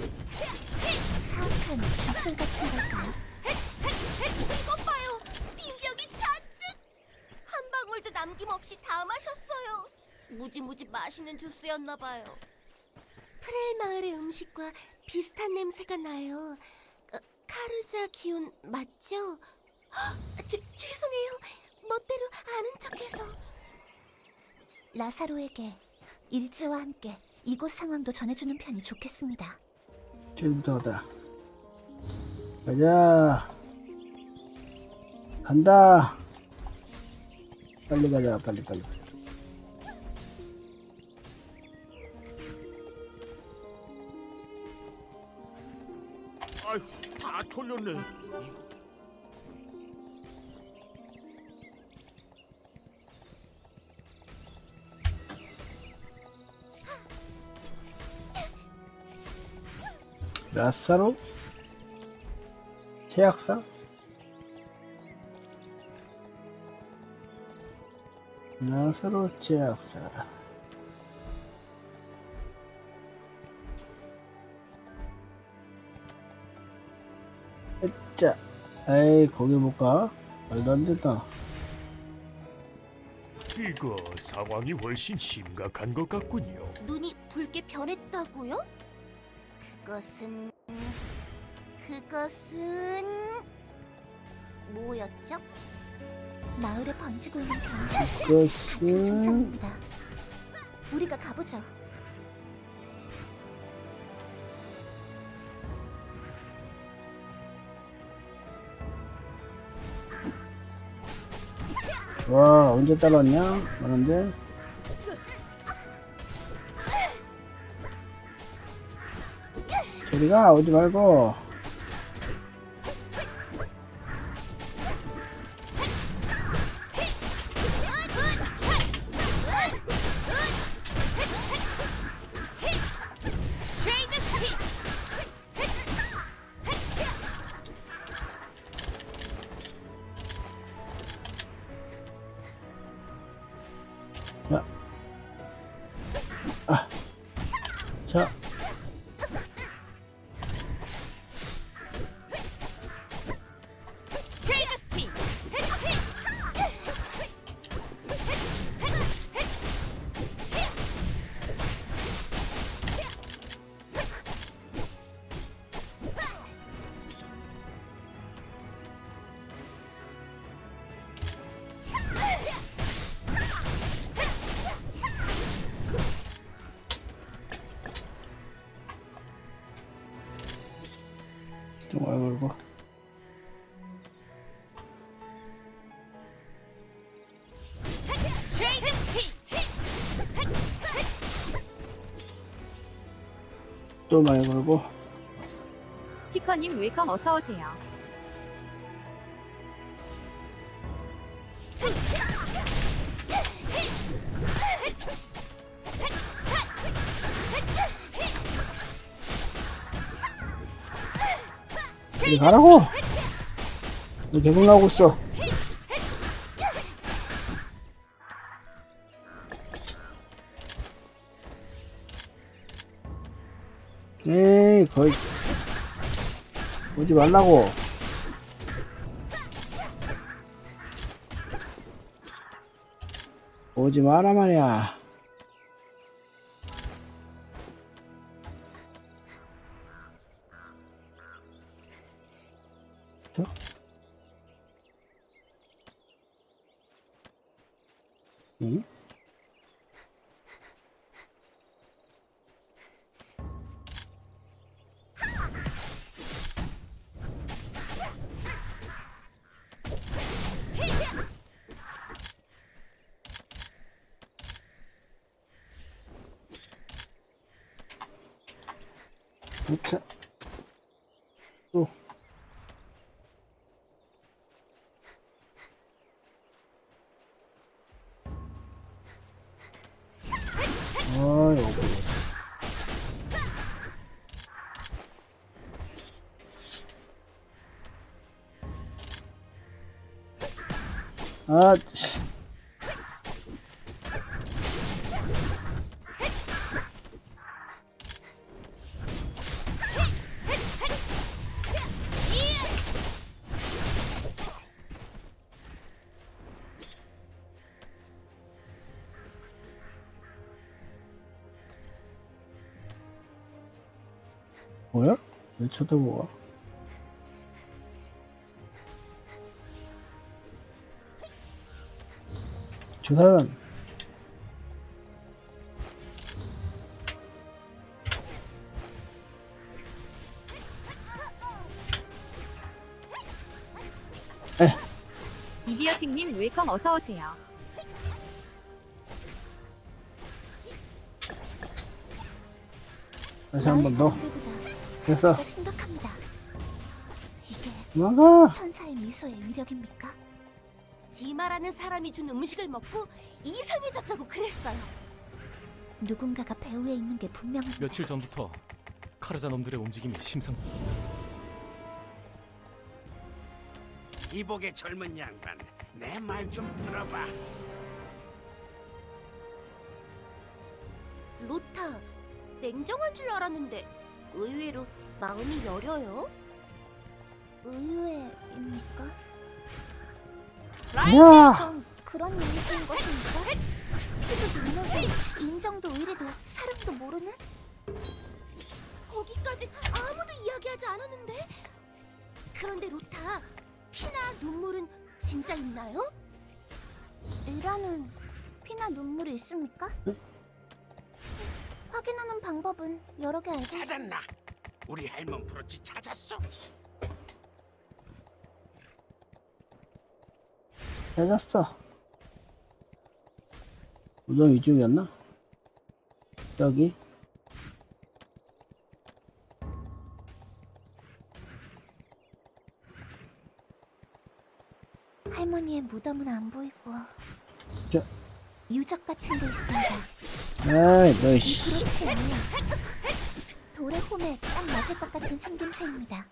사악한 주술 같은 걸까요? 이것 봐요. 빈병이 잔뜩 한 방울도 남김없이 다 마셨어요. 무지무지 맛있는 주스였나 봐요. 프렐 마을의 음식과 비슷한 냄새가 나요. 카르자 기운 맞죠? 죄송해요. 멋대로 아는 척해서. 라사로에게 일지와 함께 이곳 상황도 전해주는 편이 좋겠습니다. 길부터 가자. 가자. 간다. 빨리 가자. 빨리. 아휴, 다 털렸네. 라사로? 제약사? 라사로 제약사. 자, 에이, 거기 볼까? 말도 안 된다. 이거 상황이 훨씬 심각한 것 같군요. 눈이 붉게 변했다고요? 그것은 뭐였죠? 마을에 번지고 있는 병이 그것은 증상입니다. 우리가 가보죠. 와, 언제 따라왔냐? 많은데. 저리가 오지 말고. 자. 아. 자. 좀 오래 걸고. 또 많이 걸고. 피커님 웰컴 어서오세요. 이리 가라고! 너 계속 나오고 있어. 에이, 거의 오지 말라고. 오지 마라 말이야. 응? 자, 또. 아이고. 아, 씨. 뭐야? 왜 쳐다보아? 저 사람 이비어팅님 웰컴 어서오세요. 다시 한 번 더. 됐어. 심각합니다. 이게 도망가. 천사의 미소의 위력입니까? 지마라는 사람이 준 음식을 먹고 이상해졌다고 그랬어요. 누군가가 배후에 있는 게 분명합니다. 며칠 전부터 카르자 놈들의 움직임이 심상. 이복의 젊은 양반, 내 말 좀 들어봐. 로타, 냉정한 줄 알았는데 의외로 마음이 여려요? 의외입니까? 야! 전 그런 이미지인 것입니까? 피도 능력도 인정도 의리도 사랑도 모르는? 거기까지 아무도 이야기하지 않았는데? 그런데 로타, 피나 눈물은 진짜 있나요? 이라는 피나 눈물이 있습니까? 확인하는 방법은 여러 개 알고 찾았나? 우리 할멈 브로치 찾았어? 찾았어. 우동 이쪽이었나? 여기. 할머니의 무덤은 안 보이고 자. 유적 같은 게 있습니다. 아이, 너 씨. 그렇지 않냐? 돌의 홈에 딱 맞을 것 같은 생김새입니다.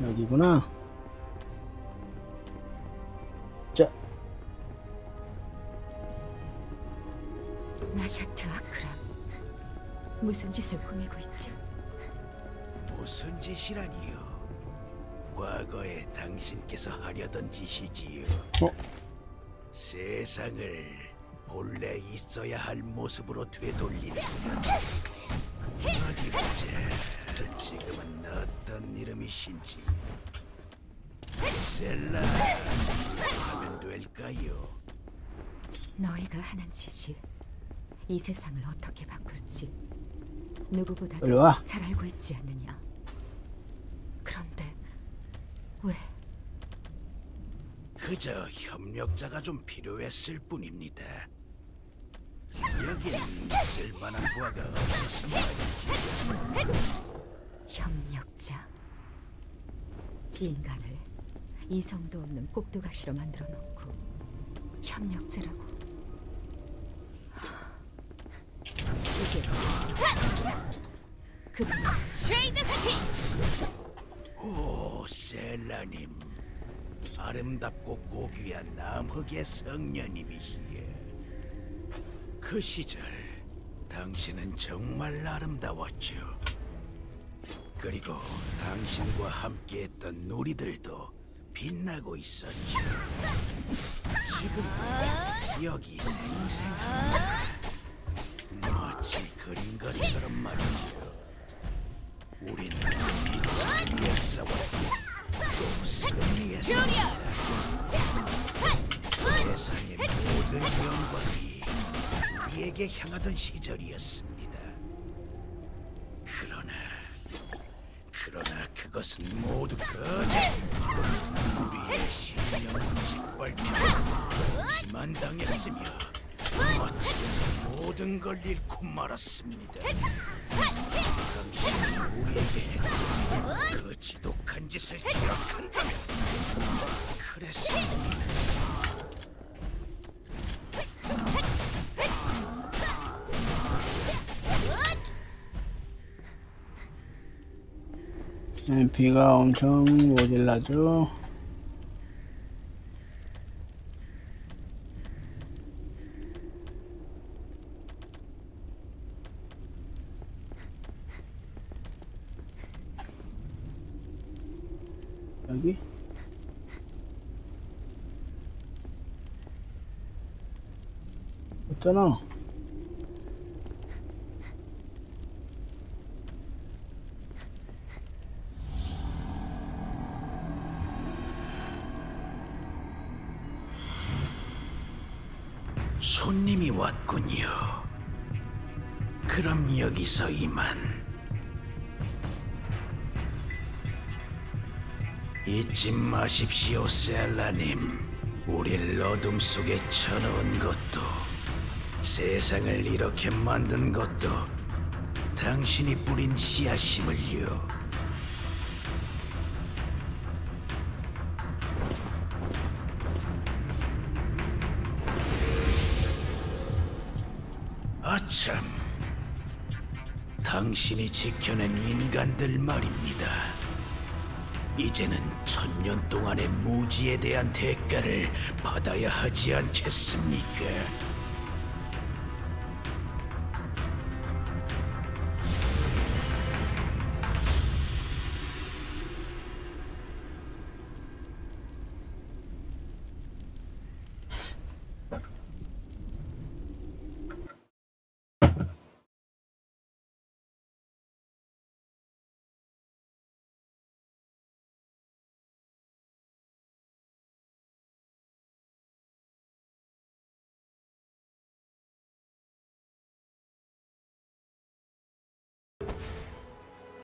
여기구나. 자, 나샤트 아크람, 무슨 짓을 꾸미고 있지? 무슨 짓이라니요? 과거에 당신께서 하려던 짓이지요. 세상을 본래 있어야 할 모습으로 되돌리는 것. 어디 보자. 지금은 어떤 이름이신지. 셀라 하면 될까요? 너희가 하는 짓이 이 세상을 어떻게 바꿀지 누구보다도 일로 와. 잘 알고 있지 않느냐. 그런데 왜? 그저 협력자가 좀 필요했을 뿐입니다. 여긴 쓸만한 부하가 없어서 말이지. 협력자. 인간을 이성도 없는 꼭두각시로 만들어 놓고 협력자라고. 이게 그분 오, 셀라님. 아름답고 고귀한 남흑의 성녀님이시여. 그 시절 당신은 정말 아름다웠죠. 그리고 당신과 함께했던 놀이들도 빛나고 있었죠. 지금 기억이 생생합니다. 마치 그린 것처럼 말이죠. 우리는 빛을 위해 싸웠고 또 승리했습니다. 세상의 모든 영광이 우리에게 향하던 시절이었습니다. 그러나 그것은 모두 거짓. 우리의 신념은 짓밟혀 기만당했으며 마치 모든 걸 잃고 말았습니다. 당신이 우리에게 했던 그 지독한 짓을 기억한다면 그랬습니다. 비가 엄청 모질라죠. 여기? 없잖아. 손님이 왔군요. 그럼 여기서 이만. 잊지 마십시오, 셀라님. 우릴 어둠 속에 쳐넣은 것도, 세상을 이렇게 만든 것도 당신이 뿌린 씨앗임을요. 아참, 당신이 지켜낸 인간들 말입니다. 이제는 1000년 동안의 무지에 대한 대가를 받아야 하지 않겠습니까?